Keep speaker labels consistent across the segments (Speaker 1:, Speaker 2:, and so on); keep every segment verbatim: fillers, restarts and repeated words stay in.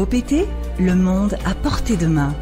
Speaker 1: O P T, le monde à portée de main.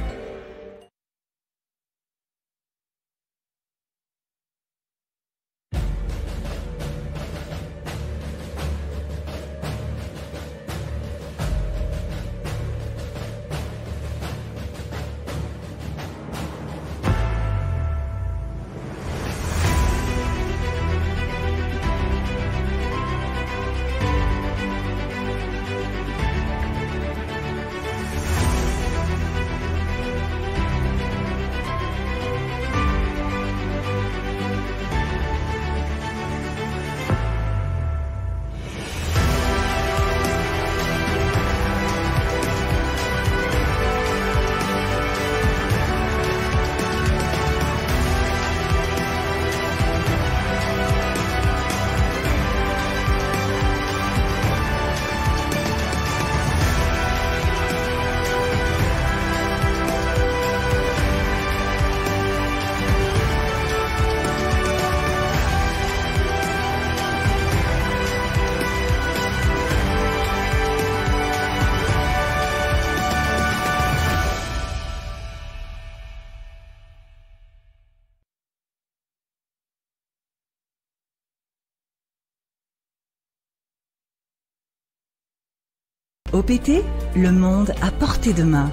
Speaker 1: O P T, le monde à portée de main.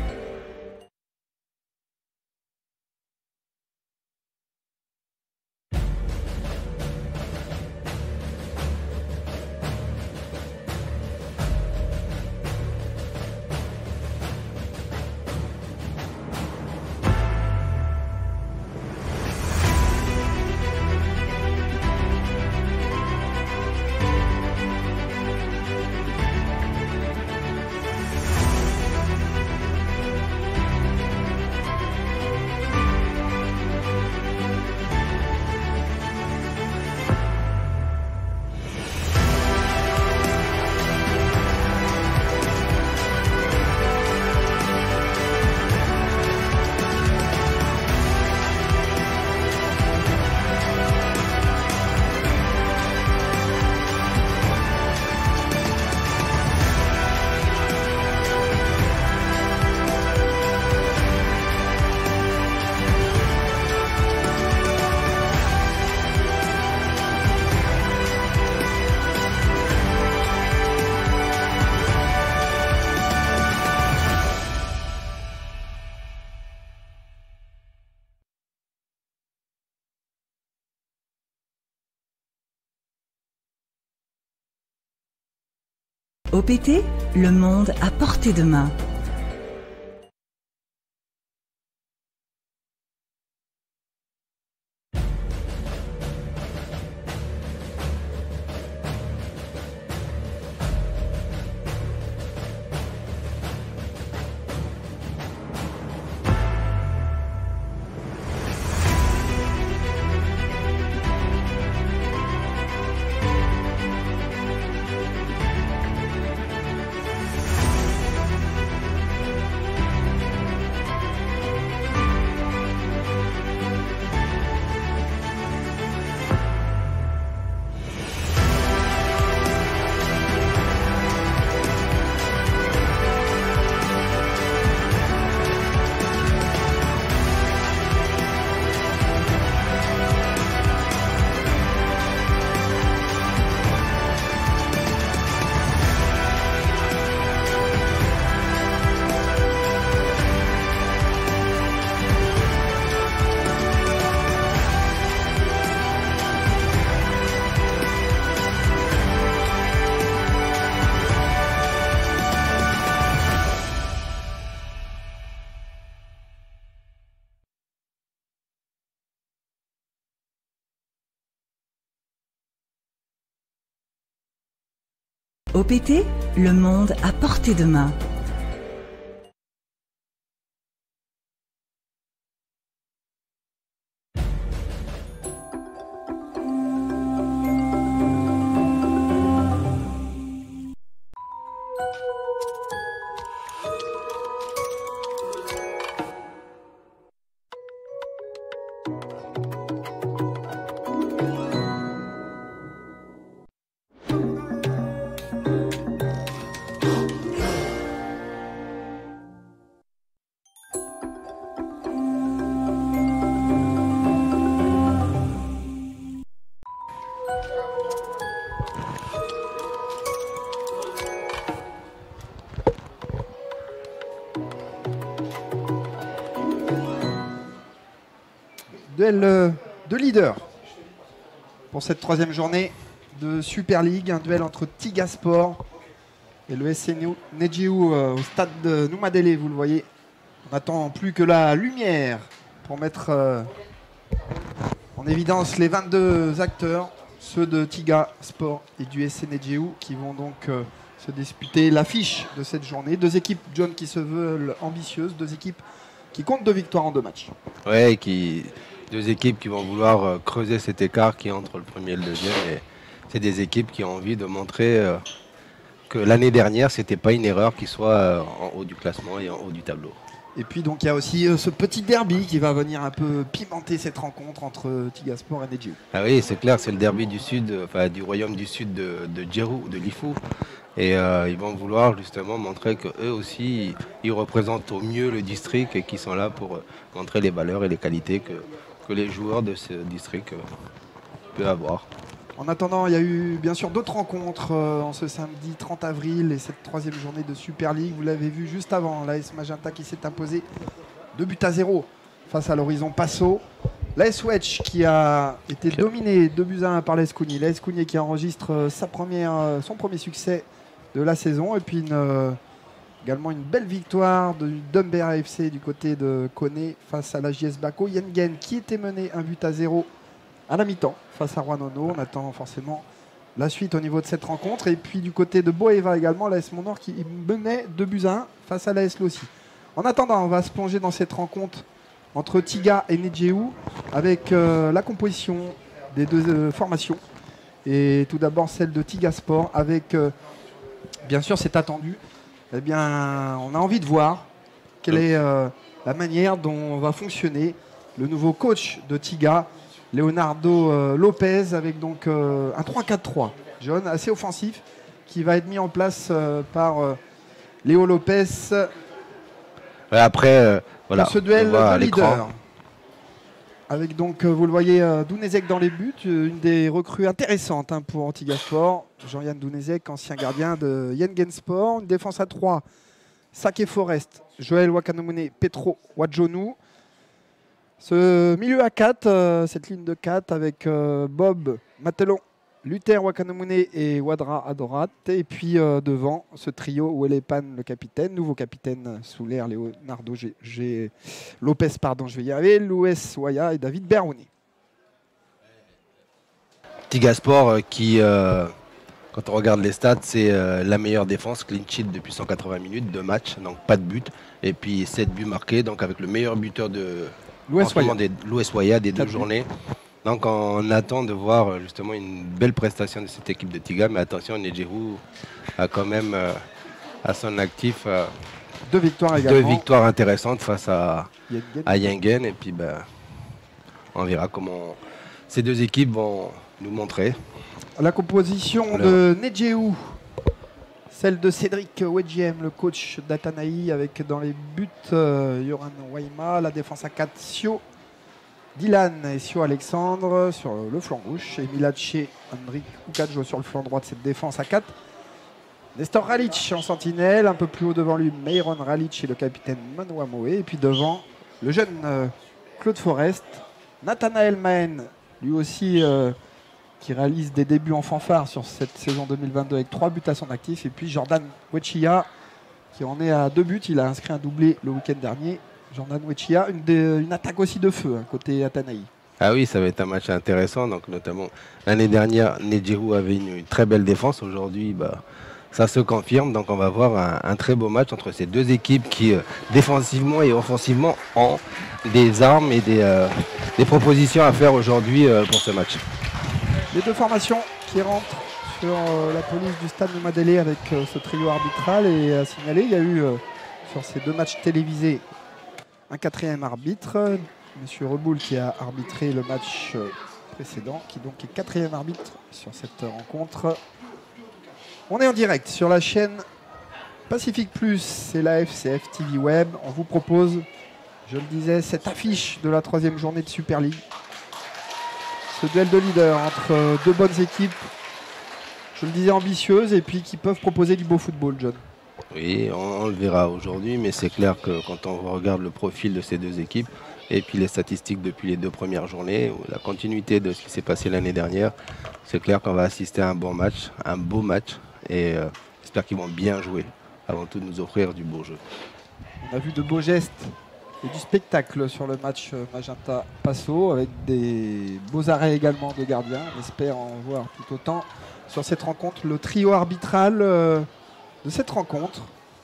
Speaker 1: O P T, le monde à portée de main. O P T, le monde à portée de main.
Speaker 2: duel euh, de leader pour cette troisième journée de Super League. Un duel entre Tigaspor et le S C Nejiu euh, au stade de Noumadélé, vous le voyez. On n'attend plus que la lumière pour mettre euh, en évidence les vingt-deux acteurs, ceux de Tigaspor et du S C Nejiu, qui vont donc euh, se disputer l'affiche de cette journée. Deux équipes, John, qui se veulent ambitieuses, deux équipes qui comptent deux victoires en deux matchs.
Speaker 3: Ouais, qui, deux équipes qui vont vouloir euh, creuser cet écart qui est entre le premier et le deuxième. Et c'est des équipes qui ont envie de montrer euh, que l'année dernière, c'était pas une erreur qu'ils soient euh, en haut du classement et en haut du tableau.
Speaker 2: Et puis donc il y a aussi euh, ce petit derby qui va venir un peu pimenter cette rencontre entre euh, Tigaspor et Nejiu.
Speaker 3: Ah oui, c'est clair, c'est le derby du sud, euh, enfin du royaume du sud de, de Jeru, de Lifu. Et euh, ils vont vouloir justement montrer qu'eux aussi, ils représentent au mieux le district et qu'ils sont là pour euh, montrer les valeurs et les qualités que, que les joueurs de ce district euh, peuvent avoir.
Speaker 2: En attendant, il y a eu bien sûr d'autres rencontres euh, en ce samedi trente avril et cette troisième journée de Super League. Vous l'avez vu juste avant, l'A S Magenta qui s'est imposé deux buts à zéro face à l'Horizon Passo. L'A S Wedge qui a été dominé deux buts à un par l'A S Kouni. L'A S Kouni qui enregistre euh, sa première, euh, son premier succès de la saison. Et puis une, euh, également une belle victoire de Dumber F C du côté de Koné face à la J S Bako. Yengen qui était mené un but à zéro à la mi-temps face à Wanono. On attend forcément la suite au niveau de cette rencontre. Et puis du côté de Boeva également, l'A S Mont-Nord qui menait deux buts à un face à l'A S Lossi. En attendant, on va se plonger dans cette rencontre entre Tiga et Nejiu avec euh, la composition des deux euh, formations. Et tout d'abord celle de Tigaspor avec, euh, bien sûr c'est attendu, eh bien, on a envie de voir quelle est euh, la manière dont va fonctionner le nouveau coach de Tiga, Leonardo euh, Lopez, avec donc euh, un trois quatre trois, John, assez offensif, qui va être mis en place euh, par euh, Léo Lopez.
Speaker 3: Ouais, après, euh, voilà,
Speaker 2: ce duel
Speaker 3: de
Speaker 2: de leader. Avec donc, euh, vous le voyez, euh, Dounezek dans les buts, euh, une des recrues intéressantes hein, pour Tigaspor. Jean-Yann Dounezek, ancien gardien de Yengen Sport. Une défense à trois, Sake Forest, Joël Wakanomune, Petro Wadjonu. Ce milieu à quatre, euh, cette ligne de quatre avec euh, Bob Matelon, Luther Wakanomune et Wadra Adorat. Et puis euh, devant, ce trio, Welepan le capitaine, nouveau capitaine sous l'air, Leonardo G G Lopez, pardon, je vais y arriver, Louis Waya et David Beroni.
Speaker 3: Tigaspor euh, qui, euh, quand on regarde les stats, c'est euh, la meilleure défense, clean sheet depuis cent quatre-vingts minutes, de match, donc pas de but. Et puis sept buts marqués, donc avec le meilleur buteur de Louis Waya des deux journées. Donc on attend de voir justement une belle prestation de cette équipe de Tiga, mais attention, Nejiu a quand même euh, à son actif euh,
Speaker 2: deux victoires également.
Speaker 3: Deux victoires intéressantes face à
Speaker 2: Yengen.
Speaker 3: à Yengen, et puis ben, on verra comment ces deux équipes vont nous montrer.
Speaker 2: La composition Alors. de Nejiu, celle de Cédric Wedjem, le coach d'Atanaï, avec dans les buts euh, Yoran Waima, la défense à quatre, Sio Dylan et Sio Alexandre sur le flanc gauche, et Milache Andrik Ukadjo sur le flanc droit de cette défense à quatre. Nestor Ralic en sentinelle, un peu plus haut devant lui, Meiron Ralic et le capitaine Manoa Moé, et puis devant le jeune euh, Claude Forest, Nathanaël Mahen, lui aussi euh, qui réalise des débuts en fanfare sur cette saison deux mille vingt-deux avec trois buts à son actif, et puis Jordan Wechia qui en est à deux buts, il a inscrit un doublé le week-end dernier. Jordan Wechia, une, une attaque aussi de feu hein, côté Atanaï.
Speaker 3: Ah oui, ça va être un match intéressant, donc notamment l'année dernière Nejiu avait une, une très belle défense, aujourd'hui bah, ça se confirme, donc on va voir un, un très beau match entre ces deux équipes qui euh, défensivement et offensivement ont des armes et des, euh, des propositions à faire aujourd'hui euh, pour ce match.
Speaker 2: Les deux formations qui rentrent sur euh, la police du stade de Madélé avec euh, ce trio arbitral, et à signaler, il y a eu euh, sur ces deux matchs télévisés un quatrième arbitre, Monsieur Reboul, qui a arbitré le match euh, précédent, qui donc est quatrième arbitre sur cette rencontre. On est en direct sur la chaîne Pacific Plus, c'est la F C F T V Web. On vous propose, je le disais, cette affiche de la troisième journée de Super League. Ce duel de leader entre deux bonnes équipes, je le disais, ambitieuses, et puis qui peuvent proposer du beau football, John.
Speaker 3: Oui, on, on le verra aujourd'hui, mais c'est clair que quand on regarde le profil de ces deux équipes et puis les statistiques depuis les deux premières journées, ou la continuité de ce qui s'est passé l'année dernière, c'est clair qu'on va assister à un bon match, un beau match, et euh, j'espère qu'ils vont bien jouer avant tout de nous offrir du beau jeu.
Speaker 2: On a vu de beaux gestes et du spectacle sur le match Magenta Passo, avec des beaux arrêts également de gardiens. On espère en voir tout autant sur cette rencontre. Le trio arbitral euh, de cette rencontre,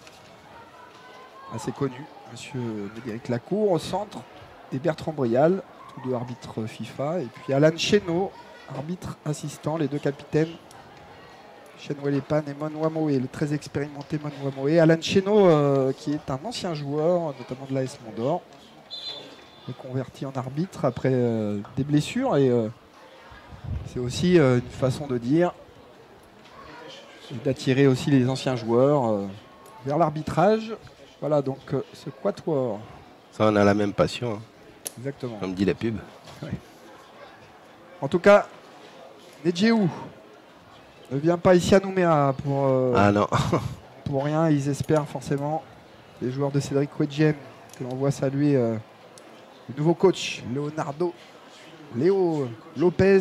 Speaker 2: assez connu, monsieur Médéric Lacour au centre et Bertrand Brial, tous deux arbitres FIFA, et puis Alan Chénaud, arbitre assistant, les deux capitaines, Chenoué Lépane et Mon Wamoé, le très expérimenté Mon Wamoé. Alan Chénaud, euh, qui est un ancien joueur, notamment de l'A S Mondor, converti en arbitre après euh, des blessures, et euh, c'est aussi euh, une façon de dire d'attirer aussi les anciens joueurs euh, vers l'arbitrage. Voilà donc euh, ce quatuor.
Speaker 3: Ça, on a la même passion, hein,
Speaker 2: Exactement.
Speaker 3: comme dit la pub.
Speaker 2: Ouais. En tout cas, Nedjeou ne vient pas ici à Nouméa pour, euh,
Speaker 3: Ah non,
Speaker 2: pour rien. Ils espèrent forcément, les joueurs de Cédric Wedjem, que l'on voit saluer euh, le nouveau coach, Leonardo Léo Lopez.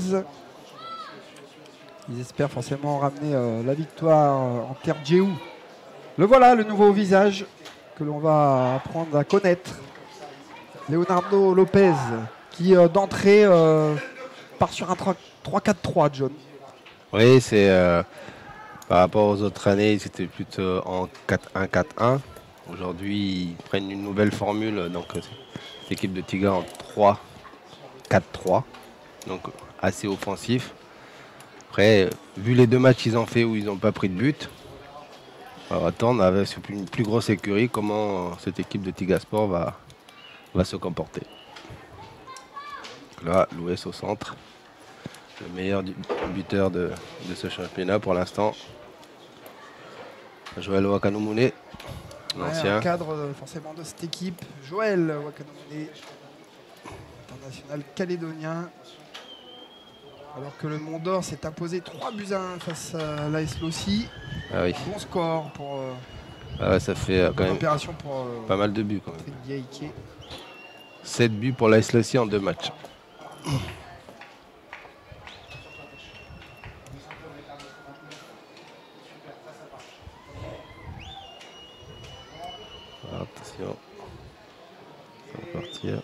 Speaker 2: Ils espèrent forcément ramener euh, la victoire euh, en terre Djeou. Le voilà, le nouveau visage que l'on va apprendre à connaître. Leonardo Lopez, qui euh, d'entrée euh, part sur un trois quatre trois, John.
Speaker 3: oui, c'est euh, par rapport aux autres années, c'était plutôt en quatre un quatre un. Aujourd'hui, ils prennent une nouvelle formule, donc euh, l'équipe de Tiga en trois quatre trois, donc assez offensif. Après, vu les deux matchs qu'ils ont fait où ils n'ont pas pris de but, on va attendre avec une plus grosse écurie comment cette équipe de Tigasport va, va se comporter. Là, l'Ouest au centre, le meilleur buteur de, de ce championnat pour l'instant. Joël Wakanomune, l'ancien.
Speaker 2: Ouais, un cadre euh, forcément de cette équipe, Joël Wakanomune, international calédonien. Alors que le Mont d'Or s'est imposé trois buts à un face à l'A S Lossi.
Speaker 3: Ah oui.
Speaker 2: Bon score pour euh,
Speaker 3: Ah ouais, ça fait euh, quand même
Speaker 2: l'opération pour euh,
Speaker 3: pas mal de buts quand même.
Speaker 2: Patrick Diaïké.
Speaker 3: sept buts pour l'A S Lossi en deux matchs. Attention, ça va partir.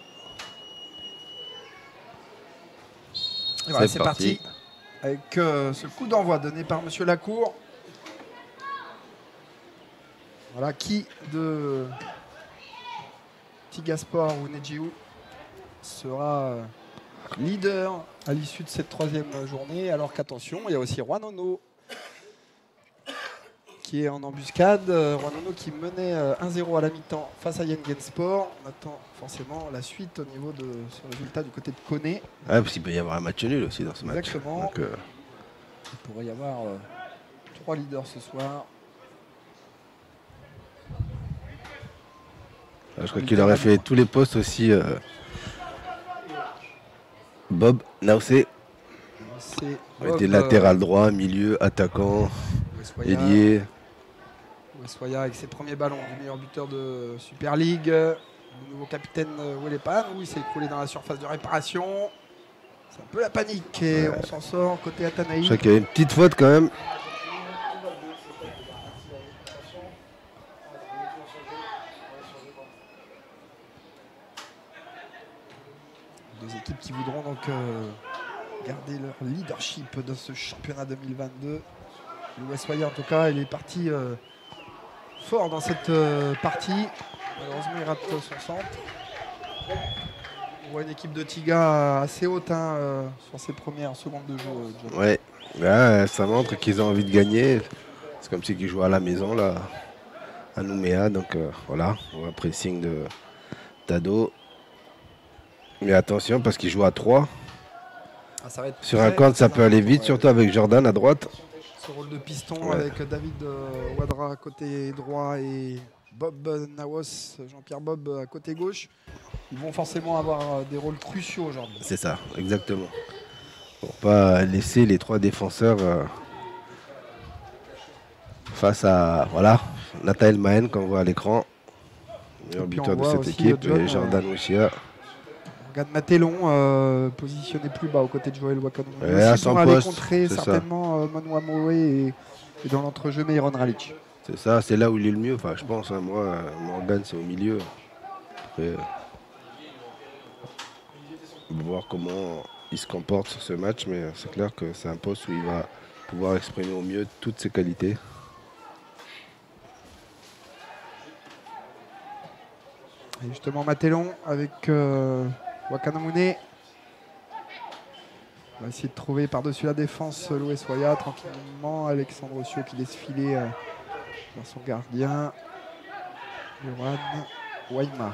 Speaker 2: Et voilà,
Speaker 3: C'est
Speaker 2: c'est parti.
Speaker 3: parti.
Speaker 2: Avec euh, ce coup d'envoi donné par monsieur Lacour. Voilà, qui de Tigasport ou Nedjeou sera euh, leader à l'issue de cette troisième journée. Alors qu'attention, il y a aussi Juan Ono qui est en embuscade. Euh, Juan Ono qui menait euh, un zéro à la mi-temps face à Yengen Sport. On attend forcément la suite au niveau de ce résultat du côté de Koné.
Speaker 3: Ah, parce qu'il peut y avoir un match nul aussi dans ce match.
Speaker 2: Exactement.
Speaker 3: Donc, euh,
Speaker 2: Il pourrait y avoir euh, trois leaders ce soir.
Speaker 3: je crois qu'il aurait fait tous les postes aussi. Euh, Bob Nausé
Speaker 2: C'est
Speaker 3: a été
Speaker 2: Bob,
Speaker 3: latéral droit, milieu, attaquant,
Speaker 2: euh, Ouessoya.
Speaker 3: ailier.
Speaker 2: Ouessoya avec ses premiers ballons du meilleur buteur de Super League. Le nouveau capitaine Welepan, où il s'est écroulé dans la surface de réparation. C'est un peu la panique et
Speaker 3: Ouais.
Speaker 2: on s'en sort côté Atanaï.
Speaker 3: Je crois qu'il y avait une petite faute quand même.
Speaker 2: Deux équipes qui voudront donc euh, garder leur leadership dans ce championnat deux mille vingt-deux. Le Ouessoya en tout cas, il est parti euh, fort dans cette euh, partie. Malheureusement, il rate son centre. On voit une équipe de Tiga assez haute hein, euh, sur ses premières secondes de jeu. euh, John.
Speaker 3: Ouais, là, ça montre qu'ils ont envie de gagner. C'est comme si ils jouaient à la maison là, à Nouméa. Donc euh, voilà, on voit un pressing de Tado. Mais attention parce qu'ils jouent à trois.
Speaker 2: Ah, ça va être
Speaker 3: Sur
Speaker 2: très,
Speaker 3: un compte, ça
Speaker 2: très
Speaker 3: peut aller
Speaker 2: important,
Speaker 3: vite,
Speaker 2: ouais.
Speaker 3: surtout avec Jordan à droite.
Speaker 2: Ce rôle de piston
Speaker 3: Ouais.
Speaker 2: avec David euh, Ouadra côté droit et Bob Nawos, Jean-Pierre Bob à côté gauche. Ils vont forcément avoir euh, des rôles cruciaux aujourd'hui.
Speaker 3: C'est ça, exactement. Pour pas laisser les trois défenseurs euh, face à voilà, Nathaël Mahen qu'on voit à l'écran, meilleur buteur de cette
Speaker 2: aussi,
Speaker 3: équipe,
Speaker 2: John,
Speaker 3: et Jordan
Speaker 2: euh,
Speaker 3: Wishia.
Speaker 2: On regarde Mattélon euh, positionné plus bas aux côtés de Joël Wakanou.
Speaker 3: Ouais, à son
Speaker 2: aller
Speaker 3: poste,
Speaker 2: contrer
Speaker 3: c'est ça.
Speaker 2: certainement euh, Manoa Moé et, et dans l'entrejeu Meiron Ralic.
Speaker 3: C'est ça, c'est là où il est le mieux. Enfin, je pense, hein, moi, euh, Morgan, c'est au milieu. Après, on va voir comment il se comporte sur ce match, mais c'est clair que c'est un poste où il va pouvoir exprimer au mieux toutes ses qualités.
Speaker 2: Et justement Mattélon avec euh, Wakanamune. On va essayer de trouver par-dessus la défense Louis Soya tranquillement. Alexandre Ossio qui laisse filer euh, vers son gardien. Yoran Waima.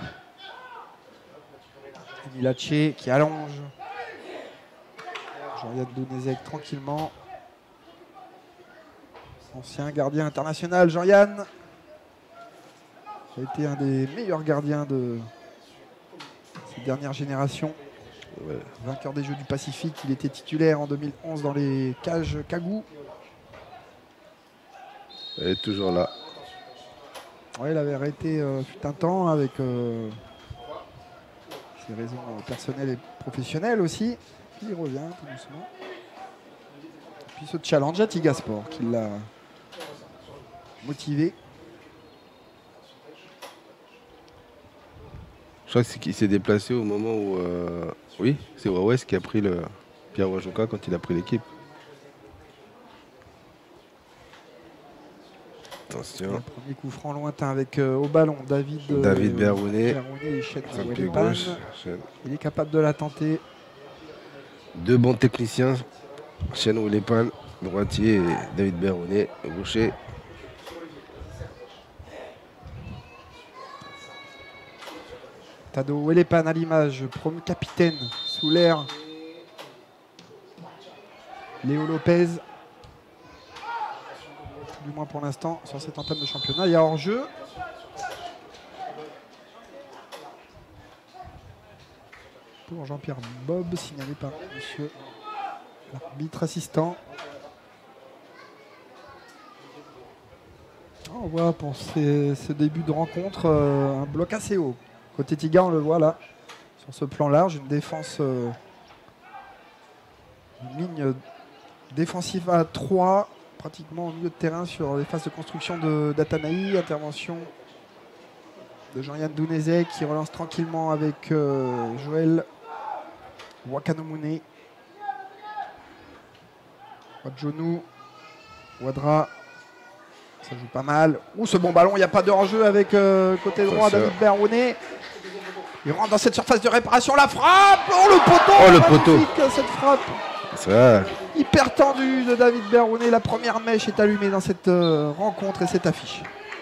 Speaker 2: Milache qui allonge. Jordan Dounezek tranquillement. Ancien gardien international, Jean-Yann. Il a été un des meilleurs gardiens de ces dernières générations.
Speaker 3: Ouais.
Speaker 2: Vainqueur des Jeux du Pacifique, il était titulaire en deux mille onze dans les cages Kagou.
Speaker 3: Il est toujours là.
Speaker 2: Ouais, il avait arrêté euh, fut un temps avec euh, ses raisons euh, personnelles et professionnelles aussi. Puis il revient tout doucement. Et puis ce challenge à Tigasport qui l'a motivé.
Speaker 3: Je crois que c'est qu'il s'est déplacé au moment où... euh, Oui, c'est Wawes qui a pris le Pierre Wajoka quand il a pris l'équipe. Attention.
Speaker 2: Le premier coup franc lointain avec euh, au ballon David, euh,
Speaker 3: David Berounet.
Speaker 2: Berounet et Chen
Speaker 3: Son pied
Speaker 2: Welepan.
Speaker 3: gauche.
Speaker 2: Il est capable de la tenter.
Speaker 3: Deux bons techniciens. Chen Welepan, droitier, et David Berounet, gaucher.
Speaker 2: Tado Welepan à l'image, premier capitaine sous l'air. Léo Lopez. Du moins pour l'instant sur cette entame de championnat. Il y a hors-jeu. Pour Jean-Pierre Bob, signalé par monsieur l'arbitre assistant. On voit pour ces, ce début de rencontre euh, un bloc assez haut. Côté Tiga, on le voit là, sur ce plan large, une défense, euh, une ligne défensive à trois, pratiquement au milieu de terrain sur les phases de construction de d'Atanaï. Intervention de Jean-Yann Dounezek qui relance tranquillement avec euh, Joël Wakanomune. Wadjonou, Wadra, ça joue pas mal. Ouh, ce bon ballon, il n'y a pas de hors-jeu avec euh, côté droit David Berounet. Il rentre dans cette surface de réparation, la frappe. Oh le poteau,
Speaker 3: oh, le poteau.
Speaker 2: Cette frappe
Speaker 3: Ça.
Speaker 2: hyper tendue de David Berounet. La première mèche est allumée dans cette euh, rencontre et cette affiche.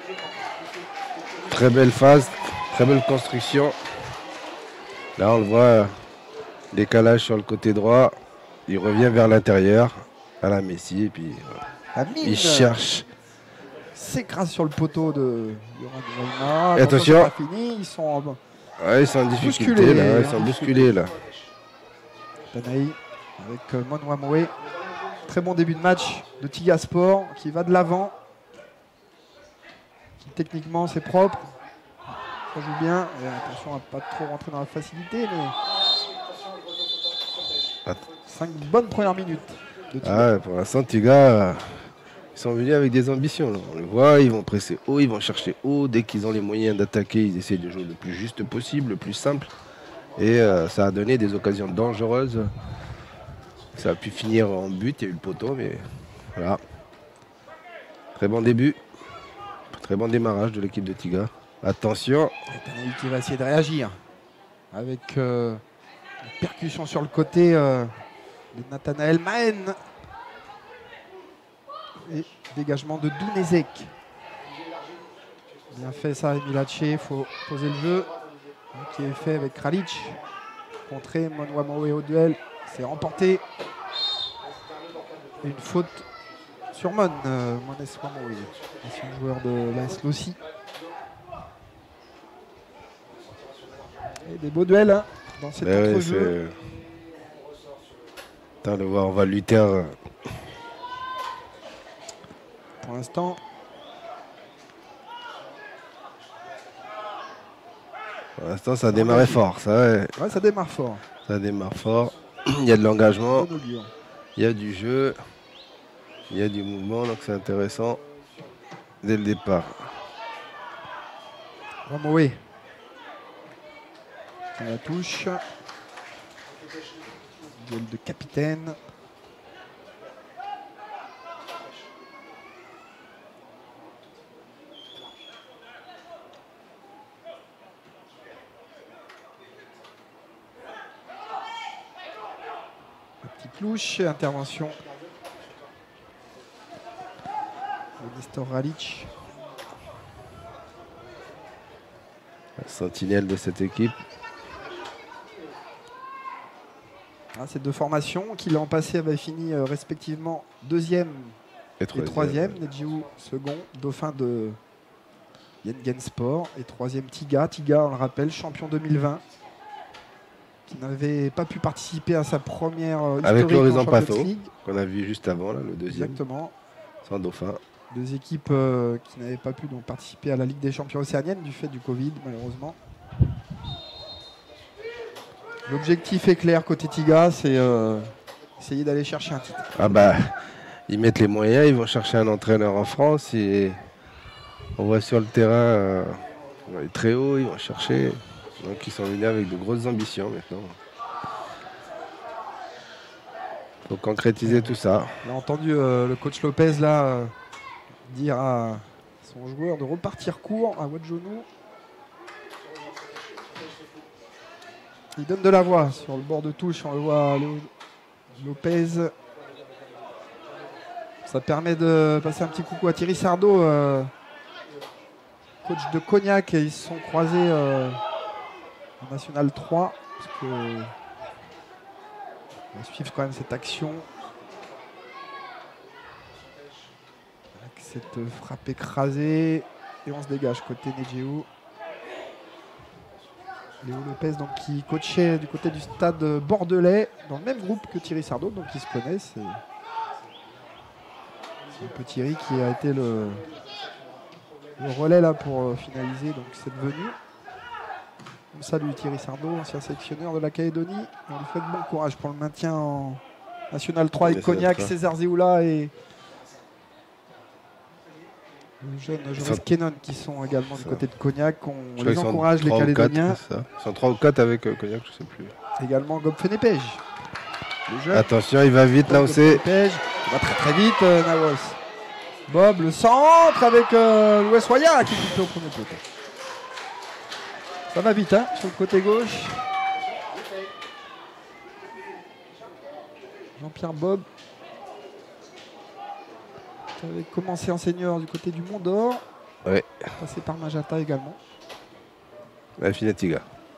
Speaker 3: Très belle phase, très belle construction. Là on le voit, décalage sur le côté droit. Il revient vers l'intérieur à la Messi et puis
Speaker 2: La mine
Speaker 3: il cherche.
Speaker 2: s'écrase sur le poteau de Yoran Waima.
Speaker 3: Et attention.
Speaker 2: C'est pas fini, ils sont en...
Speaker 3: Ouais, ils sont en difficulté
Speaker 2: Bousculés,
Speaker 3: là, ils
Speaker 2: hein,
Speaker 3: sont bousculés là.
Speaker 2: Tanaï avec euh, Monwa Moé. Très bon début de match de Tigasport qui va de l'avant. Techniquement c'est propre. Ça joue bien. Et attention à ne pas trop rentrer dans la facilité, mais cinq bonnes premières minutes de Tiga.
Speaker 3: Ah, pour l'instant, Tiga, ils sont venus avec des ambitions. Là. On le voit, ils vont presser haut, ils vont chercher haut. Dès qu'ils ont les moyens d'attaquer, ils essaient de jouer le plus juste possible, le plus simple. Et euh, ça a donné des occasions dangereuses. Ça a pu finir en but, il y a eu le poteau, mais voilà. Très bon début. Très bon démarrage de l'équipe de Tiga. Attention.
Speaker 2: Et Tanaï qui va essayer de réagir avec euh, une percussion sur le côté euh, de Nathanaël Mahen. Et dégagement de Dounezek. Bien fait ça, Emilache. Il faut poser le jeu. Qui est fait avec Kralic. Contré Monwa Moé au duel. C'est remporté. Et une faute sur Mon. Euh, Moneswa Moé, ancien joueur de l'A S Lossi. Et des beaux duels hein, dans cet
Speaker 3: Ouais,
Speaker 2: entrejeu.
Speaker 3: Attends, le voir, on va lutter. Euh...
Speaker 2: Pour l'instant,
Speaker 3: Pour l'instant, ça a démarré fort. Ça, ouais.
Speaker 2: Ouais, ça démarre fort.
Speaker 3: Ça démarre fort. Il y a de l'engagement.
Speaker 2: Bon augure.
Speaker 3: Il y a du jeu. Il y a du mouvement. Donc c'est intéressant dès le départ.
Speaker 2: Ramoé. À la touche. Duel de capitaine. Petite louche, intervention de Nestor Ralic.
Speaker 3: La sentinelle de cette équipe.
Speaker 2: Ah, ces deux formations qui l'an passé avaient fini euh, respectivement deuxième et troisième. Et troisième. Nedjiou second, dauphin de Yengen Sport. Et troisième Tiga. Tiga, on le rappelle, champion deux mille vingt. Qui n'avait pas pu participer à sa première euh,
Speaker 3: avec l'Horizon
Speaker 2: Champions
Speaker 3: Pato,
Speaker 2: League.
Speaker 3: qu'on a vu juste avant, là, le deuxième.
Speaker 2: Exactement.
Speaker 3: Sans dauphin.
Speaker 2: Deux équipes euh, qui n'avaient pas pu donc, participer à la Ligue des Champions océanienne du fait du Covid, malheureusement. L'objectif est clair côté Tiga, c'est euh, essayer d'aller chercher un titre.
Speaker 3: Ah bah, ils mettent les moyens, ils vont chercher un entraîneur en France. Et on voit sur le terrain, euh, on va aller très haut, ils vont chercher. Donc ils sont venus avec de grosses ambitions maintenant. Il faut concrétiser tout ça.
Speaker 2: On a entendu euh, le coach Lopez là euh, dire à son joueur de repartir court à Wadjonou. Il donne de la voix sur le bord de touche, on le voit Léo Lopez. Ça permet de passer un petit coucou à Thierry Sardo, euh, coach de Cognac, et ils se sont croisés euh, en National trois. Parce que on va suivre quand même cette action. Avec cette frappe écrasée. Et on se dégage côté Nedjiou. Léo Lopez donc, qui coachait du côté du stade bordelais dans le même groupe que Thierry Sardo, donc ils se connaissent. C'est un peu Thierry qui a été le, le relais là pour finaliser donc, cette venue. On salue Thierry Sardo, ancien sélectionneur de la Calédonie. Et on lui souhaite bon courage pour le maintien en National trois avec Cognac, César Zéoula et le jeune Joris Kenon qui sont également du côté de Cognac. On les encourage, les Calédoniens.
Speaker 3: Ils sont trois ou quatre avec euh, Cognac, je ne sais plus.
Speaker 2: Également Gob Fenepej.
Speaker 3: Attention, il va vite là où c'est.
Speaker 2: Il va très très vite, euh, Nawos. Bob, le centre avec euh, l'Ouest Roya qui est au premier poteau. Ça va vite hein, sur le côté gauche. Jean-Pierre Bob. Qui avait commencé en senior du côté du Mont d'Or.
Speaker 3: Ouais.
Speaker 2: Passé par Majata également.
Speaker 3: La Finatiga.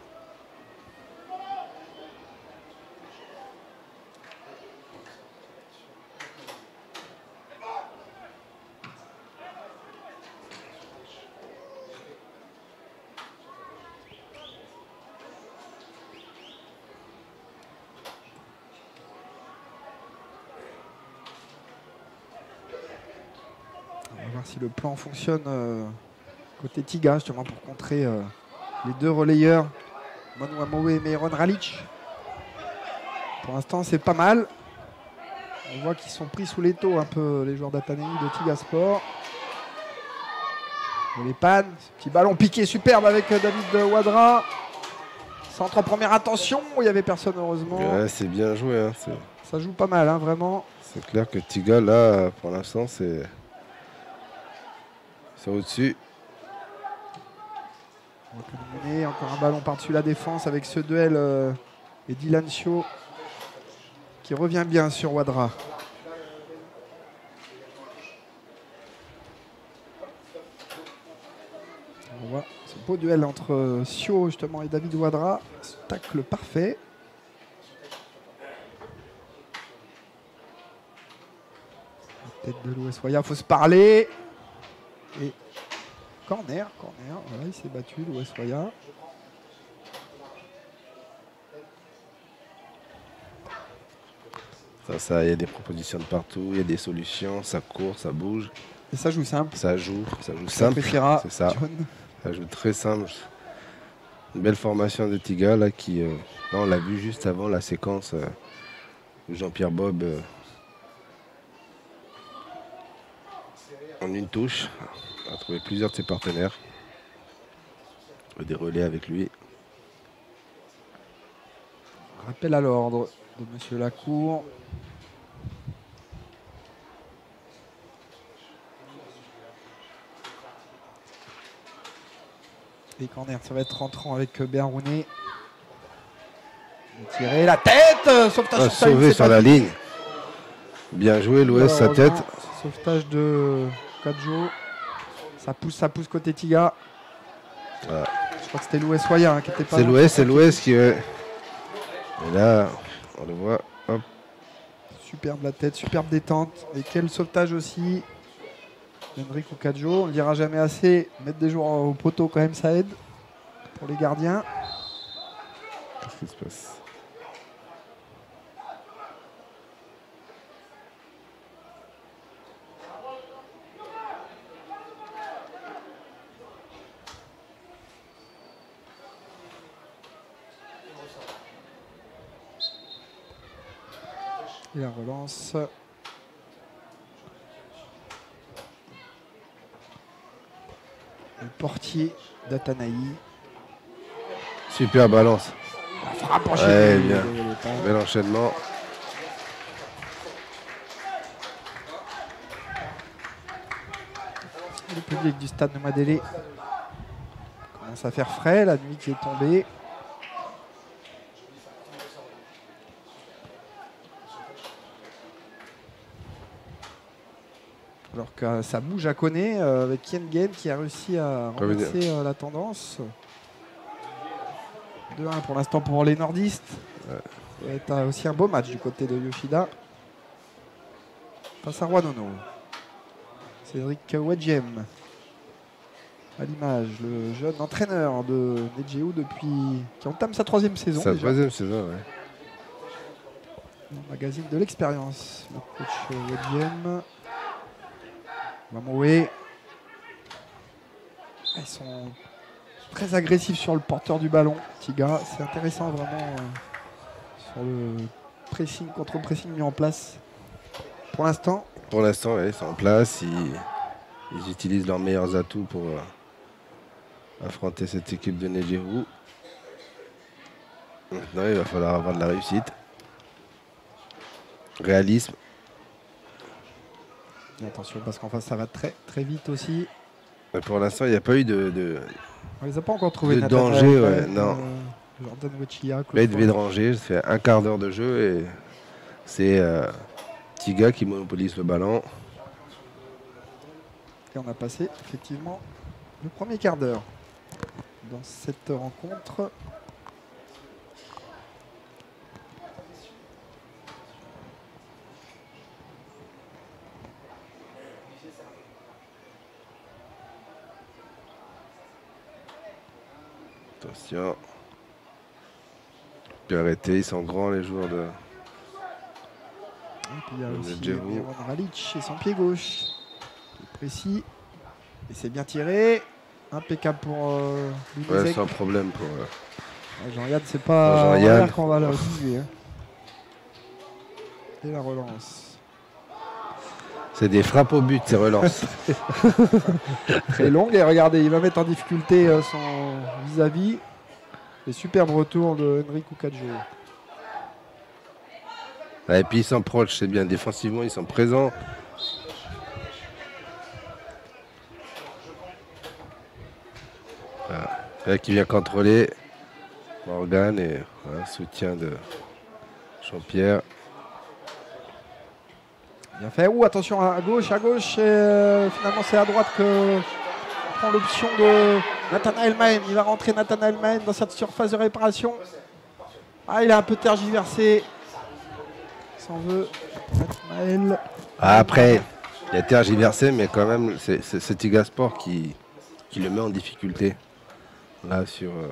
Speaker 2: On va voir si le plan fonctionne euh, côté Tiga, justement pour contrer euh, les deux relayeurs, Manu Amoue et Meiron Ralic. Pour l'instant, c'est pas mal. On voit qu'ils sont pris sous l'étau un peu les joueurs d'Atanei de Tiga Sport. Les pannes, petit ballon piqué superbe avec David Wadra. Centre en première intention, il n'y avait personne heureusement.
Speaker 3: Ouais, c'est bien joué. Hein,
Speaker 2: ça joue pas mal, hein, vraiment.
Speaker 3: C'est clair que Tiga, là, pour l'instant, c'est au-dessus.
Speaker 2: Encore un ballon par-dessus la défense avec ce duel euh, et Dylan Sio qui revient bien sur Wadra. On voit ce beau duel entre Sio justement et David Wadra. Ce tacle parfait. La tête de l'Ouest Roya, il faut se parler. Et corner, corner, voilà, il s'est battu, l'Ouest Roya.
Speaker 3: Ça, ça, il y a des propositions de partout, il y a des solutions, ça court, ça bouge.
Speaker 2: Et ça joue simple.
Speaker 3: Ça joue, ça joue simple.
Speaker 2: C'est ça.
Speaker 3: John. Ça joue très simple. Une belle formation de Tiga là qui. Euh, là, on l'a vu juste avant la séquence euh, où Jean-Pierre Bob euh, en une touche a trouvé plusieurs de ses partenaires. Des relais avec lui.
Speaker 2: Rappel à l'ordre de Monsieur Lacour. Les corners, ça va être rentrant avec Béarounet. Tirer la tête, sauvetage
Speaker 3: Ah,
Speaker 2: sur,
Speaker 3: sauvé sur la
Speaker 2: ligne.
Speaker 3: ligne. Bien joué, l'Ouest, sa tête.
Speaker 2: Sauvetage de Kadjo. Ça pousse, ça pousse côté Tiga.
Speaker 3: Voilà.
Speaker 2: Je crois que c'était l'Ouest Soya hein, qui était pas.
Speaker 3: C'est l'Ouest, c'est l'Ouest qui. Euh... Et là, on le voit. Hop.
Speaker 2: Superbe la tête, superbe détente. Et quel sauvetage aussi. Enrico Kadjo, on ne le dira jamais assez. Mettre des joueurs au poteau, quand même, ça aide pour les gardiens.
Speaker 3: Qu'est-ce qui se passe?
Speaker 2: Et la relance. Le portier d'Atanaï.
Speaker 3: Super balance.
Speaker 2: La frappe
Speaker 3: Ouais,
Speaker 2: enchaînée.
Speaker 3: bien.
Speaker 2: Le- le temps.
Speaker 3: Bel enchaînement.
Speaker 2: Le public du stade de Madélé commence à faire frais, la nuit qui est tombée. Alors que ça bouge à Koné euh, avec Kiengen qui a réussi à
Speaker 3: Revenir.
Speaker 2: renverser euh, la tendance. deux un pour l'instant pour les nordistes.
Speaker 3: Ouais.
Speaker 2: Et t'as aussi un beau match du côté de Yoshida. Face à Wanono. Cédric Wedjem. À l'image, le jeune entraîneur de Nejeu depuis qui entame sa troisième saison.
Speaker 3: Sa
Speaker 2: déjà.
Speaker 3: troisième saison, ouais.
Speaker 2: Le magazine de l'expérience. Le coach Wedjem. Mamoé. Ils sont très agressifs sur le porteur du ballon. Tiga, c'est intéressant vraiment euh, sur le pressing, contre-pressing mis en place. Pour l'instant,
Speaker 3: Pour l'instant, ouais, ils sont en place. Ils, ils utilisent leurs meilleurs atouts pour euh, affronter cette équipe de Nejeu. Maintenant, il va falloir avoir de la réussite. Réalisme.
Speaker 2: et attention parce qu'en face ça va très très vite aussi.
Speaker 3: Mais pour l'instant, il n'y a pas eu de. de...
Speaker 2: On les a pas encore trouvés.
Speaker 3: De
Speaker 2: Nathanaël,
Speaker 3: danger,
Speaker 2: quand
Speaker 3: ouais,
Speaker 2: même,
Speaker 3: non.
Speaker 2: euh, Jordan Wechia.
Speaker 3: Là, il devait ranger. Ça fait un quart d'heure de jeu et c'est euh, Tiga qui monopolise le ballon.
Speaker 2: Et on a passé effectivement le premier quart d'heure dans cette rencontre.
Speaker 3: Attention. Puis arrêter, ils sont grands les joueurs de.
Speaker 2: Et puis il y a
Speaker 3: Le
Speaker 2: aussi
Speaker 3: Djevo.
Speaker 2: Miron Ralic et son pied gauche. Plus précis. Et c'est bien tiré. Impeccable pour euh,
Speaker 3: Ouais,
Speaker 2: Lunezek.
Speaker 3: sans problème pour. euh,
Speaker 2: Ouais, Jean-Yann, c'est pas
Speaker 3: Jean-Yann.
Speaker 2: Jean qu'on va la jouer. Hein. Et la relance.
Speaker 3: C'est des frappes au but, ces relances.
Speaker 2: Très longue. Et regardez, il va mettre en difficulté euh, son vis-à-vis. Et superbe retour de Enrico Kadjo.
Speaker 3: Ouais, et puis ils sont proches, c'est bien. Défensivement, ils sont présents. Voilà. Là qui vient contrôler Morgan et voilà, soutien de Jean-Pierre.
Speaker 2: Bien fait. Ouh, attention à gauche, à gauche. Et euh, finalement, c'est à droite que on prend l'option de Nathanaël Mahen. Il va rentrer Nathanaël Mahen dans cette surface de réparation. Ah, il a un peu tergiversé. Il s'en veut. Nathanaël.
Speaker 3: Ah, après, il a tergiversé, mais quand même, c'est c'est- c'est Tiga Sport qui, qui le met en difficulté. Là, sur. euh,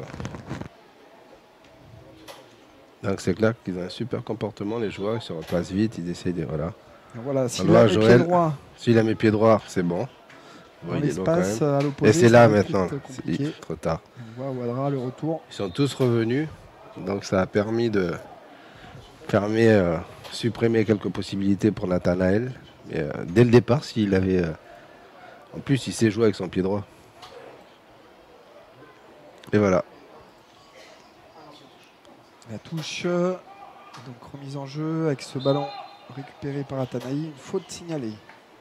Speaker 3: Donc, c'est clair qu'ils ont un super comportement, les joueurs. Ils se replacent vite, ils essayent de. Voilà.
Speaker 2: Voilà, s'il
Speaker 3: Alors,
Speaker 2: a mis pied
Speaker 3: Joël.
Speaker 2: droit.
Speaker 3: S'il a mis pied droit, c'est bon.
Speaker 2: dans
Speaker 3: il est long quand
Speaker 2: l'espace
Speaker 3: même.
Speaker 2: à l'opposé.
Speaker 3: Et c'est là
Speaker 2: ça va être
Speaker 3: maintenant.
Speaker 2: vite compliqué.
Speaker 3: C'est trop tard.
Speaker 2: On voit Ouaddara le retour.
Speaker 3: Ils sont tous revenus. Donc ça a permis de fermer, euh, supprimer quelques possibilités pour Nathanaël. Mais euh, dès le départ, s'il avait. Euh, en plus, il sait jouer avec son pied droit. Et voilà.
Speaker 2: La touche. Donc remise en jeu avec ce ballon récupéré par Athanaï. Une faute signalée.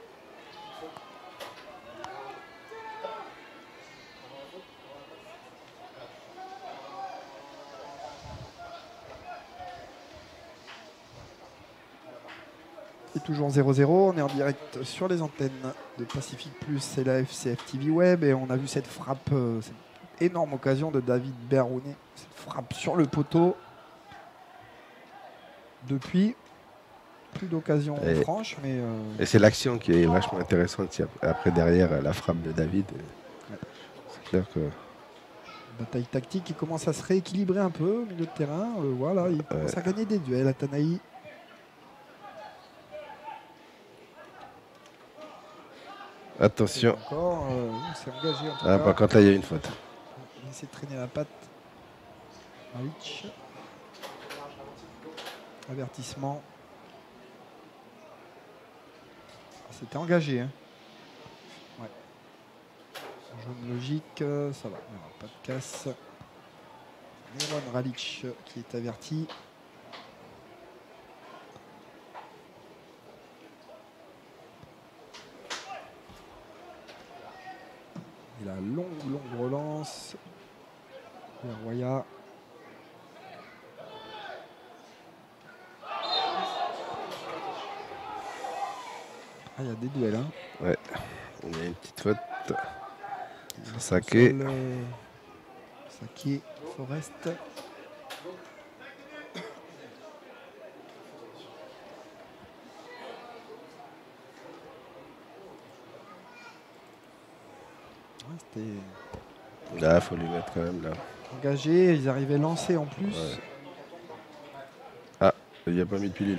Speaker 2: Et toujours zéro zéro, on est en direct sur les antennes de Pacific Plus et la F C F T V Web et on a vu cette frappe, euh, cette énorme occasion de David Berrounet, cette frappe sur le poteau. Depuis, plus d'occasions
Speaker 3: Et-
Speaker 2: franches, mais euh,
Speaker 3: Et c'est l'action qui est vachement intéressante. Si Après, derrière, la frappe de David. euh, C'est clair que.
Speaker 2: bataille tactique qui commence à se rééquilibrer un peu au milieu de terrain. Euh, voilà, il commence à gagner des duels, Athanaï.
Speaker 3: Attention.
Speaker 2: Encore, euh, c'est engagé en tout
Speaker 3: Ah,
Speaker 2: cas.
Speaker 3: par contre, là, il y a une faute.
Speaker 2: Il essaie de traîner la patte. Rich. Avertissement. C'était engagé. Hein. Ouais. Jaune logique, euh, ça va. Il n'y aura pas de casse. Neron Ralic qui est averti. Et la longue, longue relance. Vers Roya. Ah, il y a des duels. Hein.
Speaker 3: Ouais. Il y a une petite faute.
Speaker 2: Sur
Speaker 3: Saké.
Speaker 2: sol, euh, Saké, Forest. Ouais, c'était
Speaker 3: Là, il faut lui mettre quand même là.
Speaker 2: engagé, ils arrivaient lancés en plus.
Speaker 3: Ouais. Ah, il n'y a pas mis de pilule.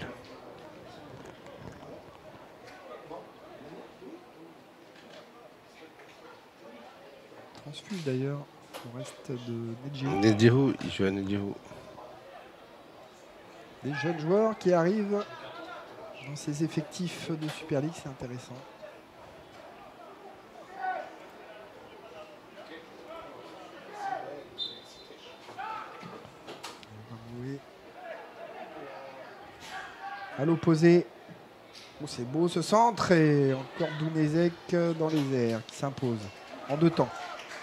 Speaker 2: Transfuse d'ailleurs, Forest de Nedjé.
Speaker 3: Nedjiru, il joue à Nedjiru.
Speaker 2: Des jeunes joueurs qui arrivent dans ces effectifs de Super League, c'est intéressant. À l'opposé, oh, c'est beau ce centre et encore Dounezek dans les airs qui s'impose en deux temps.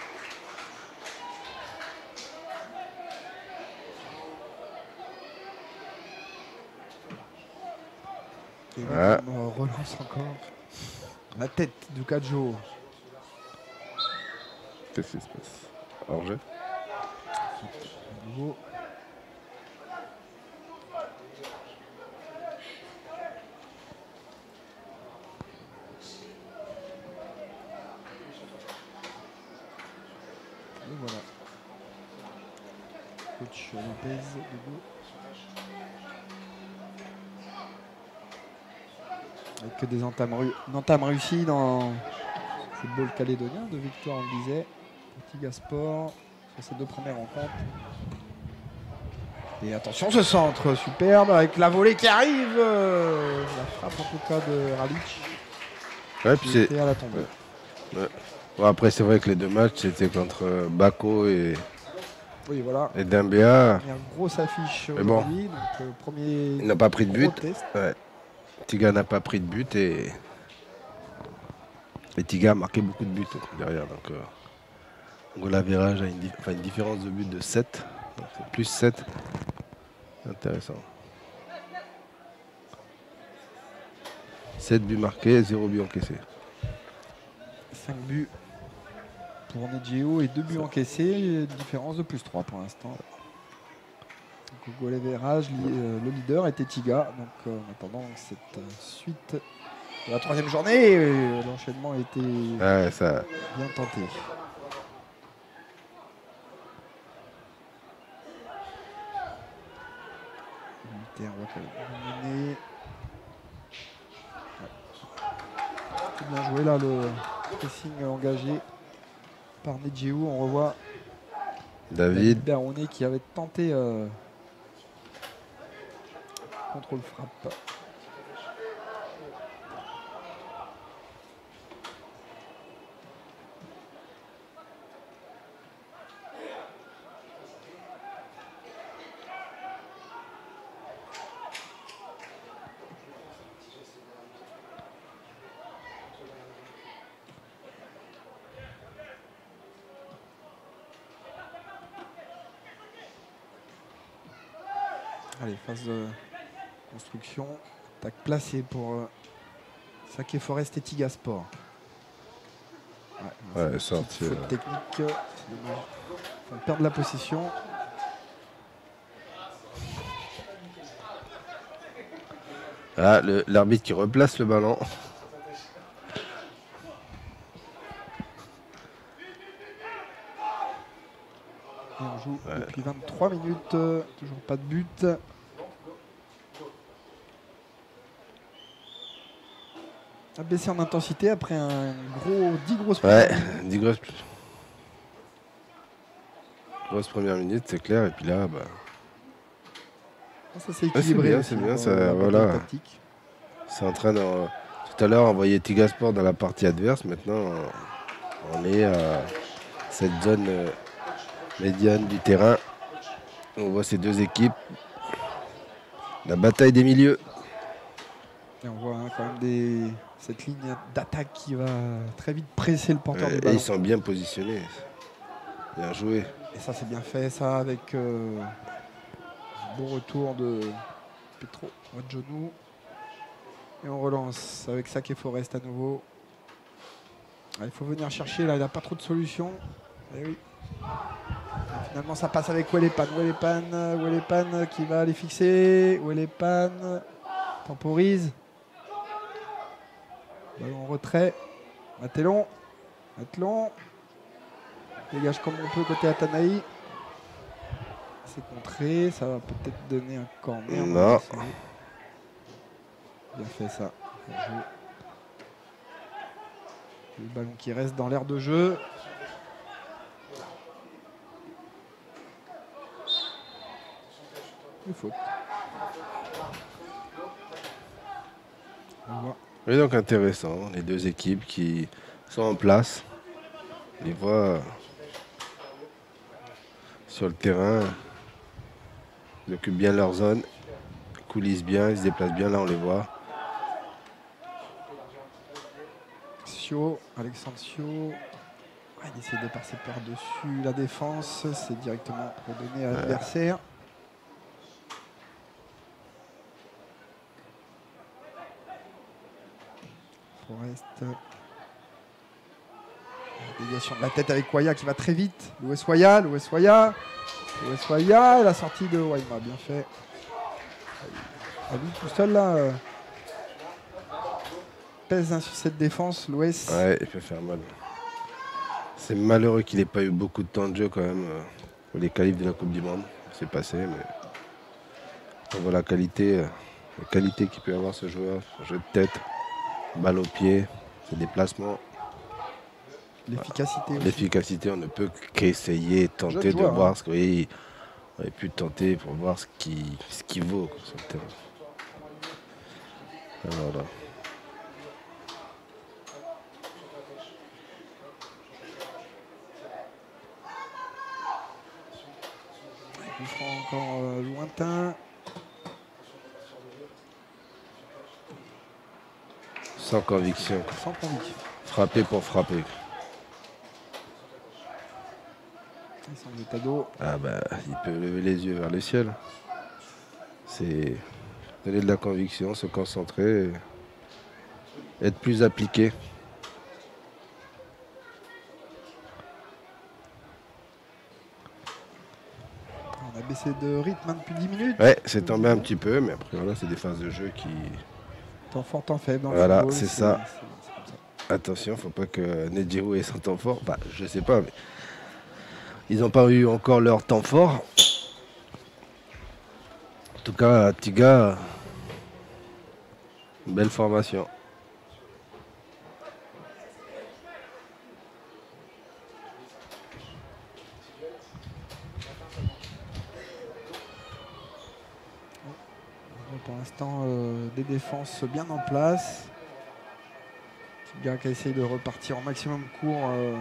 Speaker 2: Et
Speaker 3: Ah.
Speaker 2: on relance encore la tête du Kadjo.
Speaker 3: Qu'est-ce qui se passe? Hors jeu.
Speaker 2: À nouveau. Et voilà. Coach Lopez debout. Avec que des entames, ru- une entame réussie dans le football calédonien de Victor, on le disait. Petit Gasport sur ces deux premières rencontres. Et attention ce centre superbe avec la volée qui arrive. euh, La frappe en tout cas de Ralic.
Speaker 3: Ouais, puis
Speaker 2: qui
Speaker 3: c'est.
Speaker 2: était à la tombée.
Speaker 3: Ouais. Bon, après, c'est vrai que les deux matchs, c'était contre euh, Bako et,
Speaker 2: Oui voilà.
Speaker 3: et Dembéa.
Speaker 2: Première grosse affiche
Speaker 3: Mais bon.
Speaker 2: aujourd'hui. Donc, euh, premier
Speaker 3: Il n'a pas pris de
Speaker 2: gros
Speaker 3: but.
Speaker 2: test.
Speaker 3: Ouais. Tiga n'a pas pris de but et. Et Tiga a marqué beaucoup de buts derrière. Donc, euh, goal average a une, dif- enfin, une différence de but de sept. Donc, c'est plus sept. Intéressant. sept buts marqués, zéro but encaissé.
Speaker 2: cinq buts pour Nedjeo et deux buts encaissés. Une différence de plus trois pour l'instant. Donc, au goal average, li- euh, le leader était Tiga. Donc euh, en attendant cette euh, suite de la troisième journée, euh, l'enchaînement a été
Speaker 3: Ouais, ça.
Speaker 2: bien tenté. Militaire, on voit qu'elle est menée. Ouais. C'est bien joué là le, Pressing engagé par Nedjiou. On revoit
Speaker 3: David.
Speaker 2: Beroné qui avait tenté euh, contrôle frappe. Allez, phase de construction. Attaque placée pour euh, Sake Forest et Tigasport. Ouais,
Speaker 3: Ouais, sorti.
Speaker 2: Faute
Speaker 3: euh,
Speaker 2: technique. C'est dommage. Ils vont perdre la possession.
Speaker 3: Ah, le- l'arbitre qui replace le ballon.
Speaker 2: Et on joue
Speaker 3: Ouais.
Speaker 2: depuis vingt-trois minutes. euh, toujours pas de but. A baissé en intensité après un gros dix grosses
Speaker 3: Ouais,
Speaker 2: premières minutes.
Speaker 3: dix grosses. Grosse première minute, c'est clair. Et puis là, bah,
Speaker 2: Ça s'est
Speaker 3: c'est
Speaker 2: équilibré
Speaker 3: bien,
Speaker 2: aussi
Speaker 3: c'est bien,
Speaker 2: dans
Speaker 3: ça,
Speaker 2: la
Speaker 3: voilà.
Speaker 2: bataille tactique.
Speaker 3: c'est en train de. Tout à l'heure, on voyait Tigasport dans la partie adverse. Maintenant, on est à cette zone euh, médiane du terrain. On voit ces deux équipes. La bataille des milieux.
Speaker 2: Et on voit hein, quand même des... cette ligne d'attaque qui va très vite presser le porteur
Speaker 3: Ouais,
Speaker 2: du
Speaker 3: et
Speaker 2: ballon.
Speaker 3: ils sont bien positionnés. Bien joué.
Speaker 2: Et ça c'est bien fait, ça avec euh, un bon retour de Petro Wadjonou. Et on relance avec Sake Forest à nouveau. Ah, il faut venir chercher, là il n'a pas trop de solutions. Et oui. Et finalement ça passe avec Welepan. Welepan, Welepan qui va aller fixer. Welepan temporise. Ballon en retrait. Matelon. Matelon. Dégage comme on peut côté Atanaï. C'est contré. Ça va peut-être donner un corner.
Speaker 3: Non.
Speaker 2: Bien fait ça. Bien joué. Le ballon qui reste dans l'aire de jeu. Une faute. On voit.
Speaker 3: Et donc intéressant, les deux équipes qui sont en place. On les voit euh, sur le terrain. Ils occupent bien leur zone. Ils coulissent bien, ils se déplacent bien. Là, on les voit.
Speaker 2: Sio, Alexandre Sio. Ouais, il essaie de passer par-dessus la défense. C'est directement redonné à l'adversaire. Forest. Déviation de la tête avec Waya qui va très vite. Louis Waya, Louis Waya. Louis Waya et la sortie de Waima. Bien fait. À lui tout seul là. euh, pèse hein, sur cette défense, Louis.
Speaker 3: Ouais, il peut faire mal. C'est malheureux qu'il n'ait pas eu beaucoup de temps de jeu quand même euh, pour les qualifs de la Coupe du Monde. C'est passé, mais on voit la qualité, euh, la qualité qu'il peut avoir ce joueur. Son jeu de tête, balle au pied, ses déplacements.
Speaker 2: L'efficacité aussi.
Speaker 3: L'efficacité, on ne peut qu'essayer, tenter
Speaker 2: Jeune
Speaker 3: de
Speaker 2: joueur,
Speaker 3: voir
Speaker 2: hein.
Speaker 3: ce qu'il aurait pu tenter pour voir ce qui, ce qui vaut quoi, sur le terrain. Voilà.
Speaker 2: Coup franc encore euh, lointain.
Speaker 3: Sans conviction.
Speaker 2: Sans conviction.
Speaker 3: Frapper pour frapper.
Speaker 2: Il semble Tado.
Speaker 3: Ah bah, il peut lever les yeux vers le ciel. C'est donner de la conviction, se concentrer, être plus appliqué.
Speaker 2: On a baissé de rythme hein, depuis dix minutes.
Speaker 3: Ouais, c'est tombé un petit peu, mais après voilà, c'est des phases de jeu qui...
Speaker 2: Temps fort, temps faible. Dans le
Speaker 3: Voilà,
Speaker 2: football,
Speaker 3: c'est ça.
Speaker 2: c'est- c'est comme ça.
Speaker 3: Attention, faut pas que Nedjiou ait son temps fort. Bah, je sais pas, mais ils n'ont pas eu encore leur temps fort. En tout cas, Tiga, belle formation.
Speaker 2: Pour l'instant, euh, des défenses bien en place. Petit gars qui essaye de repartir en maximum court euh,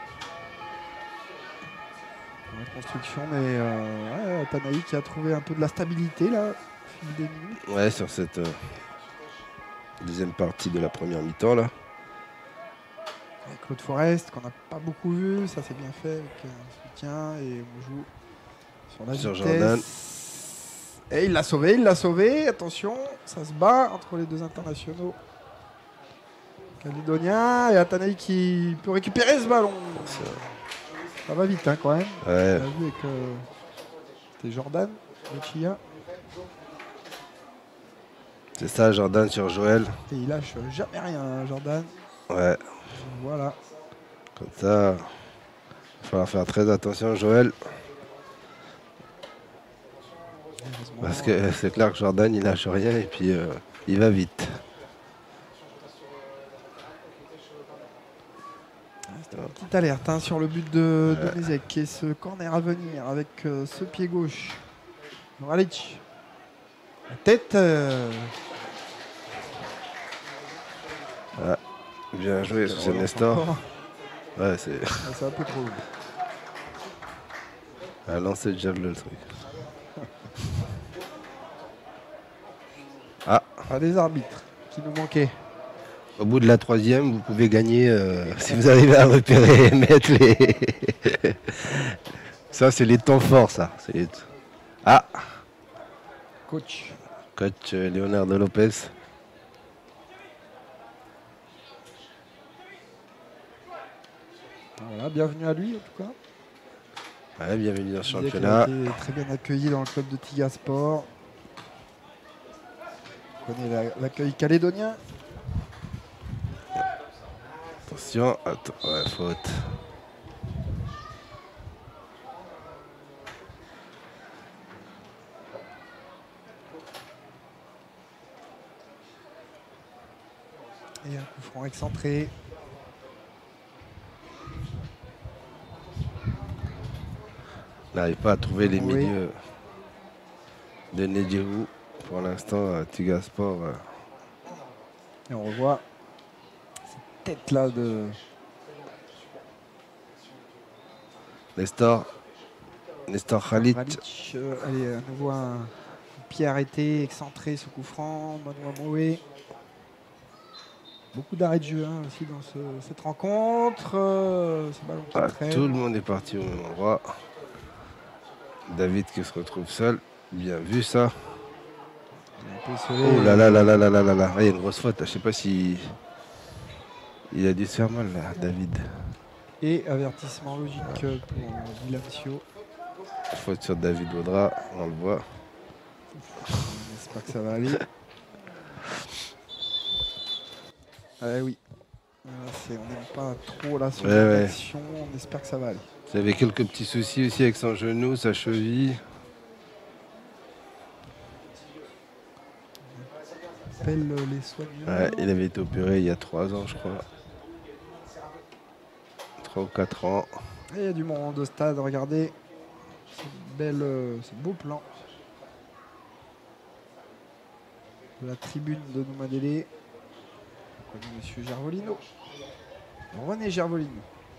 Speaker 2: dans la construction, mais euh, ouais, Tanaï qui a trouvé un peu de la stabilité là, au fil des minutes.
Speaker 3: Ouais, sur cette euh, deuxième partie de la première mi-temps là.
Speaker 2: Avec Claude Forest, qu'on n'a pas beaucoup vu, ça c'est bien fait avec un soutien et on joue sur la
Speaker 3: Sur
Speaker 2: vitesse.
Speaker 3: Jordan.
Speaker 2: Et il l'a sauvé, il l'a sauvé, attention, ça se bat entre les deux internationaux calédoniens et Athanaï qui peut récupérer ce ballon. Ça va vite hein, quand même.
Speaker 3: Ouais.
Speaker 2: On a vu avec euh, c'était Jordan, le Chia,
Speaker 3: C'est ça, Jordan sur Joël.
Speaker 2: et il lâche jamais rien, hein, Jordan.
Speaker 3: Ouais,
Speaker 2: Voilà.
Speaker 3: comme ça, il va falloir faire très attention, Joël.
Speaker 2: Heureusement,
Speaker 3: Parce que c'est clair que Jordan, il lâche rien et puis euh, il va vite.
Speaker 2: petite alerte hein, sur le but de, de
Speaker 3: Ouais.
Speaker 2: Mézec et ce corner à venir avec euh, ce pied gauche. Noralic. La tête. euh,
Speaker 3: Bien joué,
Speaker 2: ça
Speaker 3: c'est
Speaker 2: relance
Speaker 3: Nestor.
Speaker 2: encore.
Speaker 3: Ouais, c'est
Speaker 2: Ah, c'est un peu trop.
Speaker 3: un lancer de javelot le truc. Ah,
Speaker 2: Ah, les arbitres qui nous manquaient.
Speaker 3: au bout de la troisième, vous pouvez gagner euh, si vous arrivez à repérer et mettre les. Ça, c'est les temps forts, ça. C'est les- Ah,
Speaker 2: Coach.
Speaker 3: coach euh, Leonardo Lopez.
Speaker 2: Voilà, bienvenue à lui en tout cas.
Speaker 3: Ouais, bienvenue dans le
Speaker 2: Il disait qu'il
Speaker 3: championnat.
Speaker 2: a été très bien accueilli dans le club de Tigasport. On connaît la- l'accueil calédonien.
Speaker 3: Attention, attends, ouais, faute.
Speaker 2: Et un coup franc excentré.
Speaker 3: On n'arrive pas à trouver les
Speaker 2: Oui.
Speaker 3: milieux de Nedjerou. Pour l'instant, euh, Tigasport. euh,
Speaker 2: Et on revoit cette tête là de.
Speaker 3: Nestor. Nestor Khalid.
Speaker 2: Ralic, euh, allez, à nouveau un pied arrêté, excentré, ce coup franc, Benoît Moué. Beaucoup d'arrêts de jeu hein, aussi dans ce- cette rencontre. Euh, ce ballon qui
Speaker 3: Ah,
Speaker 2: traîne.
Speaker 3: tout le monde est parti au même endroit. David qui se retrouve seul. Bien vu ça.
Speaker 2: Un peu isolé.
Speaker 3: Oh là là là là là là là là. Ah, il y a une grosse faute. Je sais pas si. Il a dû se faire mal là, David.
Speaker 2: Et avertissement logique euh, pour Guilamcio.
Speaker 3: Faute sur David Vaudra, on le voit.
Speaker 2: J'espère que ça va aller. Ah oui. Là, c'est- on n'aime pas trop là sur
Speaker 3: Ouais, ouais.
Speaker 2: l'action. On espère que ça va aller.
Speaker 3: Il avait quelques petits soucis aussi avec son genou, sa cheville.
Speaker 2: Appelle euh, les soignants.
Speaker 3: Ouais, il avait été opéré il y a trois ans, je crois. Trois ou quatre ans.
Speaker 2: Et il y a du monde au stade, regardez. Ce, belle, euh, ce beau plan de la tribune de Noumadélé. On connaît Monsieur Gervolino. René Gervolino.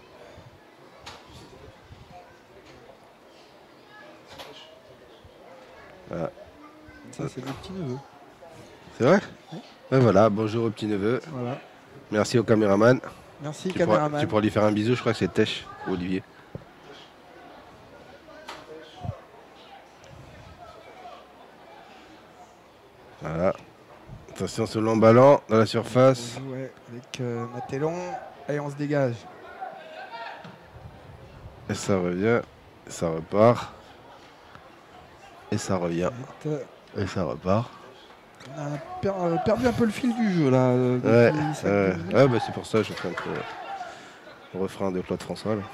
Speaker 3: Voilà.
Speaker 2: Ça, c'est le petit neveu.
Speaker 3: C'est vrai
Speaker 2: Oui.
Speaker 3: Ouais, voilà, bonjour au petit neveu.
Speaker 2: Voilà.
Speaker 3: Merci au caméraman.
Speaker 2: Merci,
Speaker 3: Tu pourras,
Speaker 2: caméraman.
Speaker 3: tu pourras lui faire un bisou, je crois que c'est Tesh ou Olivier. Voilà. Attention sur l'emballant dans la surface.
Speaker 2: On joue, ouais, avec euh, Matellon. Allez, on se dégage.
Speaker 3: Et ça revient. Et ça repart. Et ça revient.
Speaker 2: Vite.
Speaker 3: Et ça repart.
Speaker 2: On a per- euh, perdu un peu le fil du jeu là. euh,
Speaker 3: Ouais,
Speaker 2: depuis cinq
Speaker 3: ouais.
Speaker 2: minutes.
Speaker 3: Ouais, bah, c'est pour ça que je chante le, le refrain de Claude François. Là.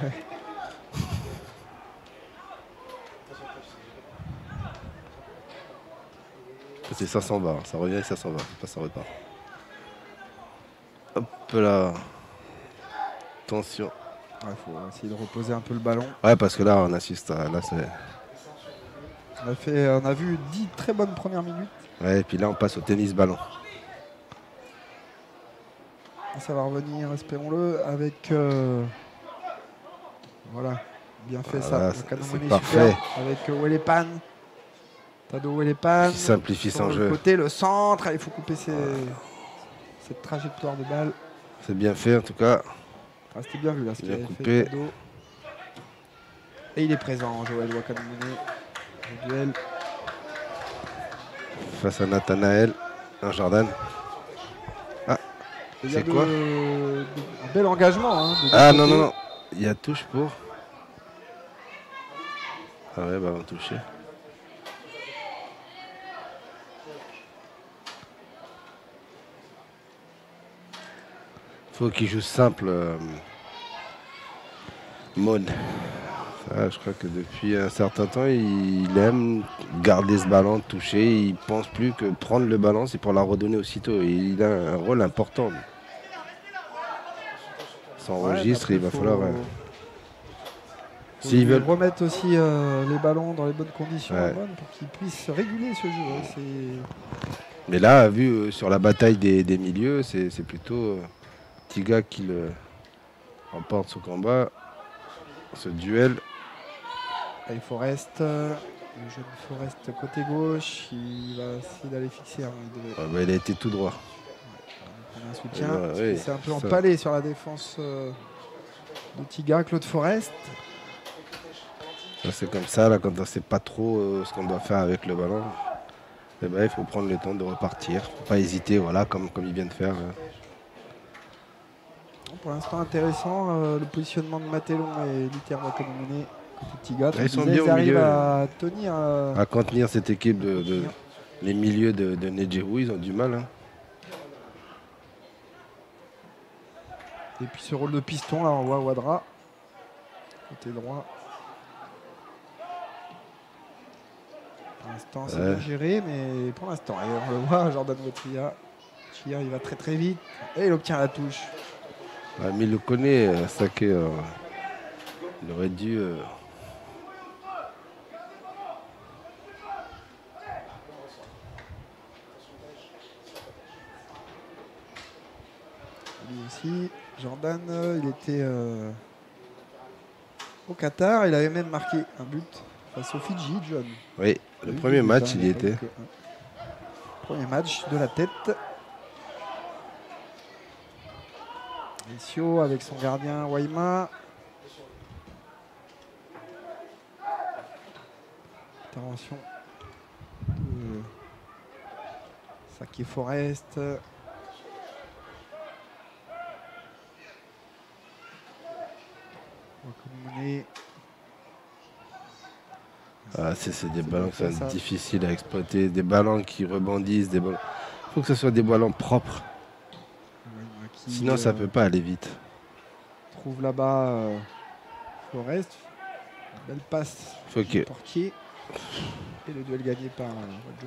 Speaker 3: C'est ça s'en va, hein. Ça revient et ça s'en va, c'est pas ça repart. Hop là. Attention.
Speaker 2: Il faut essayer de reposer un peu le ballon.
Speaker 3: Ouais, parce que là on assiste à. Là, c'est...
Speaker 2: On a, fait, on a vu dix très bonnes premières minutes.
Speaker 3: Ouais, et puis là, on passe au tennis ballon.
Speaker 2: Ça va revenir, espérons-le, avec... Euh, voilà, bien fait
Speaker 3: Voilà,
Speaker 2: ça.
Speaker 3: c'est parfait.
Speaker 2: Avec euh, Welepan. Tado Welepan.
Speaker 3: Qui simplifie son jeu.
Speaker 2: Côté, le centre, il faut couper ses, cette trajectoire de balle.
Speaker 3: C'est bien fait en tout cas.
Speaker 2: Ah, c'était bien vu là, ce qu'il avait
Speaker 3: coupé.
Speaker 2: fait Tado. Et il est présent, Joël Wakamune. Le duel.
Speaker 3: Face à Nathanaël. Un Jordan. Ah, c'est quoi
Speaker 2: de, de, Un bel engagement. Hein,
Speaker 3: ah non, non, non. Il y a touche pour. Ah ouais, bah on touché. Faut qu'il joue simple. Euh, Mon. Ça, je crois que depuis un certain temps, il aime garder ce ballon touché. Il pense plus que prendre le ballon, c'est pour la redonner aussitôt. Et il a un rôle important. Son ouais, registre, il va faut... falloir. Euh...
Speaker 2: S'ils veulent remettre aussi euh, les ballons dans les bonnes conditions ouais. bonnes pour qu'ils puissent réguler ce jeu. Ouais,
Speaker 3: mais là, vu euh, sur la bataille des, des milieux, c'est plutôt euh, Tiga qui le remporte ce combat, ce duel.
Speaker 2: Et Forest, euh, le jeune Forest côté gauche, il va essayer d'aller fixer. Hein, il, devait...
Speaker 3: ah bah, il a été tout droit.
Speaker 2: Ouais, un soutien. Bah, oui, c'est un peu empalé sur la défense euh, de Tiga, Claude Forest.
Speaker 3: C'est comme ça, là, quand on ne sait pas trop euh, ce qu'on doit faire avec le ballon, eh ben, il faut prendre le temps de repartir. Faut pas hésiter, voilà, comme, comme il vient de faire. Là.
Speaker 2: Pour l'instant, intéressant, euh, le positionnement de Matellon et Luther Wakamune. Tiga,
Speaker 3: ils sont bien au milieu. À, tenir, euh... à contenir cette équipe de, de les milieux de, de Nejewu, ils ont du mal. Hein.
Speaker 2: Et puis ce rôle de piston, là, on voit Wadra. Côté droit. Pour l'instant, c'est ouais. bien géré, mais pour l'instant, on le voit, Jordan Wotria. Chia, il va très très vite. Et il obtient la touche.
Speaker 3: Ah, mais il le connaît, Sake. Euh, il aurait dû. Euh...
Speaker 2: Lui aussi, Jordan, il était euh, au Qatar, il avait même marqué un but face au Fidji, John.
Speaker 3: Oui, le oui, premier match, il y était.
Speaker 2: Que, euh, premier match de la tête. Messio avec son gardien Waima. Intervention de Sake Forest.
Speaker 3: Ah, c'est des ballons qui sont difficiles à exploiter, des ballons qui rebondissent, des ballons. Il faut que ce soit des ballons propres. Ouais, qui, sinon, euh, ça peut pas aller vite.
Speaker 2: Trouve là-bas euh, Forest. Belle passe
Speaker 3: faut
Speaker 2: du que... portier. Et le duel gagné par euh,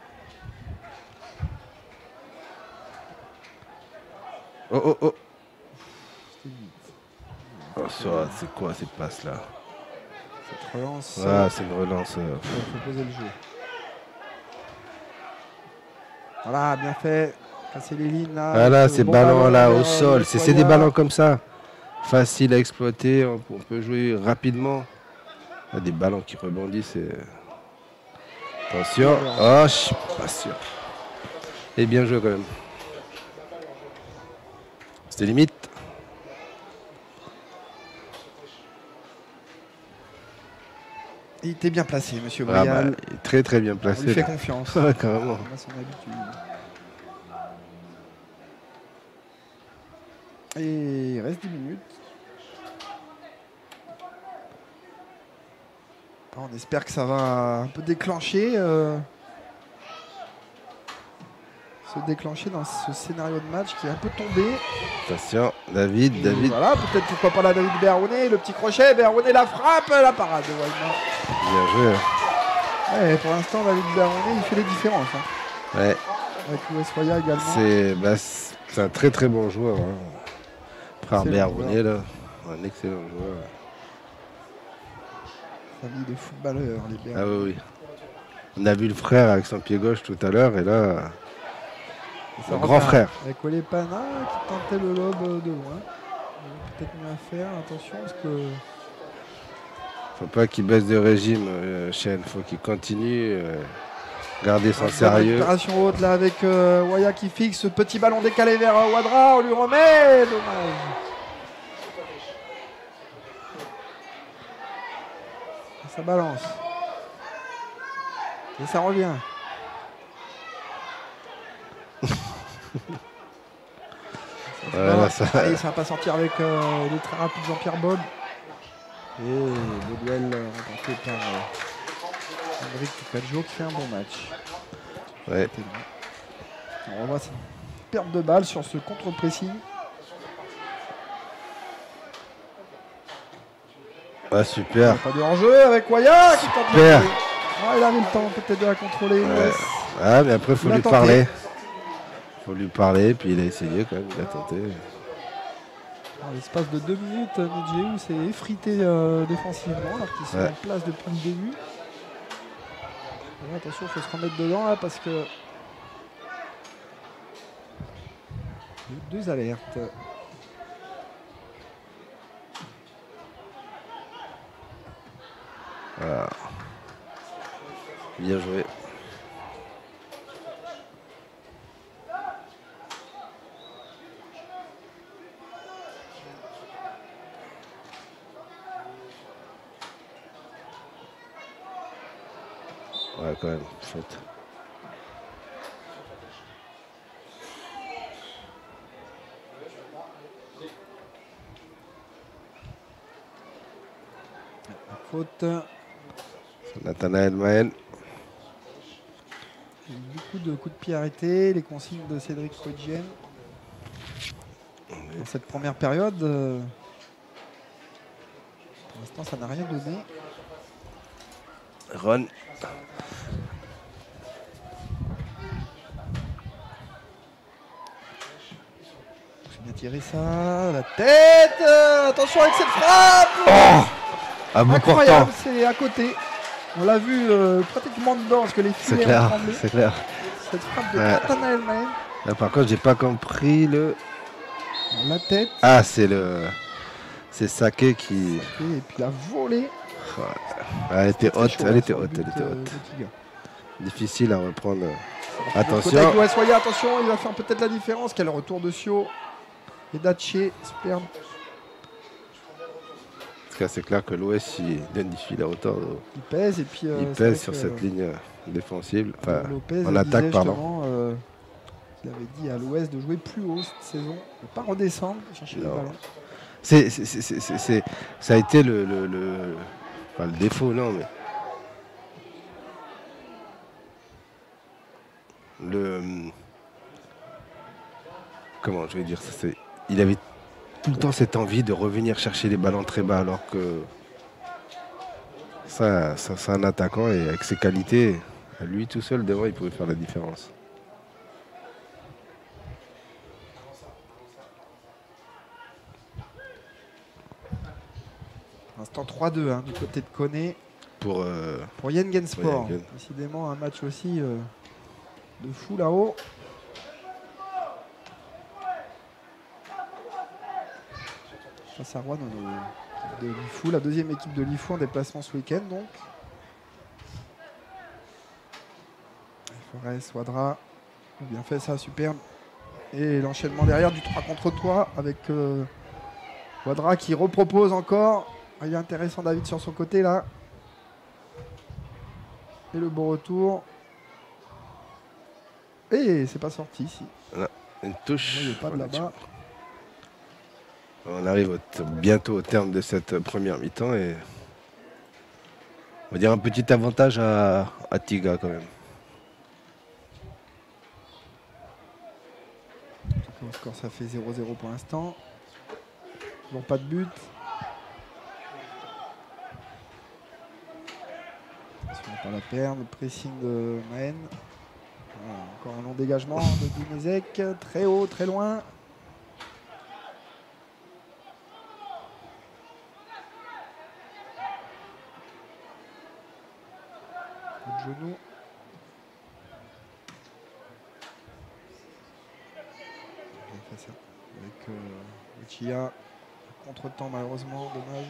Speaker 3: Oh, oh, oh. Oh, c'est quoi cette passe là?
Speaker 2: Cette relance.
Speaker 3: Ah, c'est une relance. Il euh...
Speaker 2: faut poser le jeu. Voilà, bien fait. Casser les lignes là.
Speaker 3: Voilà, ces bon ballons ballon, là au sol. C'est des ballons comme ça. Facile à exploiter. On, on peut jouer rapidement. Il y a des ballons qui rebondissent. Et... Attention. Oh, je suis pas sûr. Et bien joué quand même. C'était limite.
Speaker 2: Il était bien placé, monsieur Brial. Ah bah,
Speaker 3: il est très très bien placé.
Speaker 2: On lui fait là. Confiance.
Speaker 3: Ouais, carrément.
Speaker 2: On a son habitude. Et il reste dix minutes. On espère que ça va un peu déclencher. Euh, se déclencher dans ce scénario de match qui est un peu tombé.
Speaker 3: Attention, David, et David.
Speaker 2: Voilà, peut-être pourquoi pas la David Berrounet, le petit crochet, Berrounet la frappe, la parade de Waima.
Speaker 3: Bien joué.
Speaker 2: Ouais, pour l'instant, David Berrounet, il fait les différences. Hein.
Speaker 3: Ouais.
Speaker 2: Avec l'U S Roya également.
Speaker 3: C'est bah, un très très bon joueur. Hein. Frère Berrounet, là, un excellent joueur.
Speaker 2: Famille de footballeurs, les Berrounet.
Speaker 3: Ah oui, oui. On a vu le frère avec son pied gauche tout à l'heure et là,
Speaker 2: Ça
Speaker 3: le grand frère.
Speaker 2: Avec Olepana qui tentait le lob de loin. Peut-être mieux à faire, attention parce que.
Speaker 3: Faut pas qu'il baisse de régime, euh, Chen. Faut qu'il continue, euh, garder son sérieux.
Speaker 2: Récupération haute là avec euh, Waya qui fixe ce petit ballon décalé vers euh, Wadra. On lui remet. Dommage. Ça balance. Et ça revient.
Speaker 3: Voilà, ça...
Speaker 2: Allez, ça va pas sortir avec euh, le très rapide Jean-Pierre Bob. Et le duel euh, remporté par euh, Hendrik Tucadjo qui fait un bon match.
Speaker 3: Ouais.
Speaker 2: On revoit cette perte de balle sur ce contre-pressing.
Speaker 3: Ah, super.
Speaker 2: Pas de hors-jeu avec Waya qui tente de
Speaker 3: Super.
Speaker 2: Ah, il avait le temps peut-être de la contrôler.
Speaker 3: Ouais. Ah, mais après, il faut
Speaker 2: Il a
Speaker 3: lui
Speaker 2: tenté.
Speaker 3: parler. faut lui parler, puis il a essayé quand même, il a tenté.
Speaker 2: En l'espace de deux minutes, Nedjeou s'est effrité euh, défensivement alors qu'ils sont
Speaker 3: Ouais.
Speaker 2: en place depuis le début. Et attention, il faut se remettre dedans là parce que il y a eu deux alertes.
Speaker 3: Voilà. Bien joué. Ouais, quand même, faute.
Speaker 2: Faute.
Speaker 3: Nathanaël Mahen.
Speaker 2: Beaucoup de coups de pied arrêtés, les consignes de Cédric Kodjian. Dans cette première période, euh, pour l'instant, ça n'a rien donné.
Speaker 3: Ron.
Speaker 2: J'ai bien tiré ça, la tête. euh, attention avec cette frappe.
Speaker 3: Oh à bout
Speaker 2: Incroyable,
Speaker 3: portant.
Speaker 2: c'est à côté. On l'a vu euh, pratiquement dedans parce que les
Speaker 3: C'est
Speaker 2: filets ont
Speaker 3: clair,
Speaker 2: tremblé.
Speaker 3: c'est clair.
Speaker 2: Cette frappe de
Speaker 3: Ouais.
Speaker 2: Nathanaël Mahen.
Speaker 3: Là, par contre, j'ai pas compris le.
Speaker 2: La tête.
Speaker 3: Ah, c'est le. C'est Saké qui.
Speaker 2: Et puis la volée.
Speaker 3: Oh, elle était
Speaker 2: Très
Speaker 3: haute,
Speaker 2: chaud,
Speaker 3: elle
Speaker 2: hein,
Speaker 3: était
Speaker 2: sur le
Speaker 3: haute,
Speaker 2: but,
Speaker 3: elle était
Speaker 2: euh,
Speaker 3: haute.
Speaker 2: de Tiga.
Speaker 3: Difficile à reprendre.
Speaker 2: Attention.
Speaker 3: Attention.
Speaker 2: Waya, attention, il va faire peut-être la différence. Quel retour de Sio. Et Daché, superbe.
Speaker 3: Parce que c'est clair que l'O S il identifie la hauteur. euh,
Speaker 2: Il pèse et puis euh,
Speaker 3: Il
Speaker 2: c'est vrai
Speaker 3: pèse sur
Speaker 2: que,
Speaker 3: cette
Speaker 2: euh,
Speaker 3: ligne euh, défensive. Enfin,
Speaker 2: Lopez
Speaker 3: en
Speaker 2: disait
Speaker 3: attaque, pardon.
Speaker 2: justement, euh, il avait dit à l'Ouest de jouer plus haut cette saison, de ne pas redescendre, chercher le
Speaker 3: Non.
Speaker 2: ballon.
Speaker 3: C'est, c'est, c'est, c'est- c'est- c'est- ça a été le, le, le- enfin, le défaut, non, mais le comment je vais dire ça, c'est, il avait tout le temps cette envie de revenir chercher les ballons très bas, alors que ça, ça c'est un attaquant et avec ses qualités, à lui tout seul devant, il pouvait faire la différence.
Speaker 2: Instant trois deux hein, du côté de Koné
Speaker 3: Pour euh,
Speaker 2: pour Yen Gensport.
Speaker 3: Pour Yen.
Speaker 2: Décidément un match aussi euh, de fou là-haut. Face à Rouen, on est de Lifou, la deuxième équipe de Lifou en déplacement ce week-end donc. Forest, Wadra, ont bien fait ça, superbe. Et l'enchaînement derrière du trois contre trois avec euh, Wadra qui repropose encore. Ah, il est intéressant David sur son côté là. Et le beau retour. Et c'est pas sorti ici.
Speaker 3: une touche.
Speaker 2: Il n'est pas de
Speaker 3: Voilà,
Speaker 2: là-bas.
Speaker 3: On arrive au t- bientôt au terme de cette première mi-temps et on va dire un petit avantage à, à Tiga quand même.
Speaker 2: Le score ça fait zéro zéro pour l'instant. Toujours pas de but. Attention à pas la perdre. Le pressing de Mahen. Voilà, encore un long dégagement de Dunezek. Très haut, très loin. Coup de genou. c'est ça. Avec euh, Uchia. Contre-temps, malheureusement, dommage.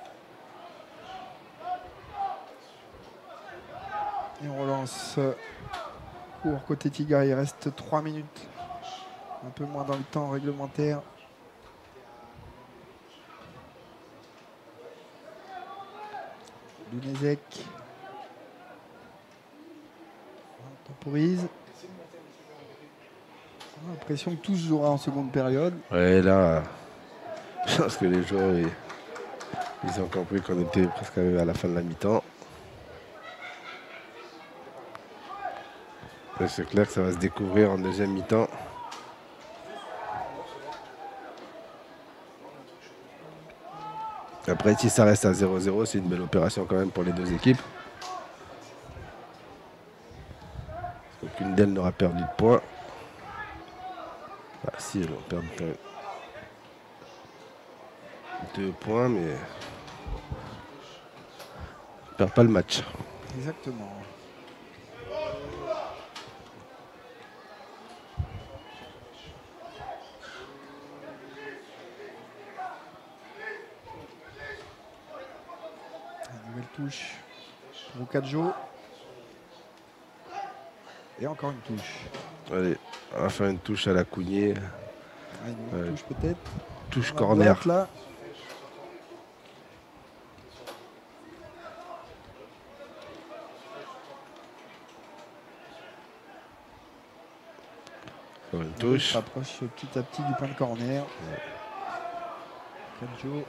Speaker 2: Et on relance euh, court côté Tigre. Il reste trois minutes. Un peu moins dans le temps réglementaire. Dunezek. On temporise. On a l'impression que tout se jouera en seconde période.
Speaker 3: Ouais, là, je pense que les joueurs, ils, ils ont compris qu'on était presque arrivé à la fin de la mi-temps. C'est clair que ça va se découvrir en deuxième mi-temps. Après, si ça reste à zéro zéro, c'est une belle opération quand même pour les deux équipes. Aucune d'elles n'aura perdu de points. Ah si, elles ont perdu quand même deux points, mais on perd pas le match.
Speaker 2: Exactement. Une nouvelle touche pour Okadjo. Et encore une touche.
Speaker 3: Allez, on va faire une touche à la Cougnier.
Speaker 2: Ah, une nouvelle
Speaker 3: Ouais.
Speaker 2: touche peut-être.
Speaker 3: Touche
Speaker 2: On va
Speaker 3: corner.
Speaker 2: bloquer là.
Speaker 3: Encore une
Speaker 2: On
Speaker 3: touche.
Speaker 2: se rapproche petit à petit du point de corner. Okadjo.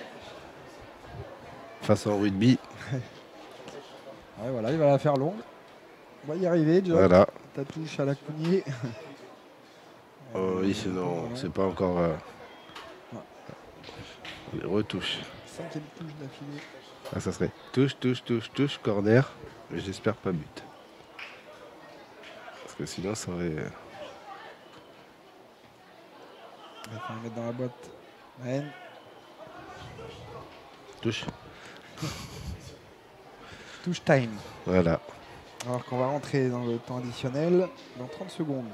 Speaker 3: Façon rugby.
Speaker 2: Ouais, voilà, il va la faire longue. On va y arriver, John.
Speaker 3: Voilà.
Speaker 2: Ta touche à la Cougnier.
Speaker 3: Oh oui, sinon, c'est pas encore. Euh...
Speaker 2: Ouais.
Speaker 3: Les retouches.
Speaker 2: Cinquième touche d'affilée.
Speaker 3: Ah, ça serait touche, touche, touche, touche, corner. Mais j'espère pas but. Parce que sinon, ça aurait. euh,
Speaker 2: Il va falloir mettre dans la boîte. Mahen.
Speaker 3: Touche.
Speaker 2: Touche time.
Speaker 3: Voilà.
Speaker 2: Alors qu'on va rentrer dans le temps additionnel dans trente secondes.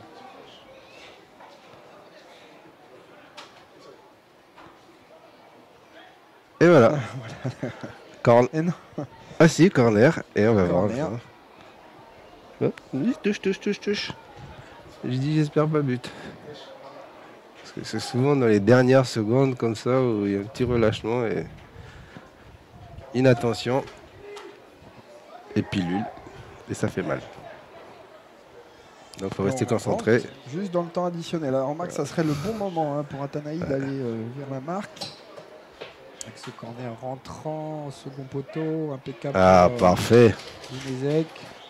Speaker 3: Et voilà. Corn-
Speaker 2: Et non.
Speaker 3: Ah si, corner. Et on va
Speaker 2: Corner.
Speaker 3: voir. Oh, oui, touche, touche, touche, touche. Je dis j'espère pas but. Parce que c'est souvent dans les dernières secondes comme ça où il y a un petit relâchement et inattention et pilule. Et ça fait mal. Donc faut rester
Speaker 2: On
Speaker 3: concentré.
Speaker 2: rentre Juste dans le temps additionnel. Alors Max, ça serait le bon moment hein, pour Athanaï d'aller euh, vers la marque. Avec ce corner rentrant, au second poteau, impeccable.
Speaker 3: Ah
Speaker 2: pour, euh,
Speaker 3: parfait.
Speaker 2: Dunezek.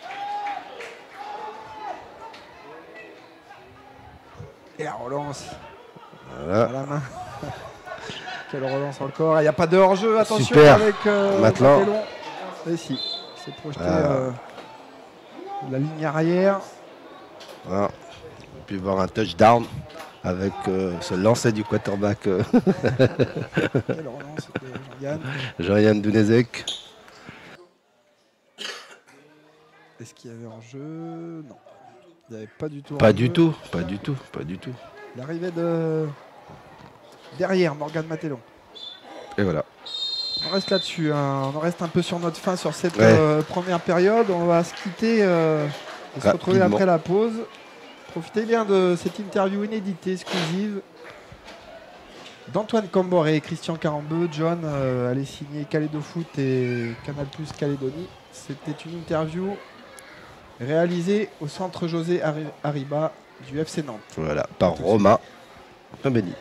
Speaker 2: Et la relance à
Speaker 3: Voilà.
Speaker 2: la main. Quelle relance encore. Il n'y a pas de hors-jeu, attention
Speaker 3: Super.
Speaker 2: avec euh,
Speaker 3: Maintenant.
Speaker 2: Matellon. Et si, c'est projeté
Speaker 3: Ah.
Speaker 2: euh, la ligne arrière.
Speaker 3: Voilà. Et puis voir un touchdown avec euh, ce lancer du quarterback euh,
Speaker 2: Quelle relance de Jean-Yann.
Speaker 3: Jean-Yann Dunezek.
Speaker 2: Est-ce qu'il y avait hors-jeu? Non. Il n'y avait pas du tout
Speaker 3: Pas
Speaker 2: hors-jeu.
Speaker 3: du tout, pas du tout, pas du tout.
Speaker 2: L'arrivée de derrière Morgan Matellon.
Speaker 3: Et voilà.
Speaker 2: On reste là-dessus, hein. On en reste un peu sur notre fin sur cette
Speaker 3: Ouais.
Speaker 2: euh, première période. On va se quitter euh, et se retrouver
Speaker 3: Rapidement.
Speaker 2: après la pause. Profitez bien de cette interview inédite et exclusive d'Antoine Camboré et Christian Carambeu. John euh, allait signer Calédo Foot et Canal Plus Calédonie. C'était une interview réalisée au centre José Ari- Ariba du F C Nantes.
Speaker 3: Voilà, par Romain Pambelli.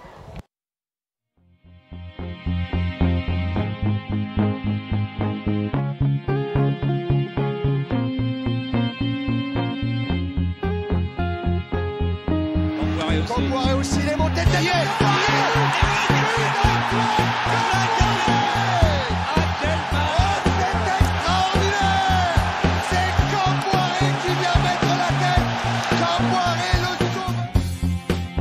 Speaker 4: Camboiré aussi, les montées de derrière. C'est Camboiré qui vient mettre la tête. Camboiré le sauve.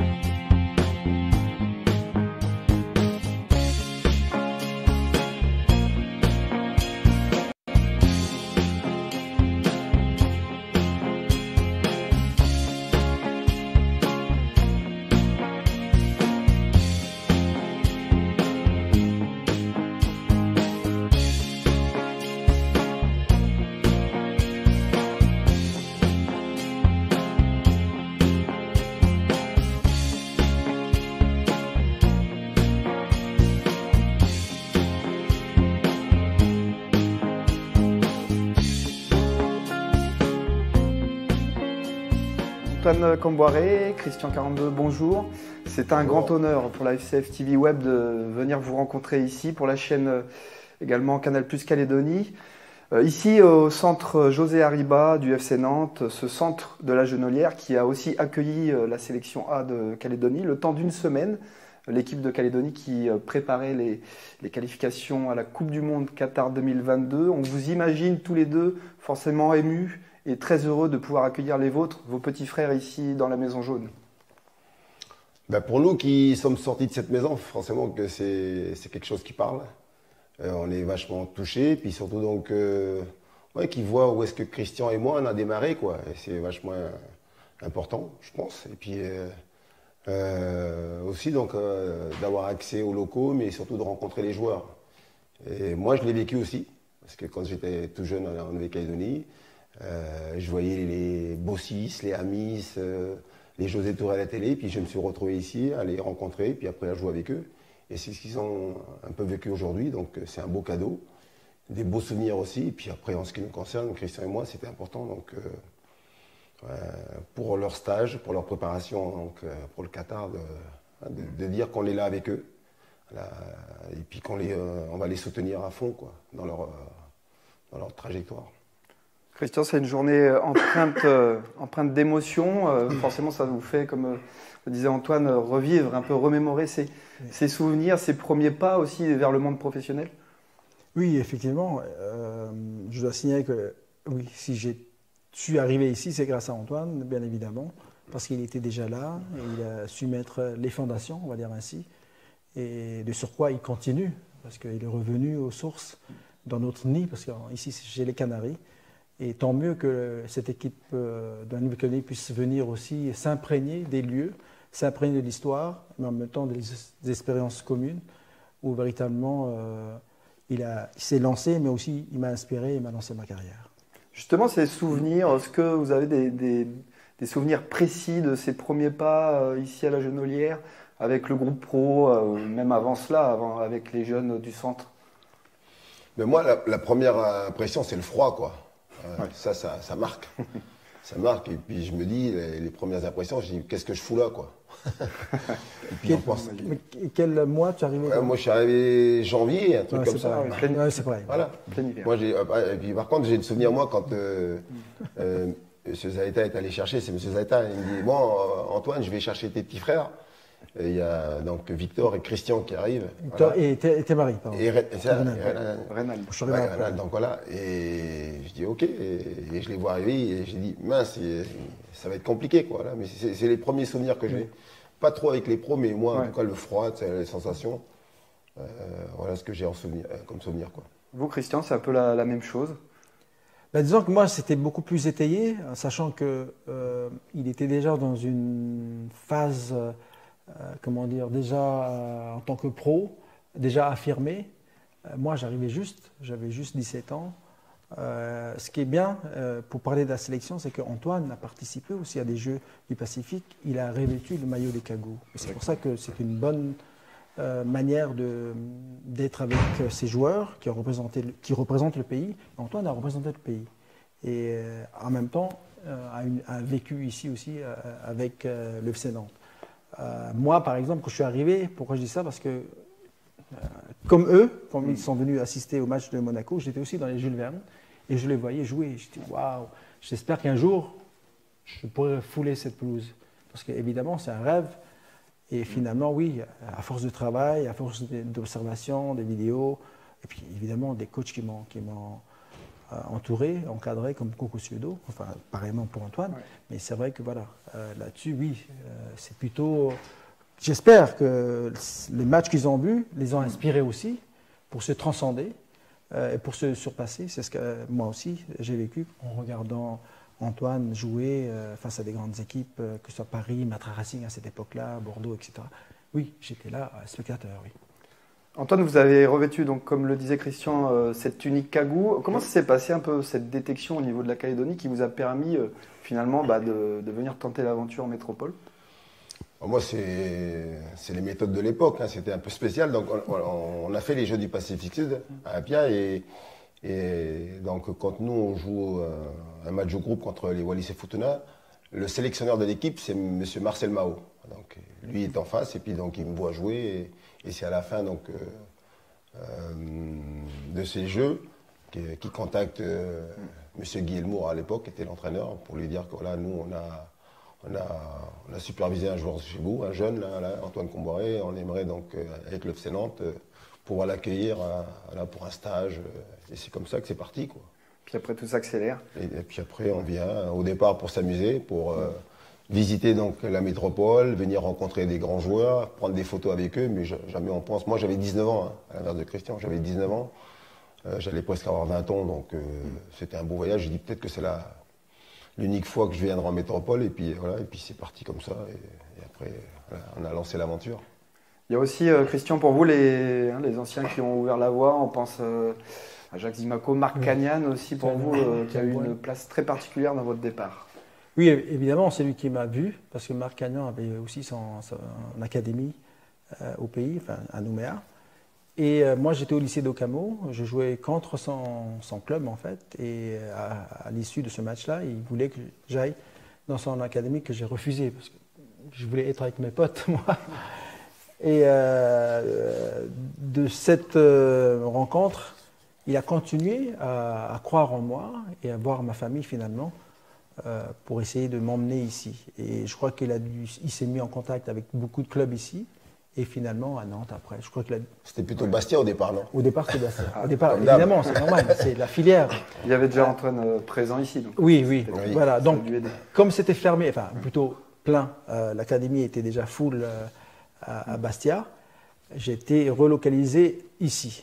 Speaker 5: Antoine Camboiré, Christian quarante-deux, bonjour. C'est un grand honneur pour la F C F T V Web de venir vous rencontrer ici pour la chaîne euh, également Canal Plus Calédonie. Euh, ici au centre José Arriba du F C Nantes, ce centre de la Genolière qui a aussi accueilli euh, la sélection A de Calédonie le temps d'une semaine. L'équipe de Calédonie qui euh, préparait les, les qualifications à la Coupe du Monde Qatar deux mille vingt-deux. On vous imagine tous les deux forcément émus et très heureux de pouvoir accueillir les vôtres, vos petits frères ici dans la Maison Jaune.
Speaker 6: Ben pour nous qui sommes sortis de cette maison, forcément que c'est quelque chose qui parle. Euh, on est vachement touchés, puis surtout donc euh, ouais, qui voient où est-ce que Christian et moi on a démarré, quoi. Et c'est vachement important, je pense. Et puis euh, euh, aussi donc euh, d'avoir accès aux locaux, mais surtout de rencontrer les joueurs. Et moi je l'ai vécu aussi, parce que quand j'étais tout jeune en Nouvelle-Calédonie, Euh, je voyais les Bossis, les Amis, euh, les José Touré à la télé, puis je me suis retrouvé ici à les rencontrer, puis après à jouer avec eux. Et c'est ce qu'ils ont un peu vécu aujourd'hui, donc c'est un beau cadeau, des beaux souvenirs aussi. Et puis après, en ce qui nous concerne, Christian et moi, c'était important donc, euh, euh, pour leur stage, pour leur préparation donc, euh, pour le Qatar, de, de, de dire qu'on est là avec eux. Là, et puis qu'on les, euh, on va les soutenir à fond quoi, dans, leur, euh, dans leur trajectoire.
Speaker 5: Christian, c'est une journée empreinte, euh, empreinte d'émotion. Euh, forcément, ça vous fait, comme euh, le disait Antoine, revivre, un peu remémorer ses, ses souvenirs, ses premiers pas aussi vers le monde professionnel.
Speaker 7: Oui, effectivement. Euh, je dois signaler que oui, si je suis arrivé ici, c'est grâce à Antoine, bien évidemment, parce qu'il était déjà là, et il a su mettre les fondations, on va dire ainsi. Et de surcroît, il continue, parce qu'il est revenu aux sources dans notre nid, parce qu'ici, c'est chez les Canaries. Et tant mieux que cette équipe euh, de la Nouvelle-Calédonie puisse venir aussi s'imprégner des lieux, s'imprégner de l'histoire, mais en même temps des, des expériences communes, où véritablement euh, il, a, il s'est lancé, mais aussi il m'a inspiré et m'a lancé ma carrière.
Speaker 5: Justement, ces souvenirs, est-ce que vous avez des, des, des souvenirs précis de ces premiers pas euh, ici à la Genolière, avec le groupe pro, euh, même avant cela, avant, avec les jeunes du centre?
Speaker 6: Mais moi, la, la première impression, c'est le froid, quoi. Euh, ouais. Ça, ça, ça marque. Ça marque. Et puis je me dis, les, les premières impressions, je dis, qu'est-ce que je fous là, quoi. Et puis
Speaker 7: quel,
Speaker 6: pense...
Speaker 7: quel mois tu es arrivé
Speaker 6: ouais, Moi, je suis arrivé janvier, un truc
Speaker 7: ouais,
Speaker 6: comme ça.
Speaker 7: Ouais, ouais, c'est vrai.
Speaker 6: Voilà. Moi, j'ai, et puis par contre, j'ai le souvenir, moi, quand euh, euh, M. Zaeta est allé chercher, c'est M. Zaeta, il me dit, bon, Antoine, je vais chercher tes petits frères. Et il y a donc Victor et Christian qui arrivent.
Speaker 7: Victor voilà. Et tes maris, pardon.
Speaker 6: Et
Speaker 7: Renan.
Speaker 6: Donc voilà. Et je dis OK. Et, et je les vois arriver. Et j'ai dit mince, ça va être compliqué quoi. Là. Mais c'est les premiers souvenirs que j'ai. Oui. Pas trop avec les pros, mais moi, ouais. En tout cas, le froid, les sensations. Euh, voilà ce que j'ai en souvenir, comme souvenir quoi.
Speaker 5: Vous, Christian, c'est un peu la, la même chose.
Speaker 7: Ben, disons que moi, c'était beaucoup plus étayé, sachant que euh, il était déjà dans une phase. Euh, Euh, comment dire, déjà euh, en tant que pro, déjà affirmé. Euh, moi, j'arrivais juste, j'avais juste dix-sept ans. Euh, ce qui est bien euh, pour parler de la sélection, c'est qu'Antoine a participé aussi à des Jeux du Pacifique. Il a revêtu le maillot des Cagous. C'est pour ça que c'est une bonne euh, manière d'être avec ces joueurs qui, ont représenté, qui représentent le pays. Antoine a représenté le pays. Et euh, en même temps, euh, a, une, a vécu ici aussi euh, avec euh, le F C Nantes. Euh, moi, par exemple, quand je suis arrivé, pourquoi je dis ça? Parce que, euh, comme eux, quand ils sont venus assister au match de Monaco, j'étais aussi dans les Jules Verne et je les voyais jouer. J'étais waouh, j'espère qu'un jour, je pourrai fouler cette pelouse. Parce qu'évidemment, c'est un rêve. Et finalement, oui, à force de travail, à force d'observation, des vidéos, et puis évidemment, des coachs qui m'ont Euh, entouré, encadré comme Coco Suedo, enfin pareillement pour Antoine, ouais. Mais c'est vrai que voilà, euh, là-dessus, oui, euh, c'est plutôt... J'espère que les matchs qu'ils ont vus les ont inspirés aussi pour se transcender euh, et pour se surpasser. C'est ce que euh, moi aussi j'ai vécu en regardant Antoine jouer euh, face à des grandes équipes, euh, que ce soit Paris, Matra Racing à cette époque-là, Bordeaux, et cetera. Oui, j'étais là, spectateur, oui.
Speaker 5: Antoine, vous avez revêtu, donc, comme le disait Christian, euh, cette tunique Cagou. Comment ça s'est passé un peu cette détection au niveau de la Calédonie qui vous a permis euh, finalement bah, de, de venir tenter l'aventure en métropole?
Speaker 6: Moi, c'est les méthodes de l'époque, hein. C'était un peu spécial. Donc, on, on a fait les Jeux du Pacifique Sud à Apia et, et donc quand nous on joue euh, un match de groupe contre les Wallis et Futuna, le sélectionneur de l'équipe, c'est M. Marcel Mao. Donc, lui est en face et puis donc il me voit jouer et, et c'est à la fin donc, euh, euh, de ces jeux qu'il qui contacte euh, M. Guillemot à l'époque, qui était l'entraîneur, pour lui dire que voilà, nous on a, on a, on a supervisé un joueur chez vous, un jeune, là, là, Antoine Comboiré, on aimerait donc euh, avec le F C Nantes euh, pouvoir l'accueillir euh, pour un stage. Euh, et c'est comme ça que c'est parti, quoi.
Speaker 5: Puis après tout s'accélère.
Speaker 6: Et, et puis après on vient au départ pour s'amuser, pour euh, visiter donc la métropole, venir rencontrer des grands joueurs, prendre des photos avec eux, mais jamais on pense. Moi j'avais dix-neuf ans, hein, à l'inverse de Christian, j'avais dix-neuf ans, euh, j'allais presque avoir vingt ans, donc euh, c'était un beau voyage. J'ai dit peut-être que c'est l'unique fois que je viendrai en métropole, et puis voilà, et puis c'est parti comme ça, et, et après voilà, on a lancé l'aventure.
Speaker 5: Il y a aussi, euh, Christian, pour vous, les, hein, les anciens qui ont ouvert la voie, on pense euh, à Jacques Zimaco, Marc Cagnan aussi pour vous, euh, qui a eu une place très particulière dans votre départ.
Speaker 7: Oui, évidemment, c'est lui qui m'a vu, parce que Marc Cagnan avait aussi son, son académie euh, au pays, enfin à Nouméa. Et euh, moi, j'étais au lycée d'Ocamo, je jouais contre son, son club en fait, et à, à l'issue de ce match-là, il voulait que j'aille dans son académie, que j'ai refusé, parce que je voulais être avec mes potes, moi. Et euh, de cette euh, rencontre, il a continué à, à croire en moi et à voir ma famille finalement, Euh, pour essayer de m'emmener ici. Et je crois qu'il a dû, il s'est mis en contact avec beaucoup de clubs ici, et finalement à Nantes après. Je crois qu'il a...
Speaker 6: C'était plutôt ouais. Bastia au départ, non?
Speaker 7: Au départ, c'était Bastia. Au départ, évidemment, c'est normal, c'est la filière.
Speaker 5: Il y avait déjà Antoine euh, présent ici. Donc
Speaker 7: oui, oui.
Speaker 6: oui.
Speaker 7: Voilà. Donc, comme c'était fermé, enfin plutôt plein, euh, l'académie était déjà full euh, à, à Bastia, j'ai été relocalisé ici.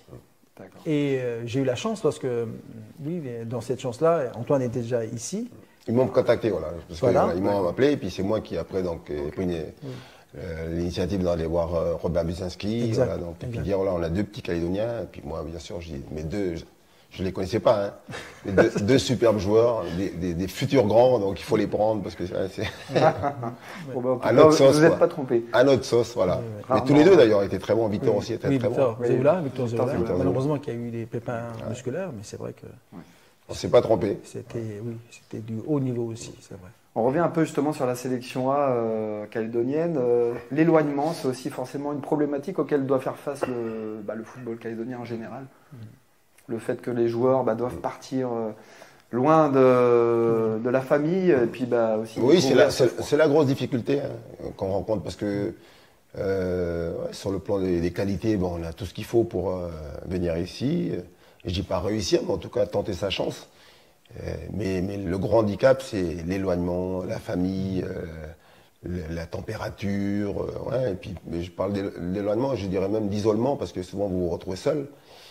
Speaker 7: Et euh, j'ai eu la chance parce que, oui, dans cette chance-là, Antoine était déjà ici.
Speaker 6: Ils m'ont contacté, voilà. Parce
Speaker 7: voilà.
Speaker 6: que, voilà, ils m'ont appelé, et puis c'est moi qui, après, donc, ai pris une, euh, l'initiative d'aller voir euh, Robin Buzinski. Voilà, donc, et puis dire, voilà, on a deux petits Calédoniens. Et puis moi, bien sûr, je dis, mais deux, je ne les connaissais pas, hein. Mais deux, deux superbes joueurs, des, des, des futurs grands, donc il faut les prendre parce que c'est.
Speaker 5: Bon, ben,
Speaker 6: à notre sauce.
Speaker 5: Vous n'êtes pas trompé.
Speaker 6: À notre sauce, voilà.
Speaker 5: Ouais, ouais.
Speaker 6: Mais tous les deux d'ailleurs étaient très bons. Victor
Speaker 7: oui.
Speaker 6: aussi était
Speaker 7: oui,
Speaker 6: très
Speaker 7: Victor,
Speaker 6: bon.
Speaker 7: Zéoula, Victor Zéoula.
Speaker 6: Victor
Speaker 7: Malheureusement qu'il y a eu des pépins ouais. musculaires, mais c'est vrai que.
Speaker 6: Ouais. On ne s'est pas trompé.
Speaker 7: C'était oui, c'était du haut niveau aussi, c'est vrai.
Speaker 5: On revient un peu justement sur la sélection A euh, calédonienne. Euh, L'éloignement, c'est aussi forcément une problématique auquel doit faire face le, bah, le football calédonien en général. Mmh. Le fait que les joueurs bah, doivent partir euh, loin de, de la famille, et puis bah, aussi.
Speaker 6: Oui, c'est la, la grosse difficulté hein, qu'on rencontre parce que euh, ouais, sur le plan des, des qualités, bon, on a tout ce qu'il faut pour euh, venir ici. Je dis pas réussir, mais en tout cas tenter sa chance. Euh, mais, mais le grand handicap, c'est l'éloignement, la famille, euh, la température. Euh, ouais, et puis, mais je parle d'éloignement, je dirais même d'isolement, parce que souvent vous vous retrouvez seul.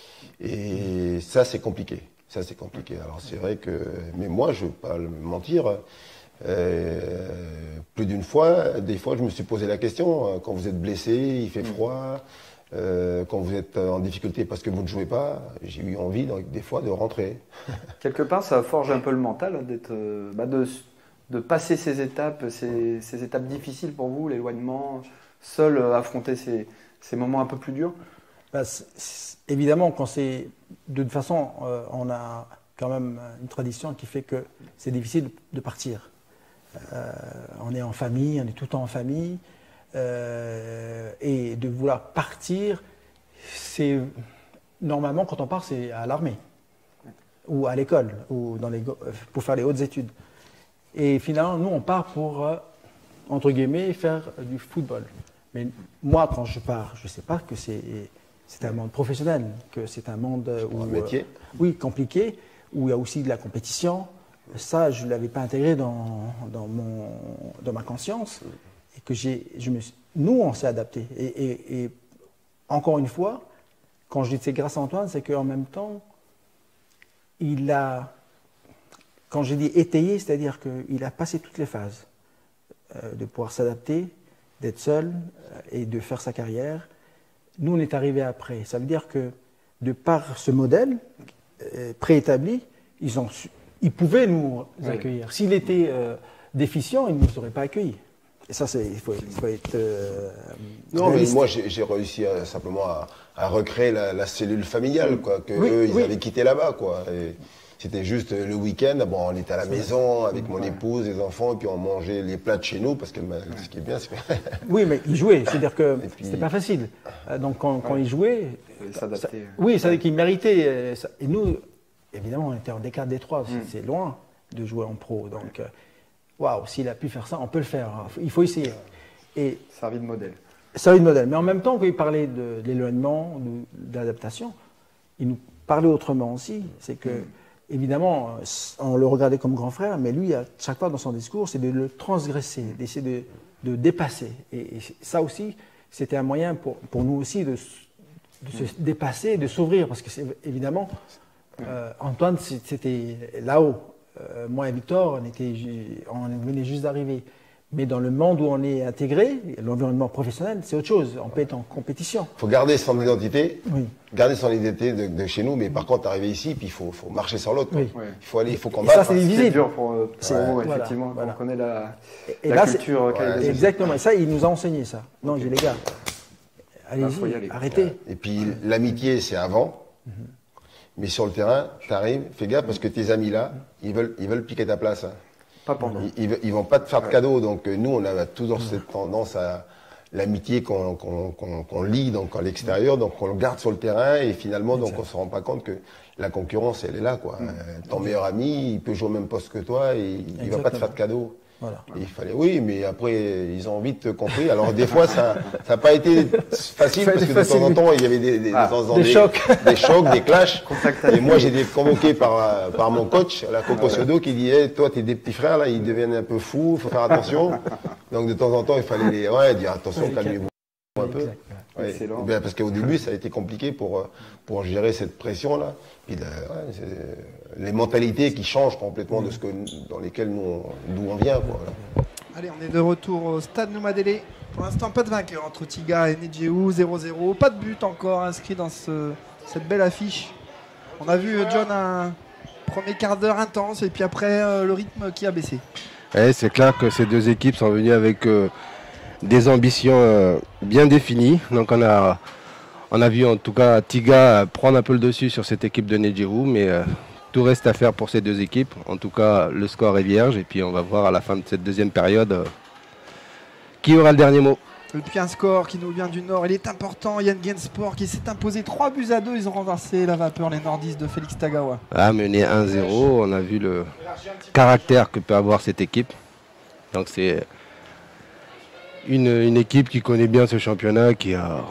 Speaker 6: Et ça, c'est compliqué. Ça, c'est compliqué. Alors c'est vrai que, mais moi, je ne vais pas le mentir. Euh, plus d'une fois, des fois, je me suis posé la question. Quand vous êtes blessé, il fait froid. Euh, quand vous êtes en difficulté parce que vous ne jouez pas, j'ai eu envie donc, des fois de rentrer.
Speaker 5: Quelque part, ça forge un peu le mental hein, d'être, bah, de, de passer ces étapes, ces, ces étapes difficiles pour vous, l'éloignement, seul euh, affronter ces, ces moments un peu plus durs.
Speaker 7: Bah, c'est, c'est, évidemment, quand c'est de toute façon, euh, on a quand même une tradition qui fait que c'est difficile de partir. Euh, on est en famille, on est tout le temps en famille. Euh, et de vouloir partir, c'est normalement quand on part, c'est à l'armée ou à l'école ou dans les, pour faire les hautes études. Et finalement, nous, on part pour euh, entre guillemets faire du football. Mais moi, quand je pars, je ne sais pas que c'est c'est un monde professionnel, que c'est un monde où,
Speaker 6: un métier.
Speaker 7: Euh, oui, compliqué, où il y a aussi de la compétition. Ça, je ne l'avais pas intégré dans dans mon dans ma conscience. Et que j'ai, je me, nous, on s'est adaptés. Et, et, et encore une fois, quand je dis c'est grâce à Antoine, c'est qu'en même temps, il a, quand j'ai dit étayé, c'est-à-dire qu'il a passé toutes les phases euh, de pouvoir s'adapter, d'être seul euh, et de faire sa carrière. Nous, on est arrivés après. Ça veut dire que de par ce modèle euh, préétabli, ils, ont su, ils pouvaient nous oui. accueillir. S'il était euh, déficient, ils ne nous auraient pas accueillis. Et ça, il faut, faut être. Euh,
Speaker 6: non, réaliste. Mais moi, j'ai réussi à, simplement à, à recréer la, la cellule familiale, quoi, que oui, eux, ils oui. avaient quitté là-bas, quoi. Et c'était juste le week-end. Bon, on était à la maison avec mon épouse, les enfants, et puis on mangeait les plats de chez nous, parce que bah, ce qui est bien, c'est que...
Speaker 7: Oui, mais il jouait, c'est-à-dire que
Speaker 6: puis...
Speaker 7: c'était pas facile. Donc quand, quand il jouait,
Speaker 5: ça,
Speaker 7: oui, ça veut dire qu'il méritait. Et nous, évidemment, on était en D quatre, D trois, mm. c'est loin de jouer en pro. Donc, waouh, s'il a pu faire ça, on peut le faire. Il faut essayer. Et
Speaker 5: servi de modèle.
Speaker 7: Servi de modèle. Mais en même temps, quand il parlait de, de l'éloignement, de, de l'adaptation, il nous parlait autrement aussi. C'est que, mm. évidemment, on le regardait comme grand frère, mais lui, à chaque fois dans son discours, c'est de le transgresser, d'essayer de, de dépasser. Et, et ça aussi, c'était un moyen pour, pour nous aussi de, de se dépasser, de s'ouvrir. Parce que, évidemment, euh, Antoine, c'était là-haut. Euh, moi et Victor, on, était, on venait juste d'arriver. Mais dans le monde où on est intégré, l'environnement professionnel, c'est autre chose. On peut être en compétition.
Speaker 6: Il faut garder son identité,
Speaker 7: oui.
Speaker 6: garder son identité de, de chez nous, mais par contre, arriver ici, puis il faut, faut marcher sur l'autre.
Speaker 7: Oui.
Speaker 6: Ouais. Il faut aller, il faut combattre.
Speaker 7: Ça, c'est difficile.
Speaker 5: C'est dur pour, pour
Speaker 7: c'est,
Speaker 5: vous,
Speaker 7: voilà,
Speaker 5: effectivement.
Speaker 7: voilà.
Speaker 5: On connaît la,
Speaker 7: et
Speaker 5: la
Speaker 7: là,
Speaker 5: culture
Speaker 6: ouais,
Speaker 7: exactement. Et ça, il nous a enseigné ça. Non, j'ai les gars, allez-y, arrêtez.
Speaker 6: Et puis, l'amitié, c'est avant. Mm-hmm. Mais sur le terrain, tu arrives, fais gaffe, parce que tes amis là, ils veulent, ils veulent piquer ta place. Hein.
Speaker 5: Pas pendant.
Speaker 6: Ils, ils, ils vont pas te faire de cadeaux. Donc nous, on a toujours cette tendance à l'amitié qu'on qu'on, qu'on, qu'on lie donc à l'extérieur, donc on le garde sur le terrain et finalement, donc on se rend pas compte que la concurrence, elle est là, quoi. Mmh. Ton meilleur ami, il peut jouer au même poste que toi et il Exactement. va pas te faire de cadeaux.
Speaker 7: Voilà.
Speaker 6: Il fallait, oui, mais après, ils ont vite compris. Alors, des fois, ça n'a pas été facile, parce que facile, de temps en temps, il y avait des, des, ah, des,
Speaker 7: des chocs,
Speaker 6: des, chocs, des clashs. Et moi, j'ai été convoqué par, par mon coach, la Coco Siodo, qui dit, hey, toi, tes des petits frères, là, ils deviennent un peu fous, il faut faire attention. Donc, de temps en temps, il fallait les, ouais, dire attention, calmez-vous un peu. Ouais, excellent. Bien, parce qu'au début, ça a été compliqué pour, pour gérer cette pression-là. Puis, ouais, les mentalités qui changent complètement de ce que, dans lesquelles nous, d'où on vient, quoi.
Speaker 2: Allez, on est de retour au stade Noumadélé. Pour l'instant, pas de vainqueur entre Tiga et Nedjéou, zéro zéro. Pas de but encore inscrit dans ce, cette belle affiche. On a vu, John, un premier quart d'heure intense et puis après, euh, le rythme qui a baissé.
Speaker 3: Ouais, c'est clair que ces deux équipes sont venues avec euh, des ambitions euh, bien définies. Donc on a, on a vu en tout cas Tiga prendre un peu le dessus sur cette équipe de Nedjéou, mais euh, tout reste à faire pour ces deux équipes. En tout cas, le score est vierge et puis on va voir à la fin de cette deuxième période euh, qui aura le dernier mot.
Speaker 2: Et puis un score qui nous vient du Nord, il est important. Yann Gensport qui s'est imposé trois buts à deux. Ils ont renversé la vapeur, les nordistes de Félix Tagawa.
Speaker 3: Ah, mené un zéro, on a vu le caractère que peut avoir cette équipe. Donc c'est une, une équipe qui connaît bien ce championnat, qui a...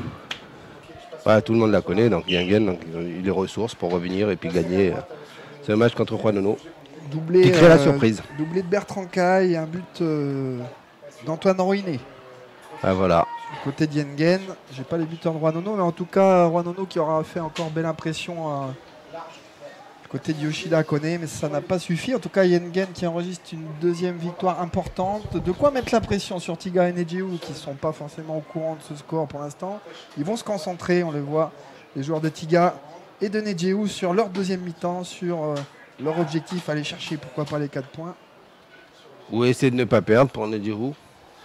Speaker 3: Bah, tout le monde la connaît, donc Yann, donc ils ont eu les ressources pour revenir et puis gagner ce match contre Juanono.
Speaker 2: Doublé,
Speaker 3: qui crée la
Speaker 2: euh,
Speaker 3: surprise.
Speaker 2: Doublé de Bertrand Caille et un but euh, d'Antoine Roiné.
Speaker 3: Ah, voilà.
Speaker 2: Du côté de Yengen, j'ai pas les buteurs de Juanono, mais en tout cas Juanono qui aura fait encore belle impression euh, du côté de Yoshida Kone, mais ça n'a pas suffi. En tout cas Yengen qui enregistre une deuxième victoire importante. De quoi mettre la pression sur Tiga et Nedjéou qui ne sont pas forcément au courant de ce score pour l'instant. Ils vont se concentrer, on le voit, les joueurs de Tiga et de Nedjéou sur leur deuxième mi-temps, sur euh, leur objectif, aller chercher pourquoi pas les quatre points.
Speaker 3: Ou essayer de ne pas perdre pour Nedjéou.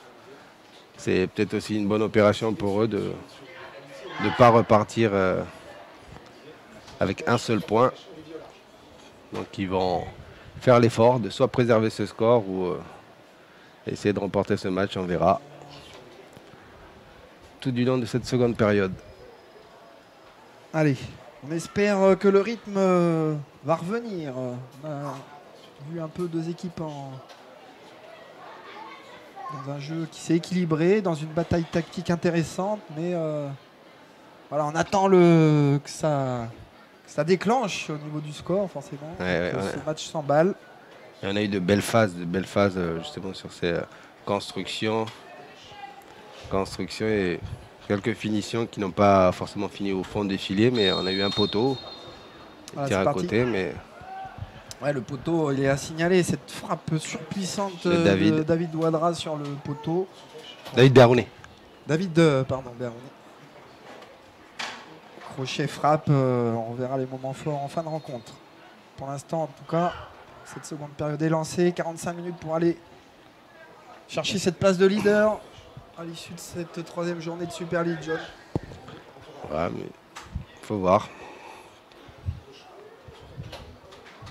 Speaker 3: C'est peut-être aussi une bonne opération pour eux de ne pas repartir euh, avec un seul point. Donc ils vont faire l'effort de soit préserver ce score ou euh, essayer de remporter ce match, on verra. Tout du long de cette seconde période.
Speaker 2: Allez, on espère que le rythme euh, va revenir. On a vu un peu deux équipes en... dans un jeu qui s'est équilibré, dans une bataille tactique intéressante, mais euh, voilà, on attend le, que, ça, que ça déclenche au niveau du score, forcément.
Speaker 3: Ouais, ouais,
Speaker 2: Donc,
Speaker 3: ouais.
Speaker 2: Ce match s'emballe.
Speaker 3: Et on a eu de belles phases, de belles phases justement sur ces euh, constructions, constructions et quelques finitions qui n'ont pas forcément fini au fond des filets, mais on a eu un poteau,
Speaker 2: Voilà,
Speaker 3: tir
Speaker 2: c'est
Speaker 3: à
Speaker 2: parti.
Speaker 3: côté, mais
Speaker 2: Ouais, le poteau, il est à signaler, cette frappe surpuissante
Speaker 3: De
Speaker 2: euh,
Speaker 3: David.
Speaker 2: de David Ouadra sur le poteau.
Speaker 3: David Berrounet.
Speaker 2: David, euh, pardon, Berrounet. Crochet, frappe, euh, on verra les moments forts en fin de rencontre. Pour l'instant, en tout cas, cette seconde période est lancée. quarante-cinq minutes pour aller chercher cette place de leader à l'issue de cette troisième journée de Super League, John.
Speaker 3: Ouais, mais faut voir.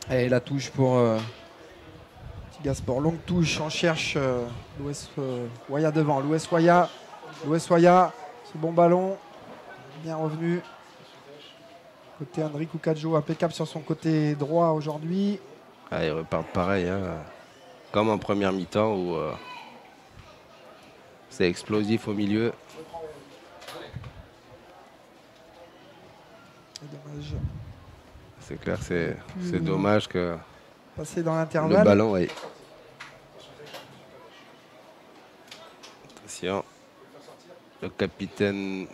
Speaker 2: Et la touche pour euh, Tigasport. Longue touche, on cherche euh, Louis euh, Waya devant. Louis Waya, Louis Waya, ce bon ballon, bien revenu. Côté Henry Koukajo, impeccable sur son côté droit aujourd'hui.
Speaker 3: Ah, ils repartent pareil, hein. Comme en première mi-temps où euh, c'est explosif au milieu.
Speaker 2: C'est dommage.
Speaker 3: C'est clair, c'est c'est dommage que
Speaker 2: Passer dans
Speaker 3: le
Speaker 2: l'intervalle.
Speaker 3: ballon, ouais. Attention, le capitaine,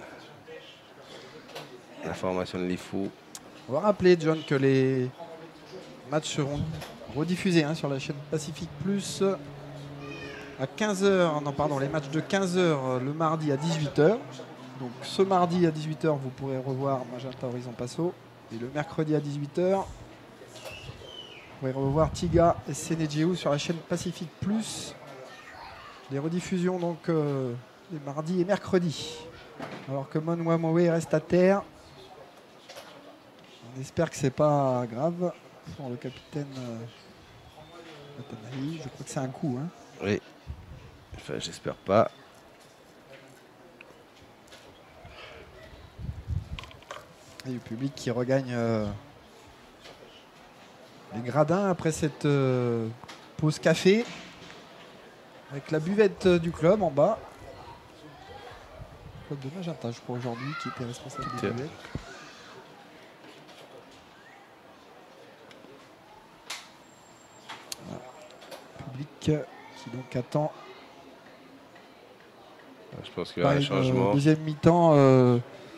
Speaker 3: la formation de Lifou.
Speaker 2: On va rappeler, John, que les matchs seront rediffusés hein, sur la chaîne Pacifique Plus à quinze heures. Non, pardon, les matchs de quinze heures le mardi à dix-huit heures. Donc ce mardi à dix-huit heures, vous pourrez revoir Magenta Horizon Passo. Et le mercredi à dix-huit heures, vous pourrez revoir Tiga et Sénégiou sur la chaîne Pacifique Plus. Les rediffusions donc euh, les mardis et mercredis. Alors que Mon Wamoe reste à terre. On espère que c'est pas grave pour le capitaine euh, Watanabe. Je crois que c'est un coup. Hein.
Speaker 3: Oui, enfin, j'espère pas.
Speaker 2: Et le public qui regagne euh, les gradins après cette euh, pause café. Avec la buvette euh, du club en bas. Club de Magenta, je crois, aujourd'hui, qui était responsable des
Speaker 3: Tiens.
Speaker 2: buvettes. Voilà. Public qui donc attend.
Speaker 3: Je pense qu'il y aura un
Speaker 2: Pareil,
Speaker 3: changement.
Speaker 2: euh, deuxième mi-temps euh,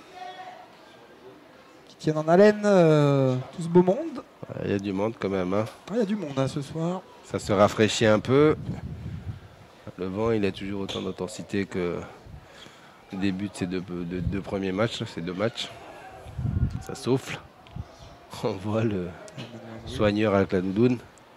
Speaker 2: qui tiennent en haleine euh, tout ce beau monde.
Speaker 3: Il y a du monde quand même, hein.
Speaker 2: Ah, il y a du monde hein, ce soir.
Speaker 3: Ça se rafraîchit un peu. Le vent, il a toujours autant d'intensité que le début de ces deux, deux- deux premiers matchs, là, ces deux matchs. Ça souffle. On voit le soigneur avec la doudoune.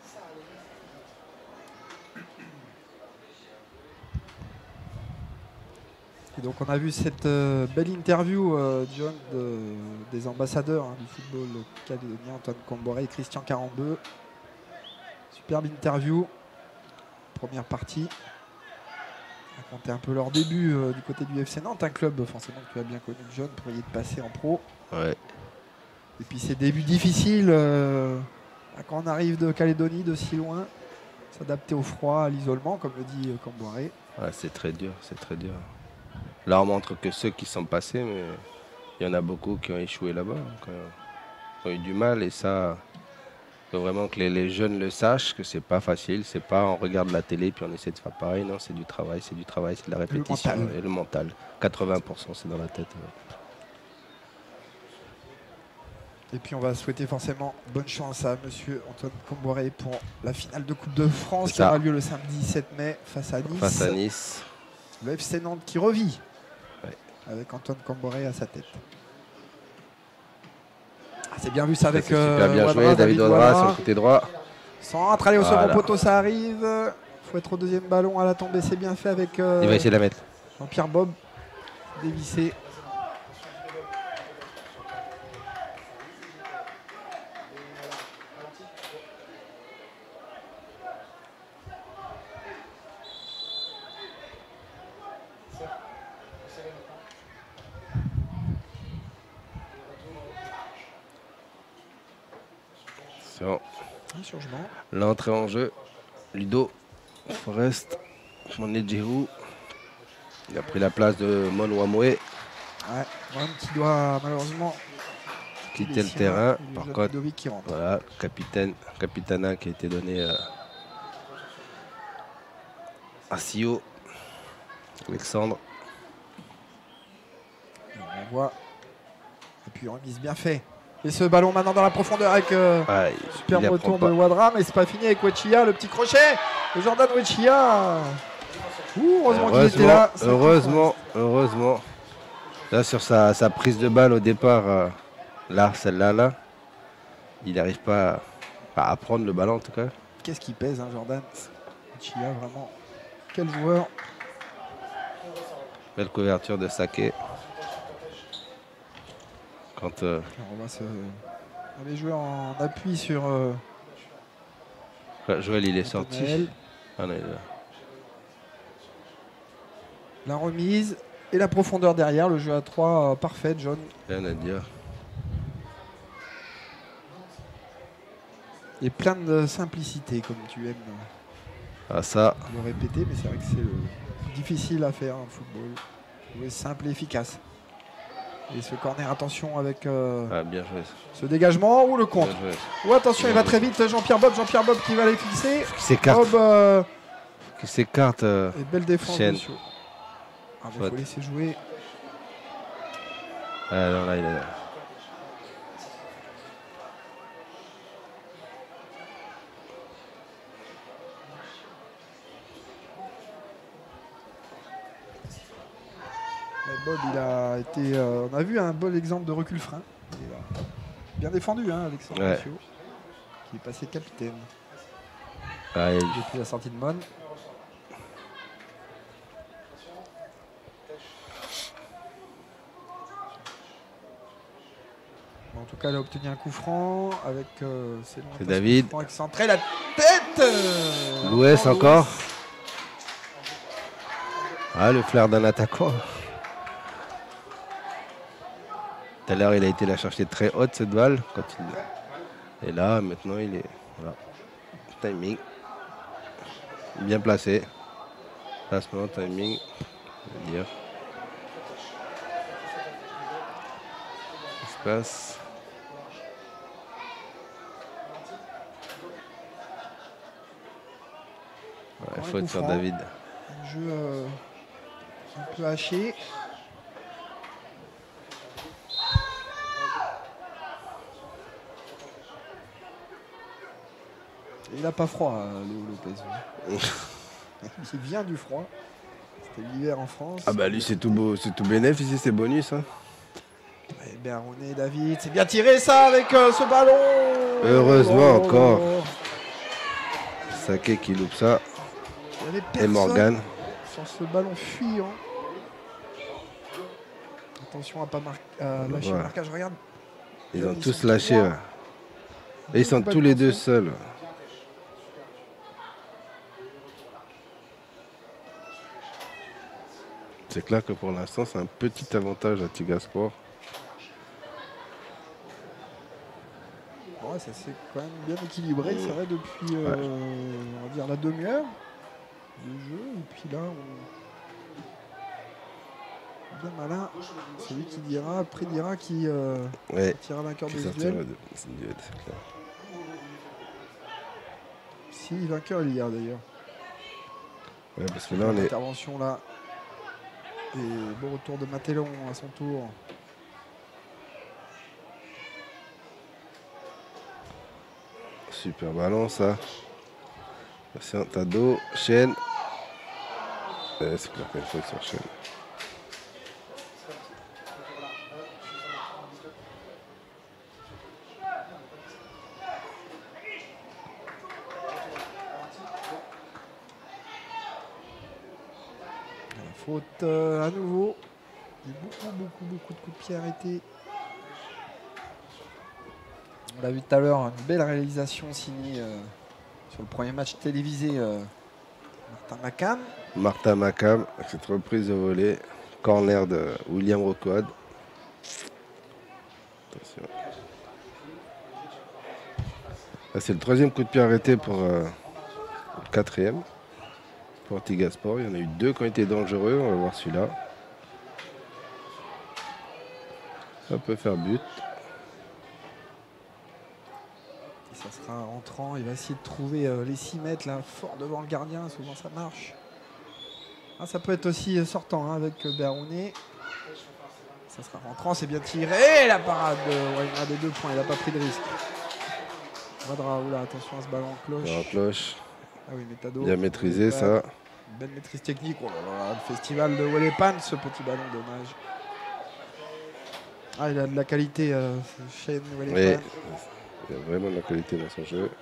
Speaker 2: Et donc on a vu cette euh, belle interview, euh, John, de- des ambassadeurs hein, du football calédonien, Antoine Comboré et Christian quarante-deux. Superbe interview. Première partie. Raconter un peu leur début euh, du côté du F C Nantes, un club forcément que tu as bien connu, John, pour y être passé en pro.
Speaker 3: Ouais.
Speaker 2: Et puis ces débuts difficiles, euh, quand on arrive de Calédonie, de si loin, s'adapter au froid, à l'isolement, comme le dit euh, Comboré.
Speaker 3: Ouais, c'est très dur, c'est très dur. Là, on montre que ceux qui sont passés, mais il y en a beaucoup qui ont échoué là-bas, qui ont, qui ont eu du mal. Et ça, il faut vraiment que les, les jeunes le sachent, que c'est pas facile. C'est pas on regarde la télé puis on essaie de faire pareil. Non, c'est du travail, c'est du travail, c'est de la répétition.
Speaker 2: mental.
Speaker 3: Et le mental. quatre-vingts pour cent, c'est dans la tête. Ouais.
Speaker 2: Et puis on va souhaiter forcément bonne chance à monsieur Antoine Comboré pour la finale de Coupe de France
Speaker 3: C'est
Speaker 2: qui
Speaker 3: ça.
Speaker 2: aura lieu le samedi sept mai face à Nice.
Speaker 3: Face à Nice.
Speaker 2: Le F C Nantes qui revit
Speaker 3: Ouais.
Speaker 2: avec Antoine Comboré à sa tête. Ah, c'est bien vu ça avec
Speaker 3: C'est super
Speaker 2: euh,
Speaker 3: bien
Speaker 2: Ouadra,
Speaker 3: joué, David Ouadra
Speaker 2: Ouadra.
Speaker 3: sur le côté droit.
Speaker 2: Centre, allez au
Speaker 3: Voilà.
Speaker 2: second poteau, ça arrive. Il faut être au deuxième ballon à la tombée, c'est bien fait avec euh,
Speaker 3: Il va essayer de la mettre.
Speaker 2: Jean-Pierre Bob. Dévissé.
Speaker 3: Attention.
Speaker 2: Un changement.
Speaker 3: L'entrée en jeu. Ludo Forest. Monedjehou. Il a pris la place de Mon Wamoe.
Speaker 2: Ouais, Juan qui doit malheureusement
Speaker 3: Quitter le
Speaker 2: laisser
Speaker 3: terrain.
Speaker 2: un- le
Speaker 3: Par
Speaker 2: jeune
Speaker 3: contre,
Speaker 2: Ludovic qui rentre.
Speaker 3: voilà, capitaine, capitana qui a été donné euh, à Sio. Alexandre.
Speaker 2: On voit. Et puis remise bien fait. Et ce ballon maintenant dans la profondeur avec euh,
Speaker 3: Ah, il-
Speaker 2: superbe
Speaker 3: il
Speaker 2: retour
Speaker 3: apprend
Speaker 2: de
Speaker 3: pas.
Speaker 2: Ouadra, mais c'est pas fini avec Wechia, le petit crochet de Jordan Wechia. Ouh, heureusement qu'il était là. Ça
Speaker 3: heureusement, heureusement. Là, sur sa, sa prise de balle au départ, euh, là, celle-là, là, il n'arrive pas à, à prendre le ballon en tout cas.
Speaker 2: Qu'est-ce qui pèse, hein, Jordan Wechia, vraiment. Quel joueur.
Speaker 3: Belle couverture de Saké. Quand euh,
Speaker 2: Alors, on va se... On avait joué en appui sur euh,
Speaker 3: Ouais, Joël, il est sorti.
Speaker 2: Nathanaël.
Speaker 3: Ah non, il est là.
Speaker 2: La remise et la profondeur derrière. Le jeu à trois euh, parfait, John.
Speaker 3: Rien à dire.
Speaker 2: Et plein de simplicité, comme tu aimes
Speaker 3: Ah ça,
Speaker 2: le répéter. Mais c'est vrai que c'est le difficile à faire en football. Jouer simple et efficace. Et ce corner, attention avec euh,
Speaker 3: ah, bien joué.
Speaker 2: ce dégagement ou le contre.
Speaker 3: Bien joué.
Speaker 2: Ou attention, il va très vite. Jean-Pierre Bob, Jean-Pierre Bob qui va les fixer.
Speaker 3: Qui s'écarte.
Speaker 2: Bob, euh,
Speaker 3: Qui s'écarte. euh,
Speaker 2: et belle défense,
Speaker 3: Chêne.
Speaker 2: monsieur. Ah, il
Speaker 3: Faute.
Speaker 2: faut laisser jouer.
Speaker 3: Ah non, là, il est là.
Speaker 2: Mais Bob, il a été. euh, on a vu un bon exemple de recul frein. Il a bien défendu, hein, Alexandre
Speaker 3: Ouais.
Speaker 2: Massiot, qui est passé capitaine
Speaker 3: Ah, il-
Speaker 2: depuis la sortie de Mon. Bon, en tout cas, il a obtenu un coup franc avec. Euh, c'est long,
Speaker 3: C'est
Speaker 2: passe
Speaker 3: David.
Speaker 2: coup franc excentré, la tête. euh,
Speaker 3: Louès
Speaker 2: Louès.
Speaker 3: encore. Ah, le flair d'un attaquant. Tout à l'heure, il a été la chercher très haute, cette balle. Quand il... Et là, maintenant, il est... Voilà. Timing. Bien placé. Placement, timing. On va dire. Espace. Ouais,
Speaker 2: Encore un
Speaker 3: faute
Speaker 2: coup
Speaker 3: sur
Speaker 2: franc.
Speaker 3: David.
Speaker 2: Un jeu euh, un peu haché. Il n'a pas froid, euh, Léo Lopez. Il vient du froid. C'était l'hiver en France.
Speaker 3: Ah bah lui, c'est tout beau, c'est tout bénéf ici, c'est bonus. Hein.
Speaker 2: Et Berronet, David, c'est bien tiré ça avec euh, ce ballon.
Speaker 3: Heureusement
Speaker 2: Oh, oh,
Speaker 3: encore.
Speaker 2: oh, oh.
Speaker 3: Saké qui loupe ça.
Speaker 2: Il y avait
Speaker 3: Et
Speaker 2: personne
Speaker 3: Morgan.
Speaker 2: sur ce ballon fuyant. Attention à pas mar- à lâcher
Speaker 3: Ouais.
Speaker 2: le marquage, regarde.
Speaker 3: Ils ont
Speaker 2: Ils
Speaker 3: tous
Speaker 2: sont
Speaker 3: lâché.
Speaker 2: trois.
Speaker 3: Ouais. Et ils sont tous les deux seuls. C'est clair que pour l'instant, c'est un petit avantage à Tigasport.
Speaker 2: Ouais, ça s'est quand même bien équilibré, c'est vrai, depuis euh, on va dire la demi-heure de jeu. Et puis là, on... bien malin. Celui qui dira, après dira qui euh,
Speaker 3: Ouais.
Speaker 2: tirera vainqueur de
Speaker 3: Qui
Speaker 2: ce
Speaker 3: sortira
Speaker 2: duel.
Speaker 3: de- c'est une duel, c'est clair.
Speaker 2: Si vainqueur il y a d'ailleurs.
Speaker 3: Ouais, parce que là, on est.
Speaker 2: Intervention là. Et bon retour de Matellon à son tour.
Speaker 3: Super ballon, ça. Merci, Tado. Chaîne. Ouais, c'est clair qu'il y a une faute sur chaîne.
Speaker 2: La faute euh, à nouveau. Il y a beaucoup, beaucoup, beaucoup de coups de pied arrêtés. On l'a vu tout à l'heure, une belle réalisation signée euh, sur le premier match télévisé euh, Martin Macam.
Speaker 3: Martin Macam, avec cette reprise de volée. Corner de William Roquad. Attention. Là, c'est le troisième coup de pied arrêté pour euh, le quatrième. Pour Tigasport. Il y en a eu deux qui ont été dangereux. On va voir celui-là. Ça peut faire but.
Speaker 2: Et ça sera entrant. Il va essayer de trouver euh, les six mètres là, fort devant le gardien. Souvent ça marche. Ah, ça peut être aussi euh, sortant hein, avec euh, Berronet. Ça sera rentrant, c'est bien tiré. La parade de ouais, des deux points. Il n'a pas pris de risque. Vadra, oula, attention à ce ballon en cloche.
Speaker 3: En cloche.
Speaker 2: Ah oui, Métado.
Speaker 3: Bien maîtrisé, ça.
Speaker 2: Une belle maîtrise technique. Oh là là, le festival de Wellepan, ce petit ballon, dommage. Ah, il a de la qualité, euh, ce Shane
Speaker 3: Oui.
Speaker 2: Wellepan.
Speaker 3: Il y a vraiment de la qualité dans son jeu.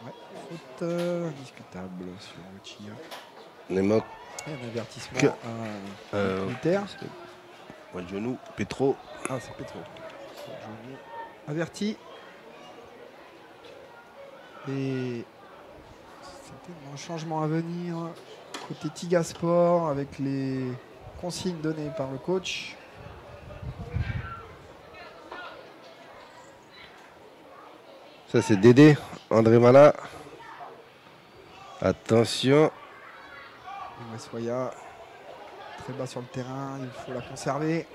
Speaker 2: Ouais, faute euh, indiscutable sur Ochia.
Speaker 3: Nemo,
Speaker 2: Et un avertissement
Speaker 3: Que-
Speaker 2: à
Speaker 3: euh,
Speaker 2: Militaire.
Speaker 3: Genou, Petro.
Speaker 2: Ah, c'est Petro. Averti. Et certainement un changement à venir côté Tigasport avec les consignes données par le coach.
Speaker 3: Ça c'est Dédé, André Mala. Attention.
Speaker 2: Soya très bas sur le terrain, il faut la conserver.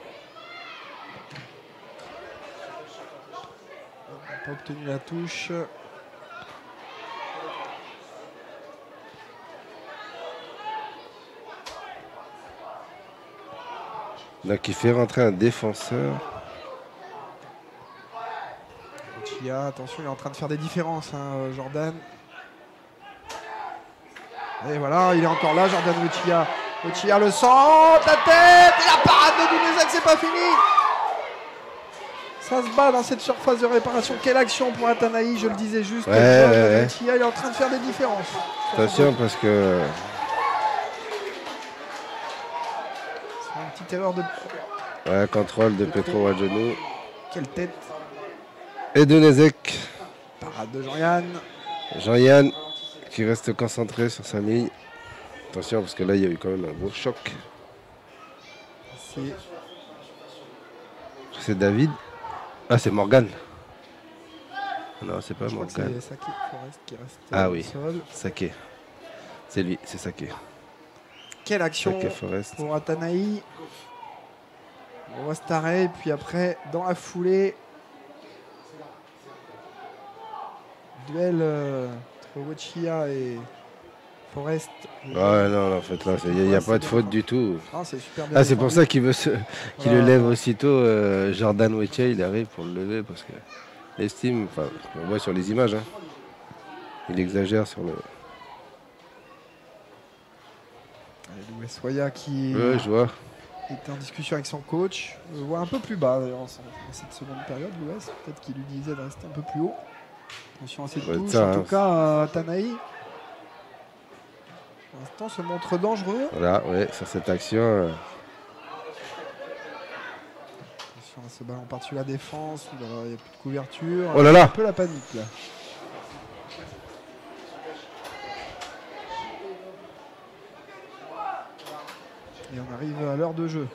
Speaker 2: On n'a pas obtenu la touche.
Speaker 3: Donc il fait rentrer un défenseur.
Speaker 2: Ochia, attention, il est en train de faire des différences, hein, Jordan. Et voilà, il est encore là, Jordan Ochia. Ochia le centre, la tête, et la parade de Dunezek, c'est pas fini. Ça se bat dans cette surface de réparation. Quelle action pour Atanay, je le disais juste.
Speaker 3: Ouais,
Speaker 2: Jordan
Speaker 3: ouais, ouais.
Speaker 2: Ochia, il est en train de faire des différences.
Speaker 3: Attention parce que
Speaker 2: C'est une petite erreur de...
Speaker 3: ouais, contrôle de Petro à genoux.
Speaker 2: Quelle tête.
Speaker 3: Et Dunezek.
Speaker 2: Parade de Jean-Yann.
Speaker 3: Jean-Yann qui reste concentré sur sa ligne. Attention parce que là il y a eu quand même un gros choc.
Speaker 2: C'est
Speaker 3: C'est David. Ah c'est Morgan. Non c'est pas
Speaker 2: Je crois que
Speaker 3: Morgan.
Speaker 2: c'est Saki Forest qui reste
Speaker 3: Ah
Speaker 2: au
Speaker 3: oui.
Speaker 2: sol.
Speaker 3: Saké. C'est lui, c'est Saké.
Speaker 2: Quelle action
Speaker 3: Saké Forest.
Speaker 2: pour Atanay. On voit cet arrêt, et puis après, dans la foulée, duel euh, entre Ochia et Forest.
Speaker 3: Ouais non, non en fait là il n'y a, a pas de faute du tout.
Speaker 2: Ah, c'est super bien
Speaker 3: Ah c'est pour
Speaker 2: défendu.
Speaker 3: ça qu'il veut se... qu'il
Speaker 2: Voilà.
Speaker 3: le lève aussitôt. euh, Jordan Wetche il arrive pour le lever parce que l'estime, enfin on voit sur les images. Hein. Il exagère sur le.
Speaker 2: Louis Soya qui
Speaker 3: Ouais je vois.
Speaker 2: était en discussion avec son coach. On le voit un peu plus bas d'ailleurs dans cette seconde période, Louis. Peut-être qu'il lui disait de rester un peu plus haut. Attention à cette
Speaker 3: Ouais,
Speaker 2: touche.
Speaker 3: ça,
Speaker 2: en
Speaker 3: hein.
Speaker 2: tout cas, Atanay, pour l'instant, se montre dangereux.
Speaker 3: Voilà, ouais, sur cette action. euh,
Speaker 2: Attention à ce ballon par-dessus la défense. où Il n'y a plus de couverture.
Speaker 3: Oh là là.
Speaker 2: Un peu la panique là. Et on arrive à l'heure de jeu.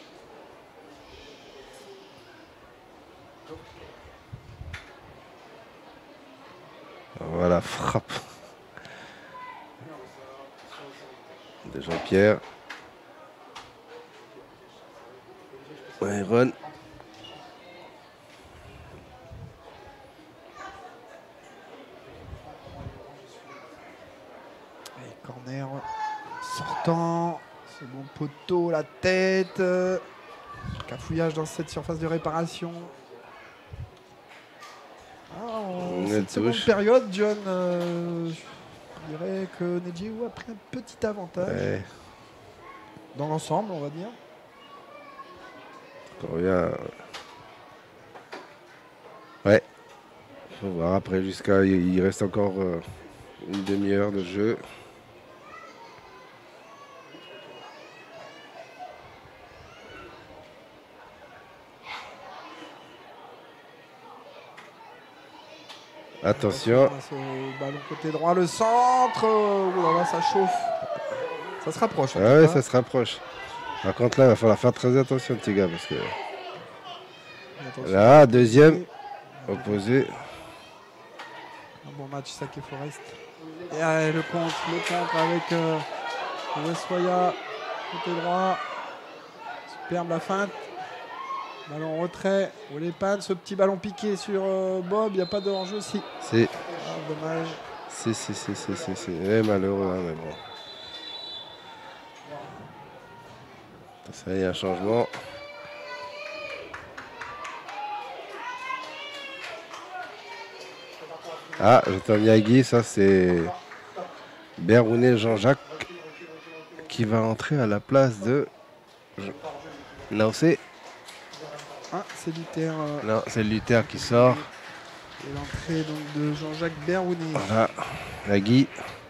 Speaker 3: Voilà, frappe. De Jean-Pierre. Ouais, Ron.
Speaker 2: Allez, corner sortant. Second poteau, la tête. euh, Cafouillage dans cette surface de réparation. Ah, en
Speaker 3: Une
Speaker 2: cette seconde
Speaker 3: touche.
Speaker 2: période, John, euh, je dirais que Nedjiou a pris un petit avantage
Speaker 3: Ouais,
Speaker 2: dans l'ensemble, on va dire.
Speaker 3: on revient. Ouais. Faut voir après jusqu'à. Il il reste encore euh, une demi-heure de jeu. Attention.
Speaker 2: Ce ballon côté droit, le centre. Oh là là, ça chauffe. Ça se rapproche. en
Speaker 3: Ah
Speaker 2: tout
Speaker 3: ouais,
Speaker 2: cas.
Speaker 3: ça se rapproche. Par contre là, il va falloir faire très attention, petit gars, parce que
Speaker 2: Attention.
Speaker 3: là, deuxième opposé.
Speaker 2: Un bon match, Saké Forest. Et allez, le contre, le contre avec euh, Wesoya, côté droit. Superbe la feinte. Ballon en retrait. Olepan, ce petit ballon piqué sur euh, Bob. Il n'y a pas de hors-jeu. Si.
Speaker 3: C'est,
Speaker 2: Ah, dommage.
Speaker 3: c'est, c'est, c'est, c'est, c'est, c'est. Eh, malheureux, hein, mais bon. Ça y est, un changement. Ah, j'entends Miyagi, ça c'est Berounet Jean-Jacques qui va entrer à la place de Naocé.
Speaker 2: Ah, c'est Luther. euh,
Speaker 3: Non, c'est Luther qui sort.
Speaker 2: Et l'entrée donc de Jean-Jacques Berounet.
Speaker 3: Voilà, Nagui.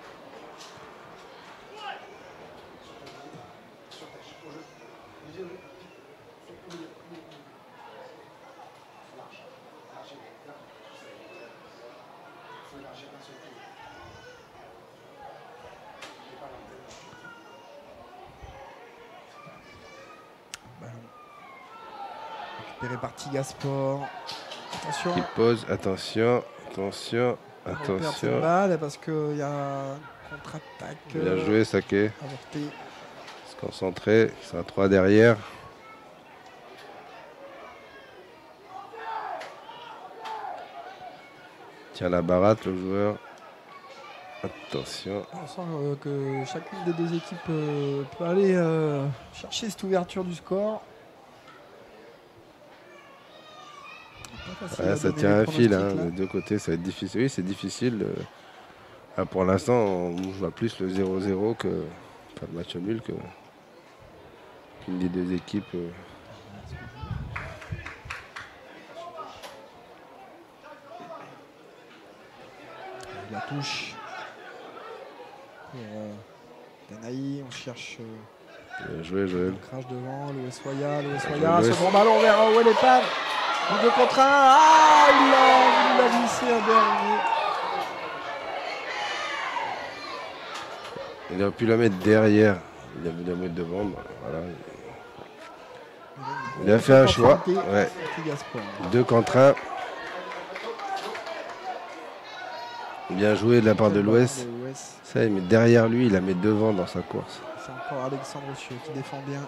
Speaker 2: Récupéré par Tigasport. Attention.
Speaker 3: Il pose, attention, attention,
Speaker 2: On perd cette
Speaker 3: attention.
Speaker 2: balle parce qu'il y a un contre-attaque.
Speaker 3: Bien
Speaker 2: euh,
Speaker 3: joué, Saké.
Speaker 2: avorté.
Speaker 3: Se concentrer, c'est un trois derrière. Tiens la baratte, le joueur. Attention.
Speaker 2: On sent euh, que chacune des deux équipes euh, peut aller euh, chercher cette ouverture du score. Pas facile
Speaker 3: Ouais,
Speaker 2: à
Speaker 3: ça
Speaker 2: donner
Speaker 3: tient
Speaker 2: les
Speaker 3: un fil, hein,
Speaker 2: pronostics, là.
Speaker 3: des deux côtés, ça va être difficile. Oui, c'est difficile. euh. Ah, pour l'instant, on voit plus le zéro zéro que. Enfin, le match nul que. qu'une des deux équipes. euh.
Speaker 2: La touche pour euh, Danaï. On cherche euh,
Speaker 3: Bien joué, Joël.
Speaker 2: le crash devant. Louis Soya. Louis
Speaker 3: Bien
Speaker 2: Soya.
Speaker 3: joué.
Speaker 2: Ce bon ballon vers euh, Wellepan. deux contre un. Ah, il a, il a glissé à Bernier.
Speaker 3: Il aurait pu la mettre derrière. Il a voulu la mettre devant. bah, Voilà. Il a fait un choix. Ouais.
Speaker 2: Tigasport.
Speaker 3: Deux contre un. Bien joué de la part de l'Ouest.
Speaker 2: De l'Ouest.
Speaker 3: Ça, il met derrière lui, il la met devant dans sa course.
Speaker 2: C'est encore Alexandre Chieux qui défend bien.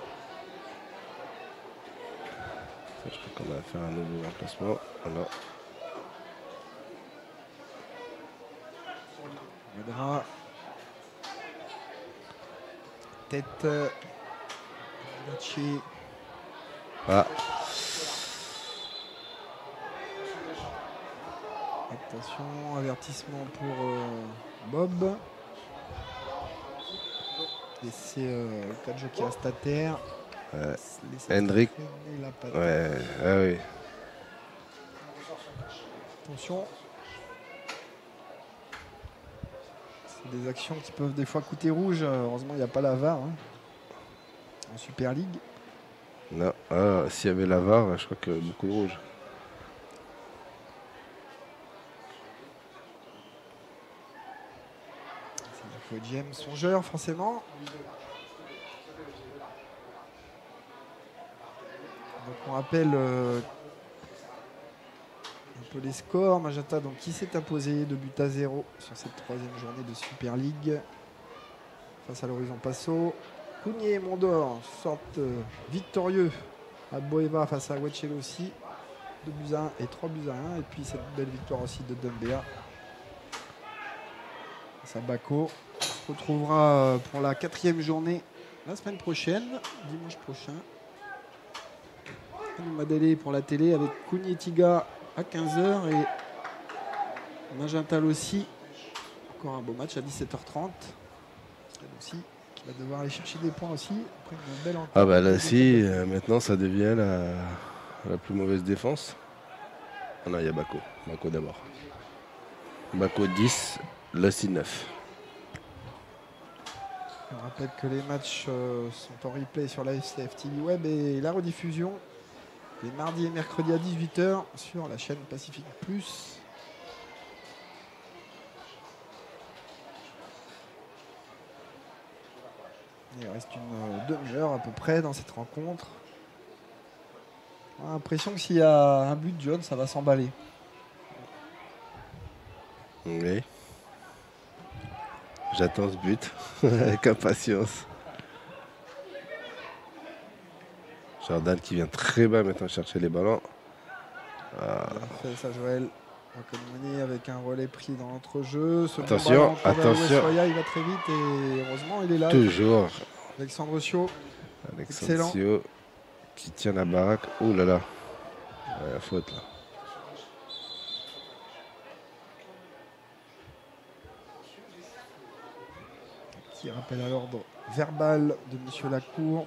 Speaker 3: Ça, je crois qu'on va faire un nouveau remplacement. Voilà.
Speaker 2: Medra. Tête. euh, Gachi.
Speaker 3: Ah,
Speaker 2: Attention, avertissement pour euh, Bob. Laissez euh, Kadjo qui reste à terre.
Speaker 3: Ouais.
Speaker 2: Laissez
Speaker 3: Hendrik.
Speaker 2: traîner la patte.
Speaker 3: ouais, ah oui.
Speaker 2: Attention. C'est des actions qui peuvent des fois coûter rouge. Heureusement, il n'y a pas la V A R hein, en Super League.
Speaker 3: Non, ah, s'il y avait la V A R, je crois que beaucoup de rouge.
Speaker 2: C'est Marco Diem, songeur forcément. Donc on rappelle euh, un peu les scores. Magenta donc, qui s'est imposé de but à zéro sur cette troisième journée de Super League face à l'Horizon Passo. Cougnier et Mondor sortent euh, victorieux à Boeva face à Wetchelo aussi. deux buts à un et trois buts à un. Et puis cette belle victoire aussi de Dumbéa face à Bako. On se retrouvera euh, pour la quatrième journée la semaine prochaine, dimanche prochain. Madélé pour la télé avec Cougnier Tiga à quinze heures et Magental aussi. Encore un beau match à dix-sept heures trente. Elle aussi qui va devoir aller chercher des points aussi. Après une belle
Speaker 3: Ah bah là si, euh, maintenant ça devient la, la plus mauvaise défense. Ah non, il y a Bako. Bako d'abord. Bako dix, Lassi neuf.
Speaker 2: On rappelle que les matchs euh, sont en replay sur la F C F T V Web et la rediffusion les mardis et mercredis à dix-huit heures sur la chaîne Pacifique Plus. Il reste une euh, demi-heure à peu près dans cette rencontre. On a l'impression que s'il y a un but, John, ça va s'emballer.
Speaker 3: Oui. J'attends ce but avec impatience. Jordan qui vient très bas maintenant chercher les ballons. Ah.
Speaker 2: Bien fait ça, Joël. Mené avec un relais pris dans l'entrejeu. Ce bon
Speaker 3: Attention,
Speaker 2: ballon pour
Speaker 3: attention.
Speaker 2: Soya, il va très vite et heureusement il est là.
Speaker 3: Toujours
Speaker 2: Alexandre Chiot.
Speaker 3: Alexandre Sio qui tient la baraque. Oh là là. Ouais, la faute là.
Speaker 2: Qui rappelle à l'ordre verbal de Monsieur Lacour.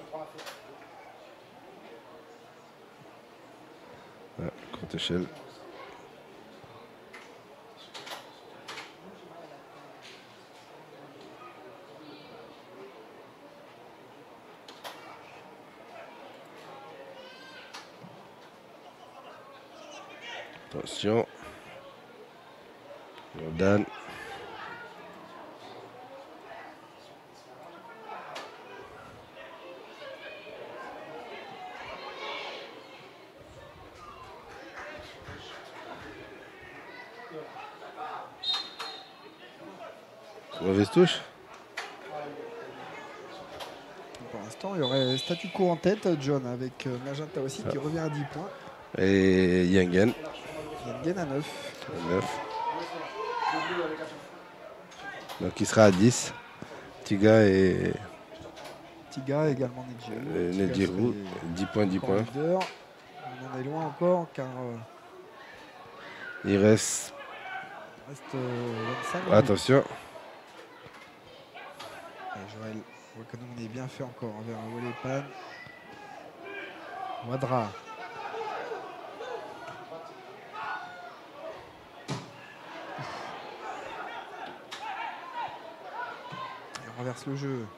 Speaker 3: Ouais, courte échelle. Attention. Jordan. Mauvaise touche.
Speaker 2: Pour l'instant, il y aurait statu quo en tête, John, avec euh, Magenta aussi qui revient à dix points.
Speaker 3: Et Yengen.
Speaker 2: Yengen à neuf.
Speaker 3: À neuf. Donc il sera à dix. Tiga et
Speaker 2: Tiga également Nedjirou.
Speaker 3: Nedjirou. dix points, dix points.
Speaker 2: Leader. On en est loin encore car euh,
Speaker 3: il reste.
Speaker 2: il reste euh, vingt-cinq.
Speaker 3: Attention.
Speaker 2: Joël on est bien fait encore envers Wolepan. Ouaddra. Il renverse le jeu.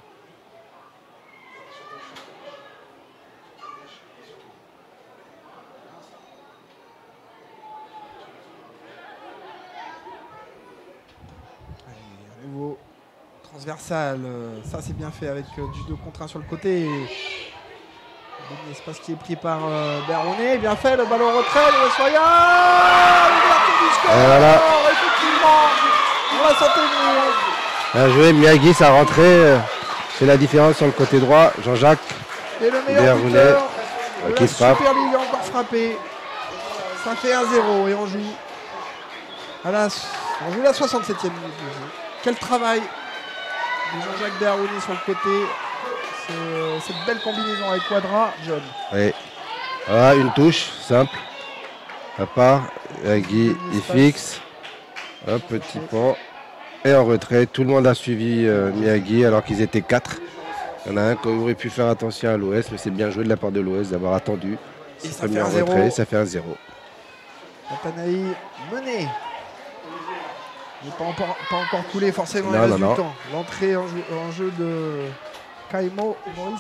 Speaker 2: Allez, à nouveau. Transversal, ça c'est bien fait avec euh, du deux contre un sur le côté. Un espace qui est pris par euh, Berronet, bien fait, le ballon au retrait, le Soya, l'ouverture du score,
Speaker 3: et voilà.
Speaker 2: Effectivement, on la sentait venir.
Speaker 3: Bien joué, Miyagi, sa rentrée fait la différence sur le côté droit. Jean-Jacques
Speaker 2: Et le meilleur
Speaker 3: Berronet
Speaker 2: buteur de
Speaker 3: qui
Speaker 2: la
Speaker 3: se frappe.
Speaker 2: Super League a encore frappé. Ça fait un zéro et on joue à la, on joue la soixante-septième minute. Quel travail de Jean-Jacques Berronet sur le côté. Cette belle combinaison avec Ouaddra, John.
Speaker 3: Oui. Voilà, une touche simple. À part, Miyagi, il fixe. Hop, petit pont. Et en retrait, tout le monde a suivi euh, Miyagi alors qu'ils étaient quatre. Il y en a un qui aurait pu faire attention à l'O S, mais c'est bien joué de la part de l'O S d'avoir attendu.
Speaker 2: Et ça
Speaker 3: Premier
Speaker 2: fait un
Speaker 3: retrait,
Speaker 2: zéro.
Speaker 3: ça fait un zéro.
Speaker 2: Nathanaï mené. Il n'est pas, encore- pas encore coulé forcément
Speaker 3: Non,
Speaker 2: il reste
Speaker 3: non,
Speaker 2: du
Speaker 3: non.
Speaker 2: temps. L'entrée en jeu, en jeu de Kaimo Maurice.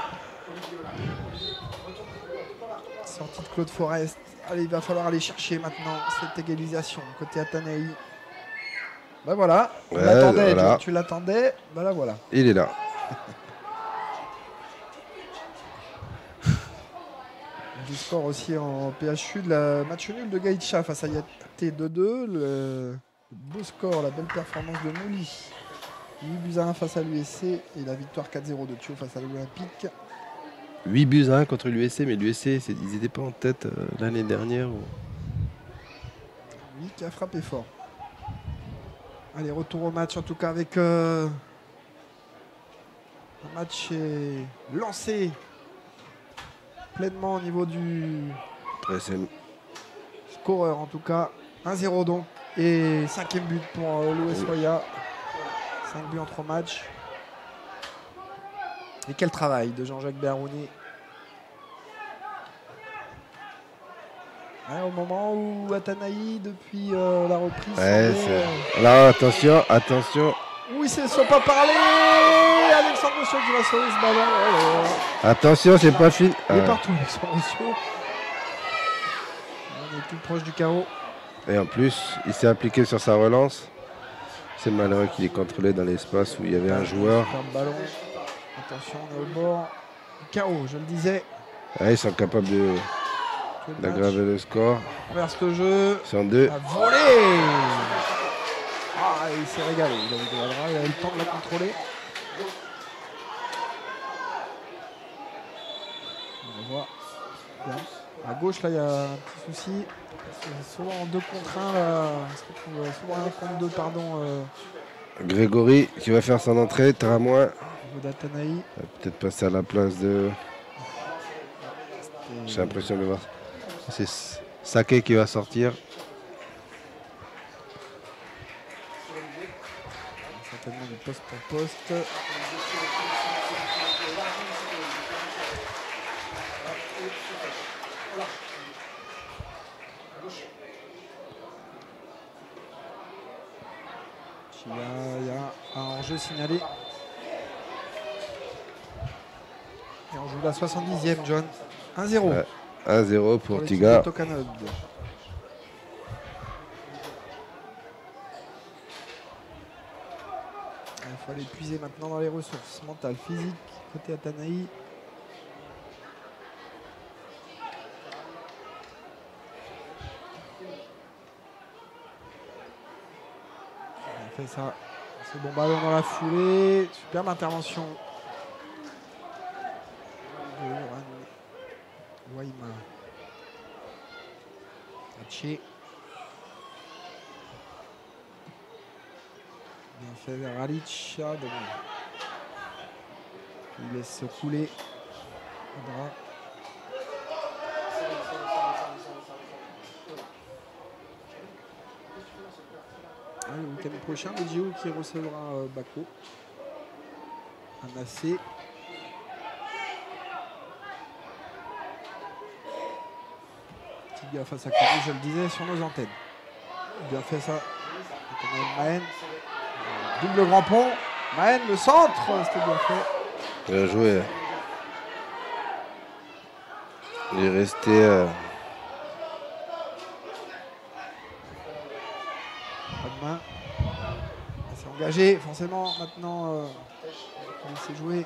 Speaker 2: Sortie de Claude Forest. Allez, il va falloir aller chercher maintenant cette égalisation côté Athanaï. Ben voilà, on
Speaker 3: Ouais,
Speaker 2: l'attendait,
Speaker 3: voilà.
Speaker 2: John, tu l'attendais, ben là voilà.
Speaker 3: Il est là.
Speaker 2: Du score aussi en P H U de la match nul de Gaïtcha face à Yaté deux deux. Le beau score, la belle performance de Mouli. huit buts à un face à l'U S C et la victoire quatre zéro de Thio face à l'Olympique.
Speaker 3: huit buts à un contre l'U S C, mais l'U S C, c'est- ils n'étaient pas en tête euh, l'année dernière. ou-
Speaker 2: Lui qui a frappé fort. Allez, retour au match en tout cas avec euh, un match est lancé pleinement au niveau du
Speaker 3: treizième.
Speaker 2: scoreur en tout cas. un zéro donc. Et cinquième but pour euh, l'O S Roya. cinq buts en trois matchs. Et quel travail de Jean-Jacques Berronet. Ouais, au moment où Athanaï, depuis euh, la reprise,
Speaker 3: Ouais,
Speaker 2: semblait,
Speaker 3: c'est-
Speaker 2: euh,
Speaker 3: là, attention, attention.
Speaker 2: où ils ne se sont pas parlé. Alexandre Rousseau qui va sauver ce ballon. Oh là là.
Speaker 3: Attention, c'est pas fini.
Speaker 2: Il est
Speaker 3: Ah.
Speaker 2: partout, Alexandre Rousseau. On est plus proche du chaos.
Speaker 3: Et en plus, il s'est appliqué sur sa relance. C'est malheureux qu'il est contrôlé dans l'espace où il y avait un joueur.
Speaker 2: Super ballon. Attention, on est au bord du chaos, je le disais.
Speaker 3: Ah, ils sont capables de-
Speaker 2: Tout le match.
Speaker 3: d'aggraver le score.
Speaker 2: On verse le jeu.
Speaker 3: Ils sont deux.
Speaker 2: A volé. Ah, il s'est régalé. Il avait, il avait le temps de la contrôler. On voit. Bien. À gauche, là, il y a un petit souci. C'est souvent en deux contre un. Là. On se retrouve souvent un contre deux, pardon. Euh,
Speaker 3: Grégory qui va faire son entrée, Taramois.
Speaker 2: au niveau d'Athanaï.
Speaker 3: Va peut-être passer à la place de. J'ai l'impression de voir. C'est S- Saké qui va sortir.
Speaker 2: Certainement du poste pour poste. Il y a, il y a un enjeu signalé. Et on joue la soixante-dixième, John. un zéro.
Speaker 3: Ouais, un zéro pour
Speaker 2: l'équipe
Speaker 3: Tiga.
Speaker 2: de Tokanod. faut aller puiser maintenant dans les ressources mentales, physiques, côté Atanay. Il a fait ça. Ce bon ballon dans la foulée. Superbe intervention. Waima. Haché. Bien fait vers Ralic. Ah, bon. Il laisse se couler. Adra. Ah, le week-end prochain, le G O qui recevra euh, Bako. Un A C. Tiga face à Corée, je le disais, sur nos antennes. Bien fait ça. Mahen. Double grand pont. Mahen, le centre. C'était bien fait.
Speaker 3: Bien joué. Il est resté. Euh...
Speaker 2: Pas de main. C'est engagé, forcément. Maintenant, euh, on va laisser jouer.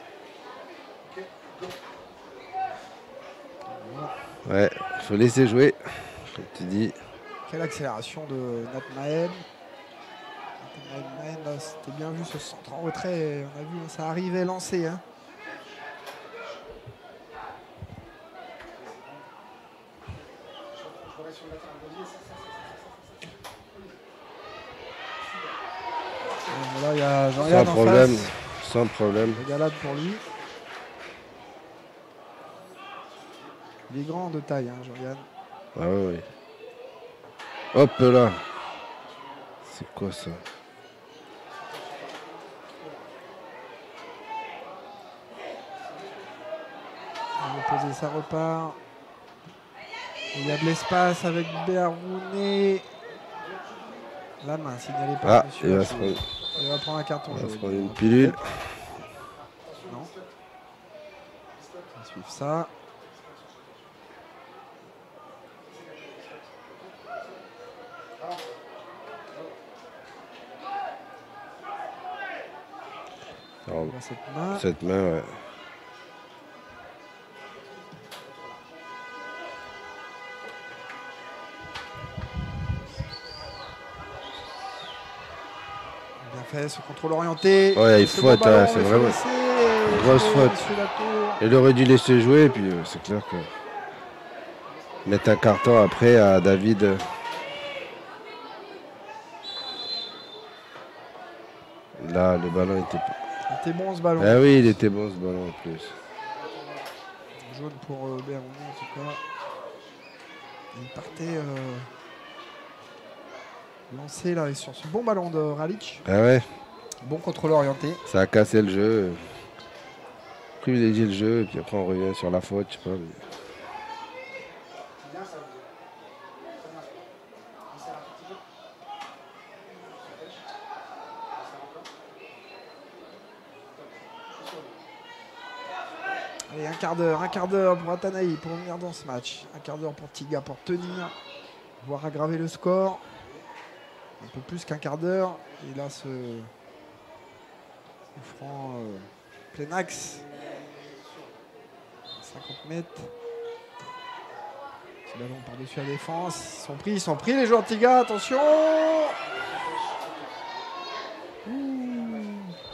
Speaker 3: Ouais, il faut laisser jouer, comme tu dis.
Speaker 2: Quelle accélération de Nat Mahen. Mahen, là, c'était bien vu ce centre en retrait. On a vu, ça arrivait lancé. Hein. Et là, il y a Jean-Yann
Speaker 3: Sans
Speaker 2: en
Speaker 3: problème,
Speaker 2: face.
Speaker 3: sans problème.
Speaker 2: Régalade pour lui. Il est grand de taille, hein, Jean-Yann.
Speaker 3: Ah oui, oui. Hop là. C'est quoi ça?
Speaker 2: On va poser, ça repart. Il y a de l'espace avec Berounet. La main signalée par
Speaker 3: Ah,
Speaker 2: monsieur.
Speaker 3: il va, se prendre,
Speaker 2: Il va prendre un carton
Speaker 3: il va
Speaker 2: jaune.
Speaker 3: se prendre une pilule.
Speaker 2: Non. On va suivre ça.
Speaker 3: Alors,
Speaker 2: On voit cette main.
Speaker 3: cette main, ouais.
Speaker 2: Bien fait, ce contrôle orienté.
Speaker 3: Ouais, il
Speaker 2: Ce
Speaker 3: faut
Speaker 2: bon
Speaker 3: être,
Speaker 2: ballon,
Speaker 3: c'est
Speaker 2: il faut
Speaker 3: vraiment
Speaker 2: laisser
Speaker 3: grosse
Speaker 2: jouer,
Speaker 3: faute.
Speaker 2: monsieur Latour.
Speaker 3: Il aurait dû laisser jouer, et puis euh, c'est clair que mettre un carton après à David. Là, le ballon était.
Speaker 2: Il était bon ce ballon.
Speaker 3: Ah oui, il était bon ce ballon en plus.
Speaker 2: Jaune pour euh, Berounet en tout cas. Il partait euh, lancé là sur ce bon ballon de Ralic.
Speaker 3: Ah ouais,
Speaker 2: Bon contrôle orienté.
Speaker 3: ça a cassé le jeu. Privilégier le jeu, et puis après on revient sur la faute, je sais pas. mais-
Speaker 2: Allez, un quart d'heure, un quart d'heure pour Atanay pour venir dans ce match. Un quart d'heure pour Tiga pour tenir, voire aggraver le score. Un peu plus qu'un quart d'heure. Et là, ce, ce franc euh, plein axe. cinquante mètres. Petit ballon par-dessus la défense. Ils sont pris, ils sont pris les joueurs de Tiga. Attention. Ouh.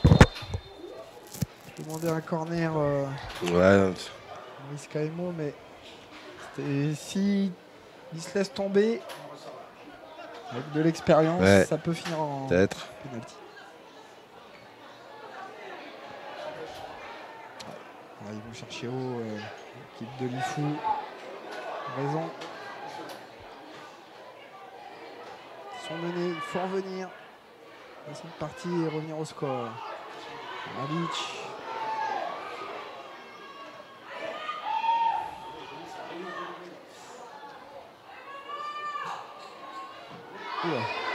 Speaker 2: Je demandais un corner. Euh,
Speaker 3: Ouais,
Speaker 2: Maurice Kaimo, mais c'était- si il se laisse tomber avec de l'expérience,
Speaker 3: Ouais.
Speaker 2: ça peut finir en
Speaker 3: peut-être.
Speaker 2: penalty. Ah, ils vont chercher haut euh, l'équipe de Lifou. Raison. Ils sont menés, il faut revenir dans cette partie et revenir au score. Ralic. Oula.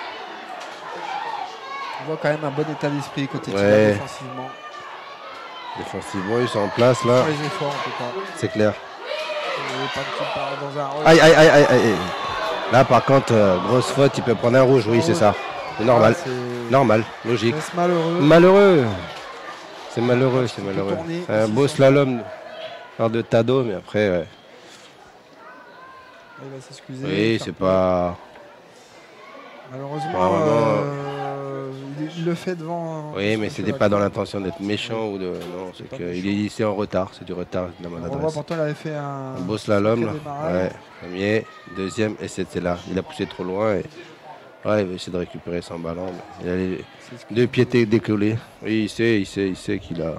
Speaker 2: On voit quand même un bon état d'esprit côté Tiga
Speaker 3: Ouais.
Speaker 2: défensivement.
Speaker 3: Défensivement, ils sont en place là.
Speaker 2: Sur les efforts en tout cas.
Speaker 3: C'est clair.
Speaker 2: Et pas qui part dans un rush.
Speaker 3: Aïe, aïe, aïe, aïe, aïe. Là, par contre, euh, grosse faute, il peut prendre un rouge, oui, c'est ça. C'est normal.
Speaker 2: Ah, c'est-
Speaker 3: Normal, logique.
Speaker 2: Laisse malheureux.
Speaker 3: Malheureux. C'est malheureux, c'est
Speaker 2: peut
Speaker 3: malheureux.
Speaker 2: tourner
Speaker 3: Un
Speaker 2: aussi
Speaker 3: beau
Speaker 2: sans-
Speaker 3: slalom par de Tado, mais après, ouais.
Speaker 2: Il va s'excuser.
Speaker 3: Oui,
Speaker 2: faire
Speaker 3: c'est
Speaker 2: peu.
Speaker 3: pas.
Speaker 2: Malheureusement,
Speaker 3: pas vraiment-
Speaker 2: euh, il, il le fait devant.
Speaker 3: Oui, mais c'était
Speaker 2: Monsieur
Speaker 3: pas dans
Speaker 2: Lacroix.
Speaker 3: l'intention d'être méchant ou de. Non, c'est
Speaker 2: pas
Speaker 3: qu'il
Speaker 2: méchant.
Speaker 3: est ici en retard, c'est du retard de la
Speaker 2: On revoit
Speaker 3: maladresse.
Speaker 2: pourtant, il avait fait un,
Speaker 3: Un beau slalom,
Speaker 2: sacré
Speaker 3: là.
Speaker 2: démarrage.
Speaker 3: Ouais, premier, deuxième, et c'était là. Il a poussé trop loin et. Ouais, il va essayer de récupérer son ballon. mais Il a les
Speaker 2: C'est ce qu'il
Speaker 3: deux
Speaker 2: faut.
Speaker 3: pieds dé- décollés. Oui, il sait, il sait, il sait qu'il a.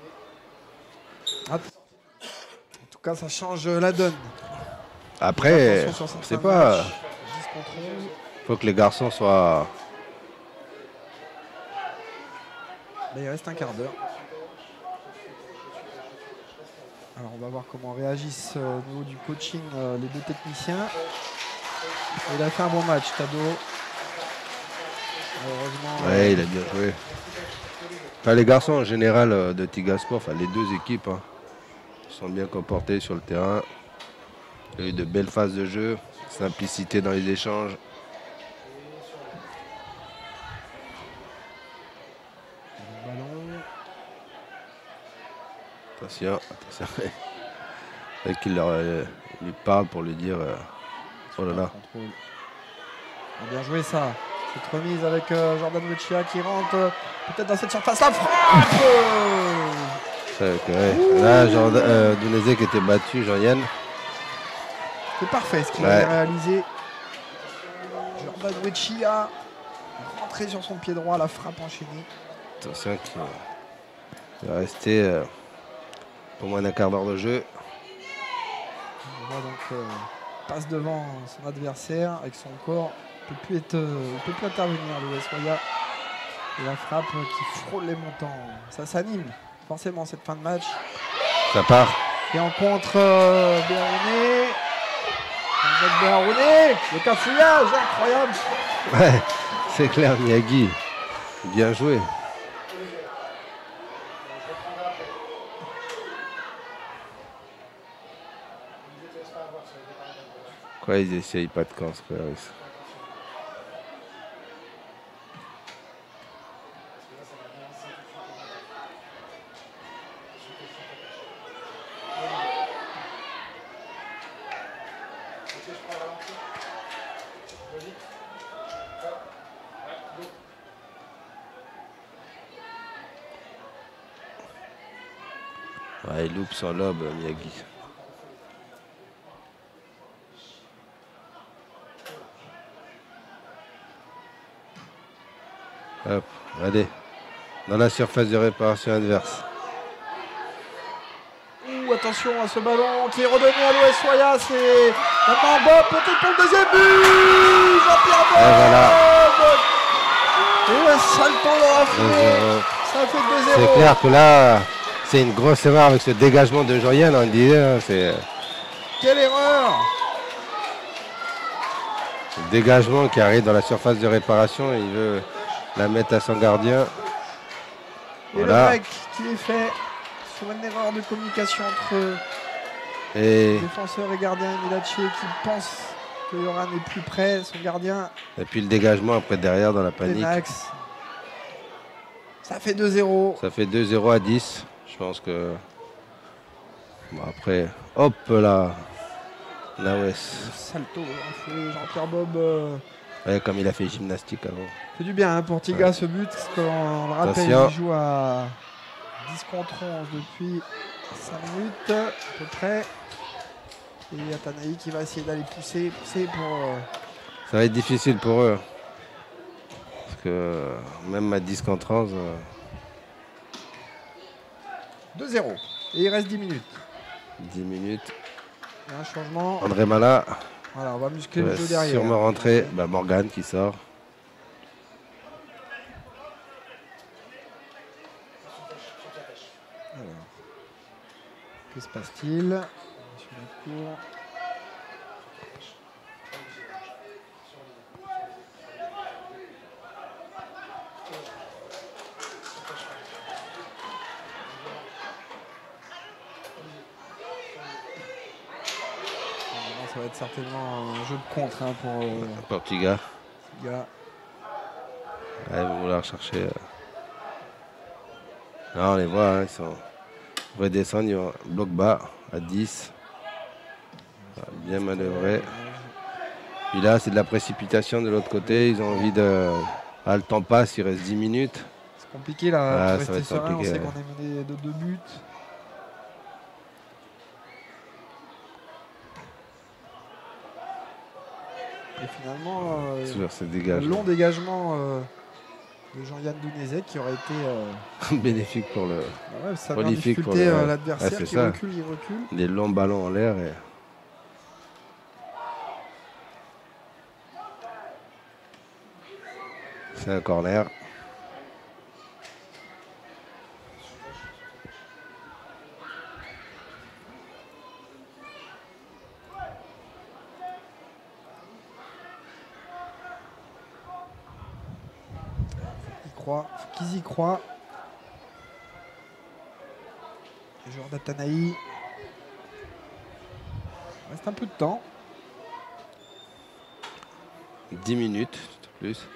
Speaker 2: En tout cas, ça change la donne.
Speaker 3: Après,
Speaker 2: Attention sur cette
Speaker 3: c'est
Speaker 2: fin de
Speaker 3: pas.
Speaker 2: match. dix contre onze.
Speaker 3: Faut que les garçons soient.
Speaker 2: Mais il reste un quart d'heure. Alors, on va voir comment réagissent euh, au niveau du coaching euh, les deux techniciens. Il a fait un bon match, Tado. Malheureusement,
Speaker 3: Ouais,
Speaker 2: euh,
Speaker 3: il a bien joué. Enfin, les garçons en général euh, de Tigasport, enfin les deux équipes, hein, sont bien comportés sur le terrain. Il y a eu de belles phases de jeu, simplicité dans les échanges.
Speaker 2: le ballon.
Speaker 3: Attention, attention. Et qu'il leur, euh, lui parle pour lui dire euh, oh là là.
Speaker 2: Contrôle. On a bien joué ça. Cette remise avec euh, Jordan Vecchia qui rentre euh, peut-être dans cette surface. La frappe euh,
Speaker 3: C'est que, ouais. Là, Jordan, euh, Dounezé qui était battu, Jean-Yann.
Speaker 2: C'est parfait ce qu'il
Speaker 3: Ouais.
Speaker 2: avait réalisé. Jordan Vecchia rentré sur son pied droit, la frappe enchaînée.
Speaker 3: Attention qu'il il va rester euh, pour moins d'un quart d'heure de jeu.
Speaker 2: On voit donc euh, passe devant son adversaire avec son corps. Il ne peut plus être, euh, il peut plus intervenir, le Wessoya. Et la frappe euh, qui frôle les montants. Ça s'anime forcément cette fin de match.
Speaker 3: Ça part.
Speaker 2: Et en contre, euh, Béarouné. Jacques Béarouné, le cafouillage, incroyable.
Speaker 3: Ouais, c'est clair, Miyagi. Bien joué. Quoi, ils essayent pas de construire ça. Ouais, il loupe son lobe, Miyagi. Hop, allez. Dans la surface de réparation adverse.
Speaker 2: Ouh, attention à ce ballon qui est redonné à l'O S Soya. C'est maintenant Bob, peut-être pour le deuxième but. Jean-Pierre Bob.
Speaker 3: Et voilà.
Speaker 2: Et un salto dans la
Speaker 3: deux
Speaker 2: foulée.
Speaker 3: zéro.
Speaker 2: Ça fait deux zéro.
Speaker 3: C'est clair que là, c'est une grosse erreur avec ce dégagement de Jean-Yann. On disait, hein, c'est
Speaker 2: Quelle erreur.
Speaker 3: le dégagement qui arrive dans la surface de réparation. Il veut la mettre à son gardien.
Speaker 2: Et
Speaker 3: Voilà.
Speaker 2: le mec qui est fait sur une erreur de communication entre
Speaker 3: Et,
Speaker 2: défenseur et gardien. Milaché qui pense que Yoran est plus près. Son gardien,
Speaker 3: et puis le dégagement après derrière dans la panique.
Speaker 2: Tenax. Ça fait deux zéro.
Speaker 3: Ça fait deux zéro à dix. Je pense que. Bon, après, hop là. Nawes.
Speaker 2: Salto, infoué, Jean-Pierre Bob. euh,
Speaker 3: Ouais, comme il a fait gymnastique avant.
Speaker 2: fait du bien hein, pour Tiga ce but, parce qu'on le rappelle,
Speaker 3: Attention.
Speaker 2: il joue à dix contre onze depuis cinq minutes à peu près. Et Atanaï qui va essayer d'aller pousser, pousser pour. euh,
Speaker 3: Ça va être difficile pour eux. Parce que même à dix contre onze. euh,
Speaker 2: deux zéro. Et il reste dix minutes.
Speaker 3: dix minutes.
Speaker 2: Il y a un changement.
Speaker 3: André Mala
Speaker 2: Voilà, on va muscler
Speaker 3: va
Speaker 2: le jeu derrière.
Speaker 3: sûrement rentrer. Bah, Morgan qui sort.
Speaker 2: Alors, que se passe-t-il sur la cour. Alors, ça va être certainement un jeu de contre hein, pour euh,
Speaker 3: Portugal.
Speaker 2: Tiga.
Speaker 3: Ouais, ils vont vouloir chercher. Euh... Là, on les voit, hein, ils sont. Ils vont descendre, ils vont bloc bas à dix. Bien manœuvré. Puis là, c'est de la précipitation de l'autre côté. Ils ont envie de. Ah, le temps passe, il reste dix minutes.
Speaker 2: C'est compliqué là,
Speaker 3: Ah,
Speaker 2: pour
Speaker 3: ça va
Speaker 2: rester
Speaker 3: être
Speaker 2: serein. On
Speaker 3: compliqué,
Speaker 2: sait
Speaker 3: ouais.
Speaker 2: qu'on est mené de deux buts. Et finalement, euh,
Speaker 3: Sûr, c'est
Speaker 2: un
Speaker 3: dégage.
Speaker 2: long dégagement euh, de Jean-Yann Dounezek qui aurait été euh,
Speaker 3: Bénéfique pour le.
Speaker 2: ouais, ça met en
Speaker 3: Prolifique pour
Speaker 2: difficulté
Speaker 3: le-
Speaker 2: euh, l'adversaire
Speaker 3: Ouais, c'est
Speaker 2: qui
Speaker 3: ça.
Speaker 2: recule, il recule.
Speaker 3: Des longs ballons en l'air. Et... C'est un corner.
Speaker 2: Ils croient, faut qu'ils y croient. Les joueurs d'Atanaï. Il reste un peu de temps.
Speaker 3: dix minutes, plus.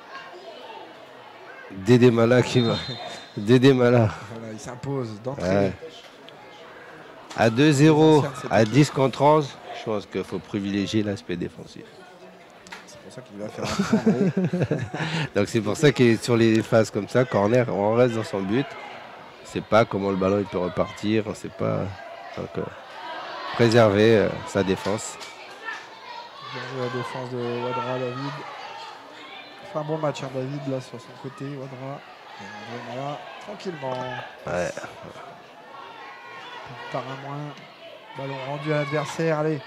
Speaker 3: Dédé Mala qui va. Dédé Mala.
Speaker 2: Voilà, il s'impose d'entrée.
Speaker 3: Ouais. À deux zéro,
Speaker 2: Les anciens, c'est
Speaker 3: à
Speaker 2: tout.
Speaker 3: dix contre onze, je pense qu'il faut privilégier l'aspect défensif.
Speaker 2: C'est pour ça qu'il va faire un point en gros.
Speaker 3: Donc c'est pour ça que sur les phases comme ça, corner, on reste dans son but. On ne sait pas comment le ballon il peut repartir, on ne sait pas. Donc, euh, préserver euh, sa défense.
Speaker 2: Bien joué la défense de Wadra, David. Il fait un bon match, hein, David, là, sur son côté. Wadra. Et on voit, là, tranquillement.
Speaker 3: Ouais.
Speaker 2: Par un moins. Ballon rendu à l'adversaire. Allez.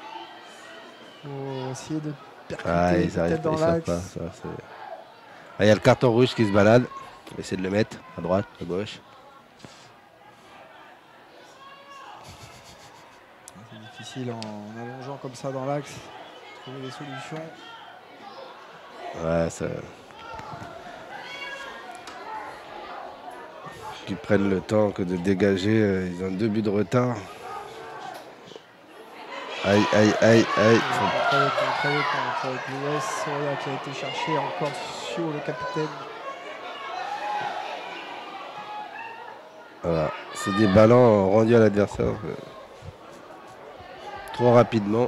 Speaker 2: Faut essayer de percuter
Speaker 3: Ah, ils arrivent
Speaker 2: peut-être
Speaker 3: pas,
Speaker 2: dans
Speaker 3: ils savent
Speaker 2: l'axe.
Speaker 3: pas. ça, c'est- Ah, il y a le carton rouge qui se balade. On va essayer de le mettre à droite, à gauche.
Speaker 2: C'est difficile en allongeant comme ça dans l'axe. Trouver des solutions.
Speaker 3: Ouais, ça. Qu'ils prennent le temps que de dégager. euh, Ils ont deux buts de retard. Aïe, aïe, aïe, aïe. Faut-
Speaker 2: Très haut, très haut, très haut. Avec l'U S, Soria qui a été cherché encore sur le capitaine.
Speaker 3: Voilà. C'est des ballons rendus à l'adversaire. euh, Trop rapidement.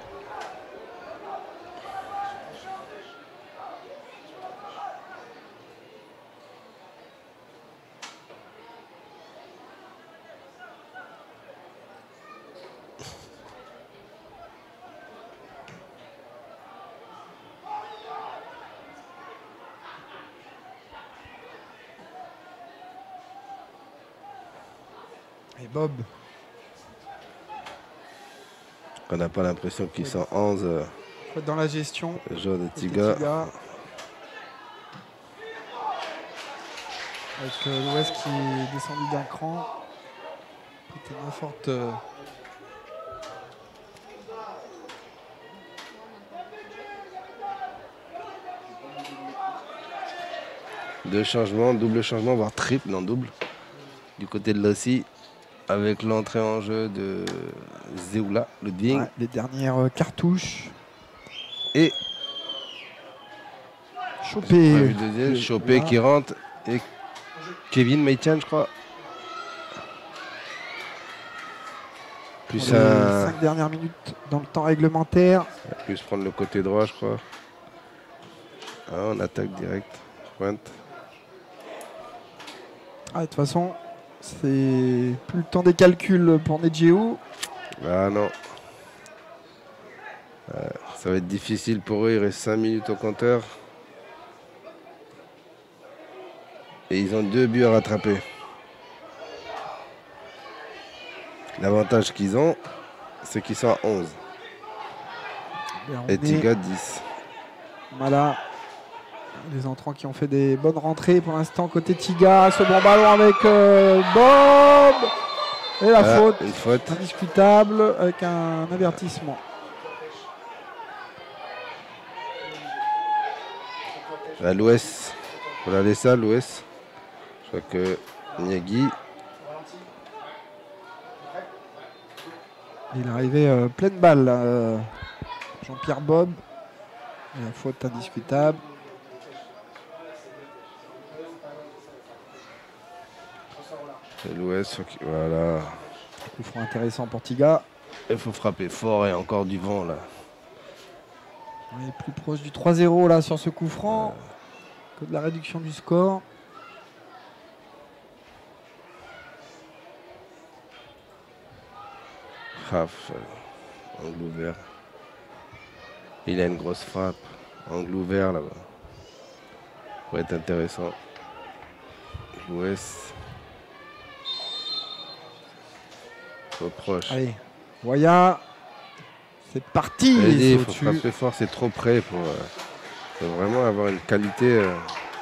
Speaker 2: Et Bob.
Speaker 3: On n'a pas l'impression qu'ils sont onze euh,
Speaker 2: Faut être dans la gestion.
Speaker 3: les joueurs de
Speaker 2: Côté
Speaker 3: Tiga.
Speaker 2: Tiga. Avec euh, l'Ouest qui est descendu d'un cran. C'était une forte. euh,
Speaker 3: Deux changements, double changement, voire triple, non double. Du côté de Lossi, avec l'entrée en jeu de Zeoula, Ludwig.
Speaker 2: ouais, les dernières euh, cartouches.
Speaker 3: Et
Speaker 2: Chopé.
Speaker 3: pas vu le deuxième,
Speaker 2: de-
Speaker 3: Chopé
Speaker 2: voilà.
Speaker 3: qui rentre. Et Kevin Meitian, je crois. Plus
Speaker 2: Dans les
Speaker 3: un.
Speaker 2: cinq dernières minutes dans le temps réglementaire.
Speaker 3: Plus prendre le côté droit, je crois. Ah, on attaque direct. Pointe.
Speaker 2: Ah, de toute façon, c'est plus le temps des calculs pour Nedjeo.
Speaker 3: Ah non. Euh, ça va être difficile pour eux. Il reste cinq minutes au compteur. Et ils ont deux buts à rattraper. L'avantage qu'ils ont, c'est qu'ils sont à onze.
Speaker 2: Et on
Speaker 3: Et
Speaker 2: est-
Speaker 3: Tiga dix.
Speaker 2: Voilà. Les entrants qui ont fait des bonnes rentrées pour l'instant côté Tiga. Ce bon ballon avec euh, Bob. Et la
Speaker 3: Ah,
Speaker 2: faute.
Speaker 3: une faute.
Speaker 2: Indiscutable avec un avertissement.
Speaker 3: À l'ouest. Voilà les salles, l'ouest. Je crois que Niagui.
Speaker 2: Il est arrivé euh, pleine balle. euh, Jean-Pierre Bob. Et la faute indiscutable.
Speaker 3: C'est l'Ouest. Voilà.
Speaker 2: Coup franc intéressant pour Tiga.
Speaker 3: Il faut frapper fort et encore du vent là.
Speaker 2: On est plus proche du trois zéro là sur ce coup franc que de la réduction du score.
Speaker 3: Raf, angle ouvert. Il a une grosse frappe. Angle ouvert là-bas. Ça va être intéressant. L'Ouest. Trop proche.
Speaker 2: Allez, Waya. C'est parti.
Speaker 3: Il faut frapper fort, c'est trop près pour, euh, pour vraiment avoir une qualité euh,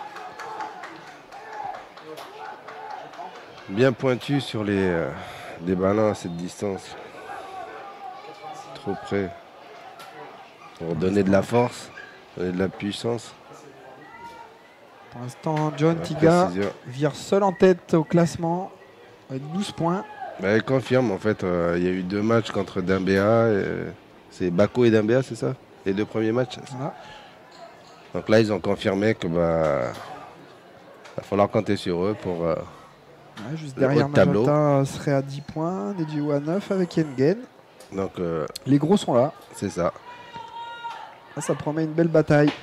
Speaker 3: bien pointue sur les, euh, des ballons à cette distance. Trop près. Pour donner de la force, donner de la puissance.
Speaker 2: Pour l'instant, John
Speaker 3: La
Speaker 2: Tiga
Speaker 3: précision.
Speaker 2: vire seul en tête au classement avec douze points.
Speaker 3: Bah, elle confirme en fait, euh, il y a eu deux matchs contre Dembéa. et, C'est Bako et Dembéa, c'est ça? Les deux premiers matchs.
Speaker 2: Voilà.
Speaker 3: Donc là, ils ont confirmé que bah, va falloir compter sur eux pour. Euh,
Speaker 2: Ouais, juste
Speaker 3: le
Speaker 2: derrière,
Speaker 3: haut de tableau.
Speaker 2: Magenta serait à dix points, Nedjiou à neuf avec Yengen.
Speaker 3: donc euh,
Speaker 2: Les gros sont là.
Speaker 3: c'est ça.
Speaker 2: Là, ça promet une belle bataille.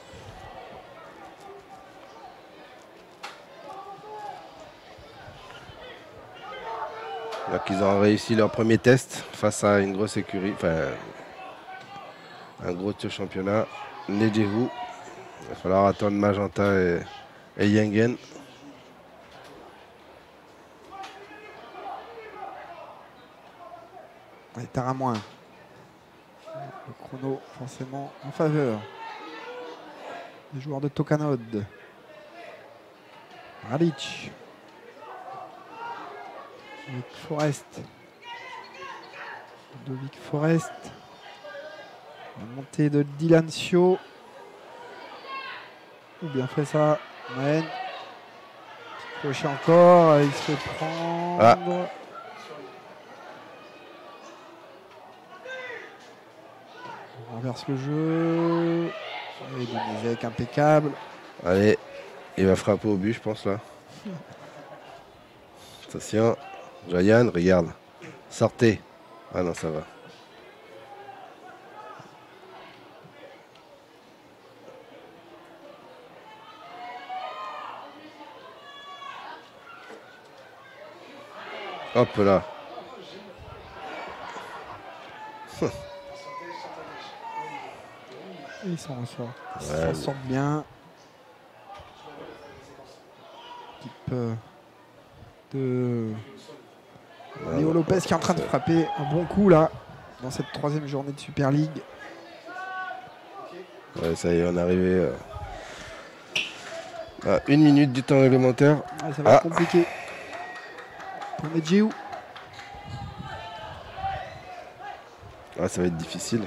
Speaker 3: Donc ils ont réussi leur premier test face à une grosse écurie, enfin un gros championnat. Nedjiou. Il va falloir attendre Magenta et, et Yengen.
Speaker 2: Et Taramoin. Le chrono forcément en faveur des joueurs de Tokanod. Ralic. Avec Forest. Ludovic Forest. La montée de Dylan Sio. Ou bien fait ça. Maën. Crochet encore. Il se fait prendre.
Speaker 3: Ah.
Speaker 2: On renverse le jeu. Et Denizek impeccable.
Speaker 3: Allez, il va frapper au but, je pense là. Attention, Jayan, regarde. Sortez. Ah non, ça va. Hop là.
Speaker 2: Et ils s'en ressortent. Ils
Speaker 3: Ouais,
Speaker 2: s'en sortent bien. Type euh, de
Speaker 3: Ouais,
Speaker 2: Léo
Speaker 3: ouais,
Speaker 2: Lopez qui est en train de frapper un bon coup là dans cette troisième journée de Super League.
Speaker 3: ouais, ça y est, on est arrivé euh, à une minute du temps réglementaire.
Speaker 2: Ah, ça va
Speaker 3: Ah.
Speaker 2: être compliqué pour Nedjiou.
Speaker 3: Ah, ça va être difficile.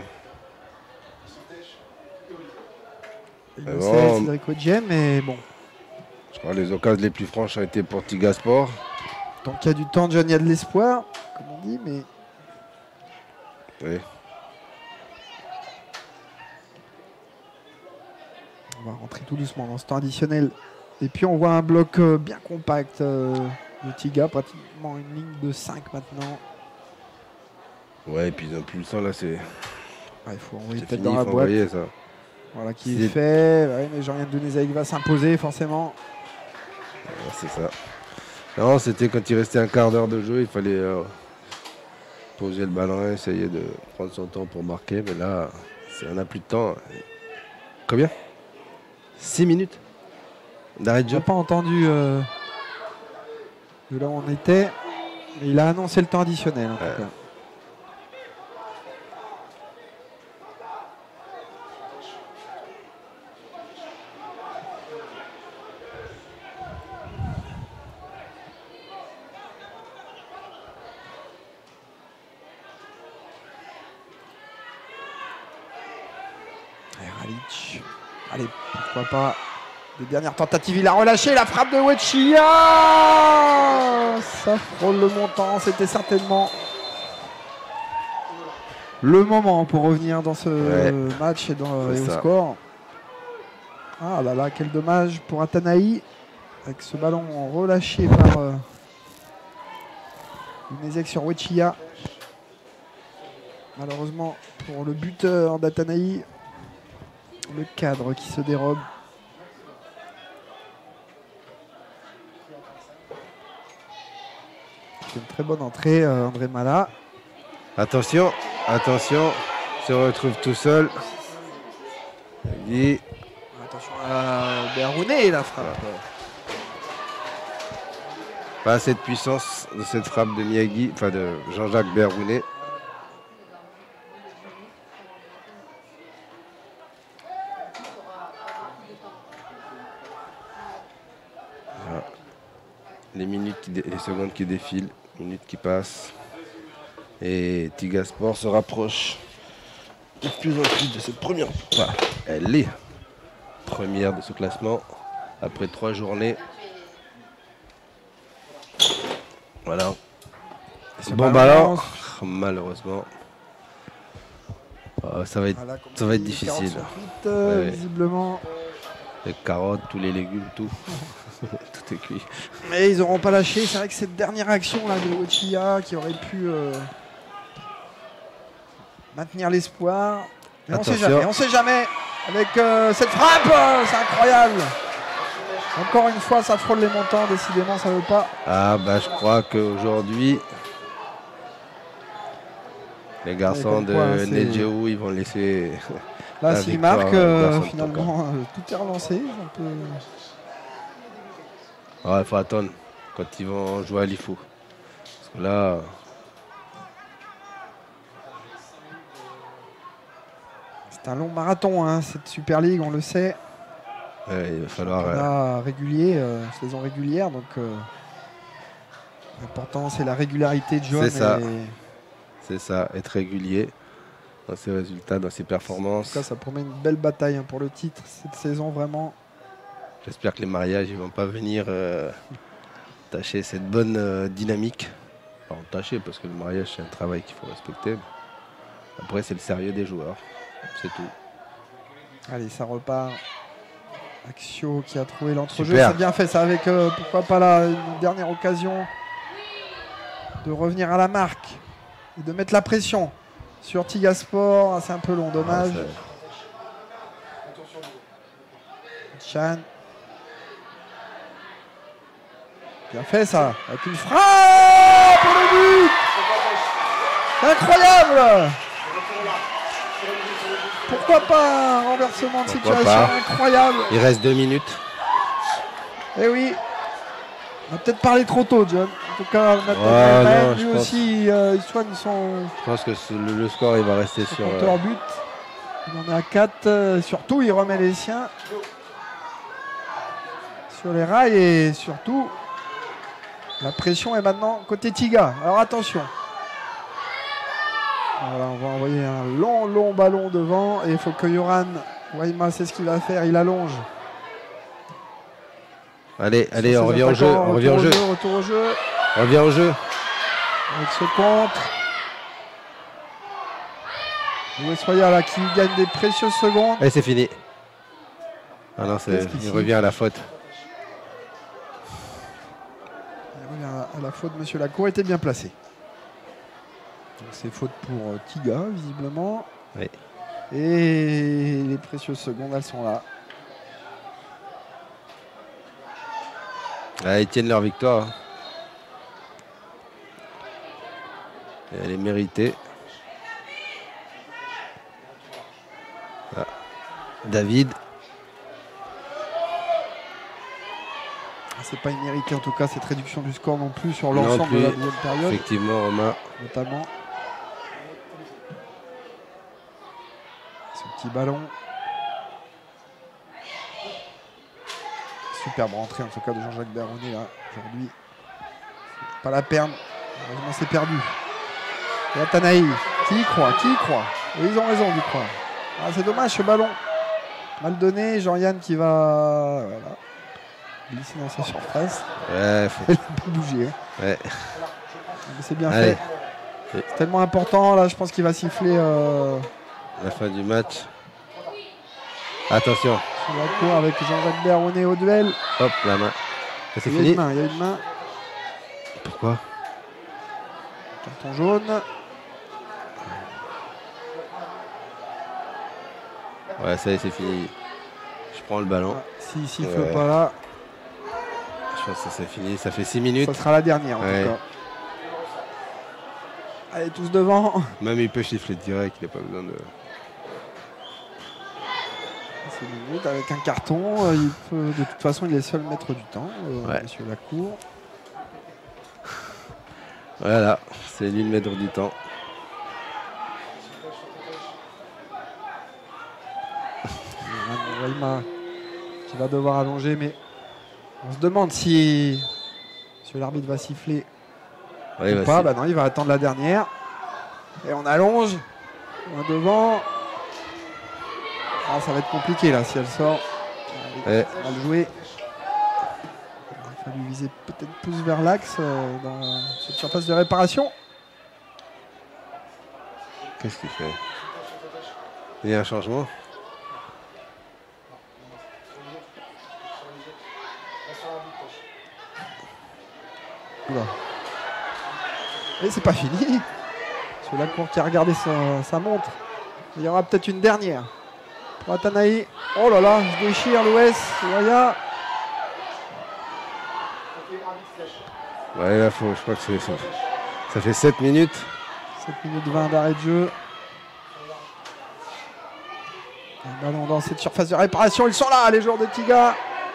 Speaker 2: Il
Speaker 3: Mais
Speaker 2: le
Speaker 3: bon.
Speaker 2: sait, Cédric Odjem, mais bon.
Speaker 3: Je crois que les occasions les plus franches ont été pour Tigasport.
Speaker 2: Tant qu'il y a du temps, John, il y a de l'espoir, comme on dit, mais
Speaker 3: Oui.
Speaker 2: on va rentrer tout doucement dans ce temps additionnel. Et puis on voit un bloc euh, bien compact euh, de Tiga, pratiquement une ligne de cinq maintenant.
Speaker 3: Ouais, et puis ils ont plus le sang là, c'est
Speaker 2: Ah, il faut envoyer
Speaker 3: c'est
Speaker 2: peut-être
Speaker 3: fini,
Speaker 2: dans
Speaker 3: il
Speaker 2: la
Speaker 3: faut
Speaker 2: boîte.
Speaker 3: envoyer ça.
Speaker 2: Voilà qui
Speaker 3: C'est-
Speaker 2: est fait. Ouais, mais Jean-Yann Denizek va s'imposer forcément.
Speaker 3: Ouais, c'est ça. Non, c'était quand il restait un quart d'heure de jeu, il fallait euh, poser le ballon, essayer de prendre son temps pour marquer, mais là, c'est- on n'a plus de temps. Combien? six minutes d'arrêt de
Speaker 2: Je
Speaker 3: jeu.
Speaker 2: n'ai pas entendu euh, de là où on était, mais il a annoncé le temps additionnel en tout
Speaker 3: Ouais.
Speaker 2: cas. Allez, Ralic. Allez, pourquoi pas. Des dernières tentatives, il a relâché la frappe de Wechia. Ça frôle le montant, c'était certainement le moment pour revenir dans ce
Speaker 3: Ouais.
Speaker 2: match et, dans,
Speaker 3: C'est
Speaker 2: et au
Speaker 3: ça.
Speaker 2: score. Ah là là, quel dommage pour Atanaï avec ce ballon relâché par euh, Lunezek sur Wechilla. Malheureusement pour le buteur d'Atanay. Le cadre qui se dérobe. C'est une très bonne entrée, euh, André Mala.
Speaker 3: Attention, attention, se retrouve tout seul. Et
Speaker 2: Attention à Berrounet, la frappe.
Speaker 3: pas assez de puissance de cette frappe de Miyagi, enfin de Jean-Jacques Berrounet. Voilà. Les minutes, qui dé- les secondes qui défilent, minutes qui passent. Et Tigasport se rapproche de plus en plus de cette première. Voilà. Elle est première de ce classement après trois journées. Voilà.
Speaker 2: Ce
Speaker 3: Bon
Speaker 2: ballon,
Speaker 3: ballon, malheureusement. Euh, ça va être,
Speaker 2: voilà, comme
Speaker 3: ça va être
Speaker 2: dit,
Speaker 3: difficile.
Speaker 2: quarante-huit, euh,
Speaker 3: Ouais, ouais.
Speaker 2: visiblement.
Speaker 3: Les carottes, tous les légumes, tout. Tout est cuit.
Speaker 2: Mais ils n'auront pas lâché. C'est vrai que cette dernière action là de Wechilla qui aurait pu euh, maintenir l'espoir. Mais on sait
Speaker 3: Attention.
Speaker 2: jamais. On sait jamais. Avec euh, cette frappe, euh, c'est incroyable. Encore une fois, ça frôle les montants. Décidément, ça ne veut pas.
Speaker 3: Ah bah je crois qu'aujourd'hui, les garçons
Speaker 2: comme quoi, hein,
Speaker 3: de
Speaker 2: c'est-
Speaker 3: Nedjou, ils vont laisser.
Speaker 2: Là,
Speaker 3: La
Speaker 2: s'il
Speaker 3: victoire,
Speaker 2: marque,
Speaker 3: euh,
Speaker 2: euh,
Speaker 3: personne
Speaker 2: finalement, euh, tout est relancé. On peut...
Speaker 3: Il faut attendre quand ils vont jouer à l'I F O. Parce que là,
Speaker 2: C'est un long marathon, hein, cette Super League, on le sait.
Speaker 3: ouais, il va falloir.
Speaker 2: On
Speaker 3: euh,
Speaker 2: a régulier, euh, saison régulière, donc euh, l'important c'est la régularité de John.
Speaker 3: C'est ça.
Speaker 2: et-
Speaker 3: C'est ça, être régulier dans ses résultats, dans ses
Speaker 2: En
Speaker 3: performances.
Speaker 2: tout cas, ça promet une belle bataille hein, pour le titre cette saison, vraiment.
Speaker 3: J'espère que les mariages ne vont pas venir euh, tâcher cette bonne euh, dynamique. Enfin, tâcher, parce que le mariage, c'est un travail qu'il faut respecter. Après, c'est le sérieux des joueurs. C'est tout.
Speaker 2: Allez, ça repart. Axio qui a trouvé l'entrejeu.
Speaker 3: Super.
Speaker 2: C'est bien fait ça avec, euh, pourquoi pas là, une dernière occasion de revenir à la marque et de mettre la pression sur Tigasport. Ah, c'est un peu long, dommage.
Speaker 3: Ah,
Speaker 2: Chan. Bien fait ça, avec une frappe pour le but. Incroyable. Pourquoi pas un renversement de
Speaker 3: Pourquoi
Speaker 2: situation
Speaker 3: pas.
Speaker 2: incroyable.
Speaker 3: il reste deux minutes.
Speaker 2: Eh oui. On a peut-être parlé trop tôt, John. En tout cas, Nathan
Speaker 3: Ouais,
Speaker 2: Elman,
Speaker 3: non,
Speaker 2: lui
Speaker 3: je pense-
Speaker 2: aussi, euh, il soigne son,
Speaker 3: Je pense que ce- le, le score, il va rester
Speaker 2: son
Speaker 3: sur.
Speaker 2: compteur
Speaker 3: euh,
Speaker 2: but. Il en est à quatre. euh, surtout, il remet les siens sur les rails et surtout, la pression est maintenant côté Tiga. Alors attention. Voilà, on va envoyer un long, long ballon devant et il faut que Yoran Waima, c'est ce qu'il va faire. Il allonge.
Speaker 3: Allez, allez,
Speaker 2: Sur
Speaker 3: on
Speaker 2: ses
Speaker 3: revient au jeu.
Speaker 2: attaquants,
Speaker 3: On revient au jeu.
Speaker 2: Retour au jeu.
Speaker 3: On revient au jeu.
Speaker 2: Avec ce contre. Soya là qui gagne des précieuses secondes.
Speaker 3: Et c'est fini. Ah non, c'est-
Speaker 2: Qu'est-ce qu'il
Speaker 3: il
Speaker 2: siffle
Speaker 3: revient à la faute.
Speaker 2: Il revient à la faute, monsieur Lacour était bien placé. Donc c'est faute pour euh, Tiga, visiblement.
Speaker 3: Oui.
Speaker 2: Et les précieuses secondes, elles sont là.
Speaker 3: Ah, ils tiennent leur victoire. Et elle est méritée. Ah. David.
Speaker 2: C'est pas immérité en tout cas cette réduction du score non plus sur
Speaker 3: Non
Speaker 2: l'ensemble de
Speaker 3: plus.
Speaker 2: la deuxième période,
Speaker 3: Effectivement, Romain.
Speaker 2: notamment. Ce petit ballon. Superbe rentrée en tout cas de Jean-Jacques Berrounet là aujourd'hui. Pas la perdre. Heureusement c'est perdu. Et Atanaï, qui y croit, qui y croit. Et ils ont raison d'y croire. Ah, c'est dommage ce ballon. Mal donné, Jean-Yann qui va voilà, glisser dans sa surface.
Speaker 3: Ouais, faut-
Speaker 2: Il n'a pas bougé. hein.
Speaker 3: ouais.
Speaker 2: Mais c'est bien
Speaker 3: Allez.
Speaker 2: fait. C'est tellement important. Là, je pense qu'il va siffler euh,
Speaker 3: La fin du match. Attention.
Speaker 2: sur la cour avec Jean-Jacques Berrounet au duel.
Speaker 3: Hop, la main. Et c'est
Speaker 2: Il y a
Speaker 3: fini.
Speaker 2: une main, il y a une main.
Speaker 3: Pourquoi
Speaker 2: Carton jaune.
Speaker 3: Ouais, ça y est, c'est fini. Je prends le ballon.
Speaker 2: Ouais, S'il siffle
Speaker 3: Ouais.
Speaker 2: pas là,
Speaker 3: Je pense que c'est fini. Ça fait six minutes.
Speaker 2: ça sera la dernière en
Speaker 3: Ouais.
Speaker 2: tout cas. Allez, tous devant.
Speaker 3: Même il peut chiffler direct. Il n'a pas besoin de.
Speaker 2: C'est minutes avec un carton. euh, Il peut, de toute façon, il est seul maître du temps, euh,
Speaker 3: Ouais.
Speaker 2: monsieur Lacour.
Speaker 3: Voilà, c'est lui le maître du temps.
Speaker 2: Waima qui va devoir allonger, mais on se demande si, si l'arbitre va siffler
Speaker 3: Ouais,
Speaker 2: ou
Speaker 3: bah,
Speaker 2: pas.
Speaker 3: c'est-
Speaker 2: Bah non, il va attendre la dernière. Et on allonge. On est devant. Ah, ça va être compliqué là si elle sort.
Speaker 3: Ouais.
Speaker 2: On va le jouer. Il va falloir viser peut-être plus vers l'axe euh, dans cette surface de réparation.
Speaker 3: Qu'est-ce qu'il fait? Il y a un changement?
Speaker 2: Oula. Et c'est pas fini. C'est Lacour qui a regardé sa, sa montre. Il y aura peut-être une dernière. Pour Atanaï. Oh là là, il se déchire l'Ouest. Waya.
Speaker 3: Ouais, là, faut, je crois que c'est ça. Ça fait sept minutes.
Speaker 2: sept minutes vingt d'arrêt de jeu. Un ballon dans cette surface de réparation. Ils sont là, les joueurs de Tiga.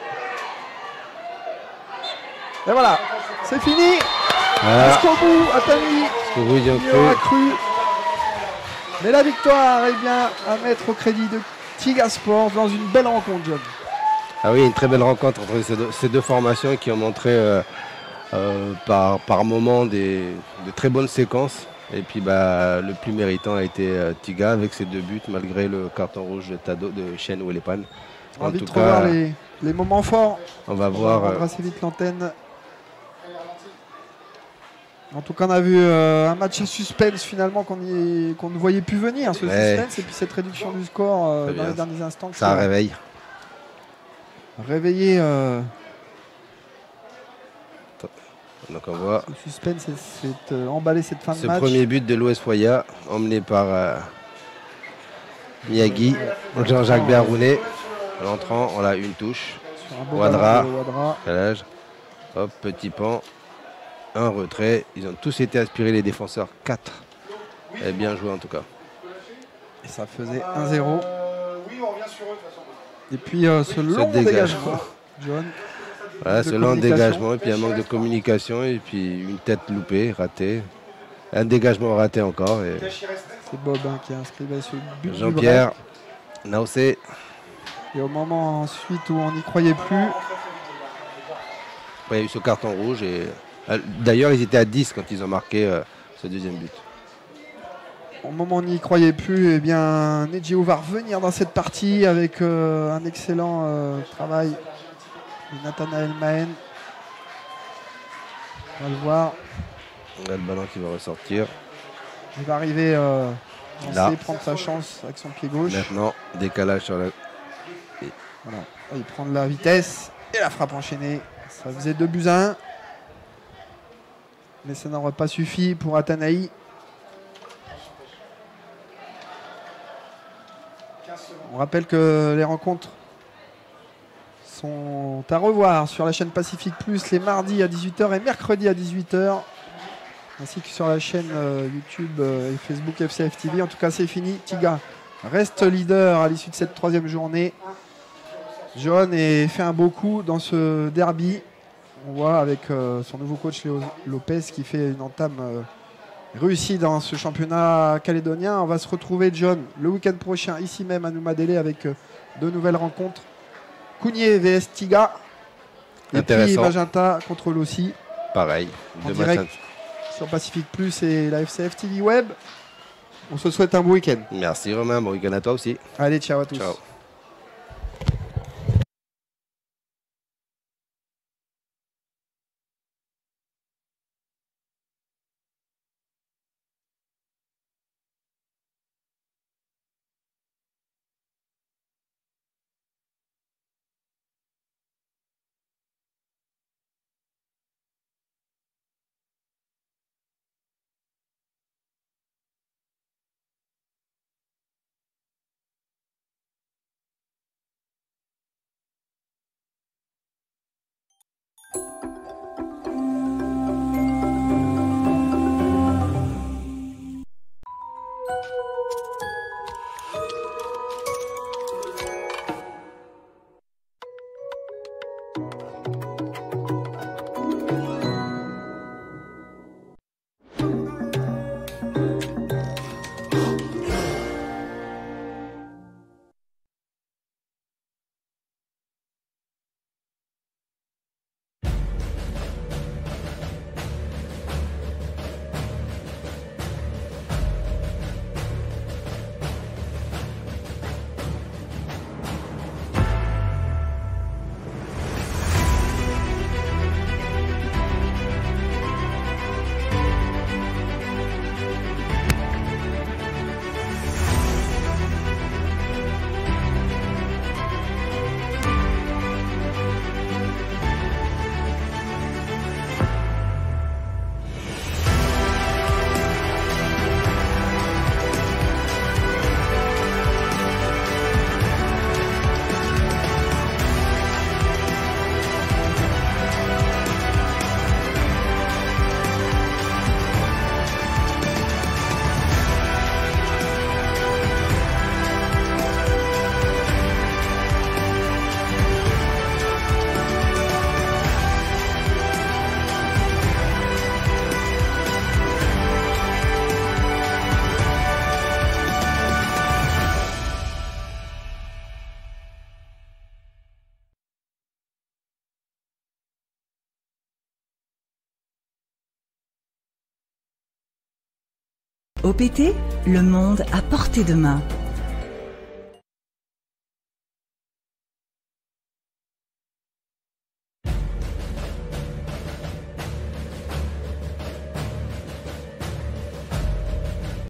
Speaker 2: Et voilà, c'est fini.
Speaker 3: Voilà.
Speaker 2: Jusqu'au bout, Atanaï.
Speaker 3: Parce que vous, ils ont
Speaker 2: Il y aura
Speaker 3: cru.
Speaker 2: cru. Mais la victoire est bien à mettre au crédit de Tiga Sport dans une belle rencontre, John.
Speaker 3: Ah oui, une très belle rencontre entre ces deux, ces deux formations qui ont montré euh, euh, par, par moments des, de très bonnes séquences. Et puis bah, le plus méritant a été euh, Tiga avec ses deux buts malgré le carton rouge de Tado de Chen Welepan.
Speaker 2: On a
Speaker 3: En
Speaker 2: envie
Speaker 3: tout
Speaker 2: de revoir
Speaker 3: cas,
Speaker 2: les, les moments forts.
Speaker 3: on va
Speaker 2: On va
Speaker 3: voir.
Speaker 2: rendre
Speaker 3: euh,
Speaker 2: assez vite l'antenne. En tout cas, on a vu euh, un match à suspense finalement qu'on y- qu'on ne voyait plus venir, ce
Speaker 3: Ouais.
Speaker 2: suspense, et puis cette réduction du score euh,
Speaker 3: Très
Speaker 2: dans
Speaker 3: bien.
Speaker 2: les derniers instants. qui
Speaker 3: ça
Speaker 2: a
Speaker 3: réveille.
Speaker 2: réveillé euh,
Speaker 3: Donc on voit
Speaker 2: ce suspense et cette, euh, emballé cette fin de
Speaker 3: ce
Speaker 2: match.
Speaker 3: premier but de l'O S Foya emmené par euh, Miyagi, Jean-Jacques Berrounet. À l'entrant, on a une touche.
Speaker 2: Sur un beau
Speaker 3: Ouadra.
Speaker 2: ballon de Ouadra.
Speaker 3: Calage. Hop, petit pan. Un retrait. Ils ont tous été aspirés, les défenseurs. quatre. Et bien joué en tout cas.
Speaker 2: Et ça faisait un zéro. Et puis euh, ce long
Speaker 3: dégage.
Speaker 2: dégagement, John.
Speaker 3: Voilà,
Speaker 2: de
Speaker 3: ce lent
Speaker 2: communication.
Speaker 3: dégagement et puis un manque de communication et puis une tête loupée, ratée. Un dégagement raté encore. Et
Speaker 2: C'est Bob hein, qui a inscrit ce but du
Speaker 3: Jean-Pierre,
Speaker 2: break.
Speaker 3: Naocé,
Speaker 2: Et au moment ensuite où on n'y croyait plus,
Speaker 3: il y a eu ce carton rouge. Et euh, d'ailleurs, ils étaient à dix quand ils ont marqué euh, ce deuxième but.
Speaker 2: au moment où on n'y croyait plus, eh bien Nedjio va revenir dans cette partie avec euh, un excellent euh, travail de Nathanaël Mahen. On va le voir.
Speaker 3: On a le ballon qui va ressortir.
Speaker 2: Il va arriver euh,
Speaker 3: Là.
Speaker 2: lancer, prendre sa chance avec son pied gauche.
Speaker 3: Maintenant, décalage sur la.
Speaker 2: Voilà. Il prend de la vitesse et la frappe enchaînée. Ça faisait deux buts à un. Mais ça n'aurait pas suffi pour Atanaï. On rappelle que les rencontres sont à revoir sur la chaîne Pacific Plus les mardis à dix-huit heures et mercredi à dix-huit heures. Ainsi que sur la chaîne euh, YouTube euh, et Facebook F C F T V. En tout cas, c'est fini. Tiga reste leader à l'issue de cette troisième journée. Johan est fait un beau coup dans ce derby. On voit avec euh, son nouveau coach Léo Lopez qui fait une entame euh, réussie dans ce championnat calédonien. On va se retrouver, John, le week-end prochain, ici même à Noumadélé, avec euh, deux nouvelles rencontres. Kounié vs Tiga. Et puis
Speaker 3: Intéressant.
Speaker 2: Magenta contre Lossi
Speaker 3: Pareil.
Speaker 2: En
Speaker 3: deux
Speaker 2: direct.
Speaker 3: matchs.
Speaker 2: sur Pacific Plus et la F C F T V Web. On se souhaite un bon week-end.
Speaker 3: Merci Romain, bon week-end à toi aussi.
Speaker 2: Allez, ciao à tous.
Speaker 3: Ciao.
Speaker 1: O P T, le monde à portée de main.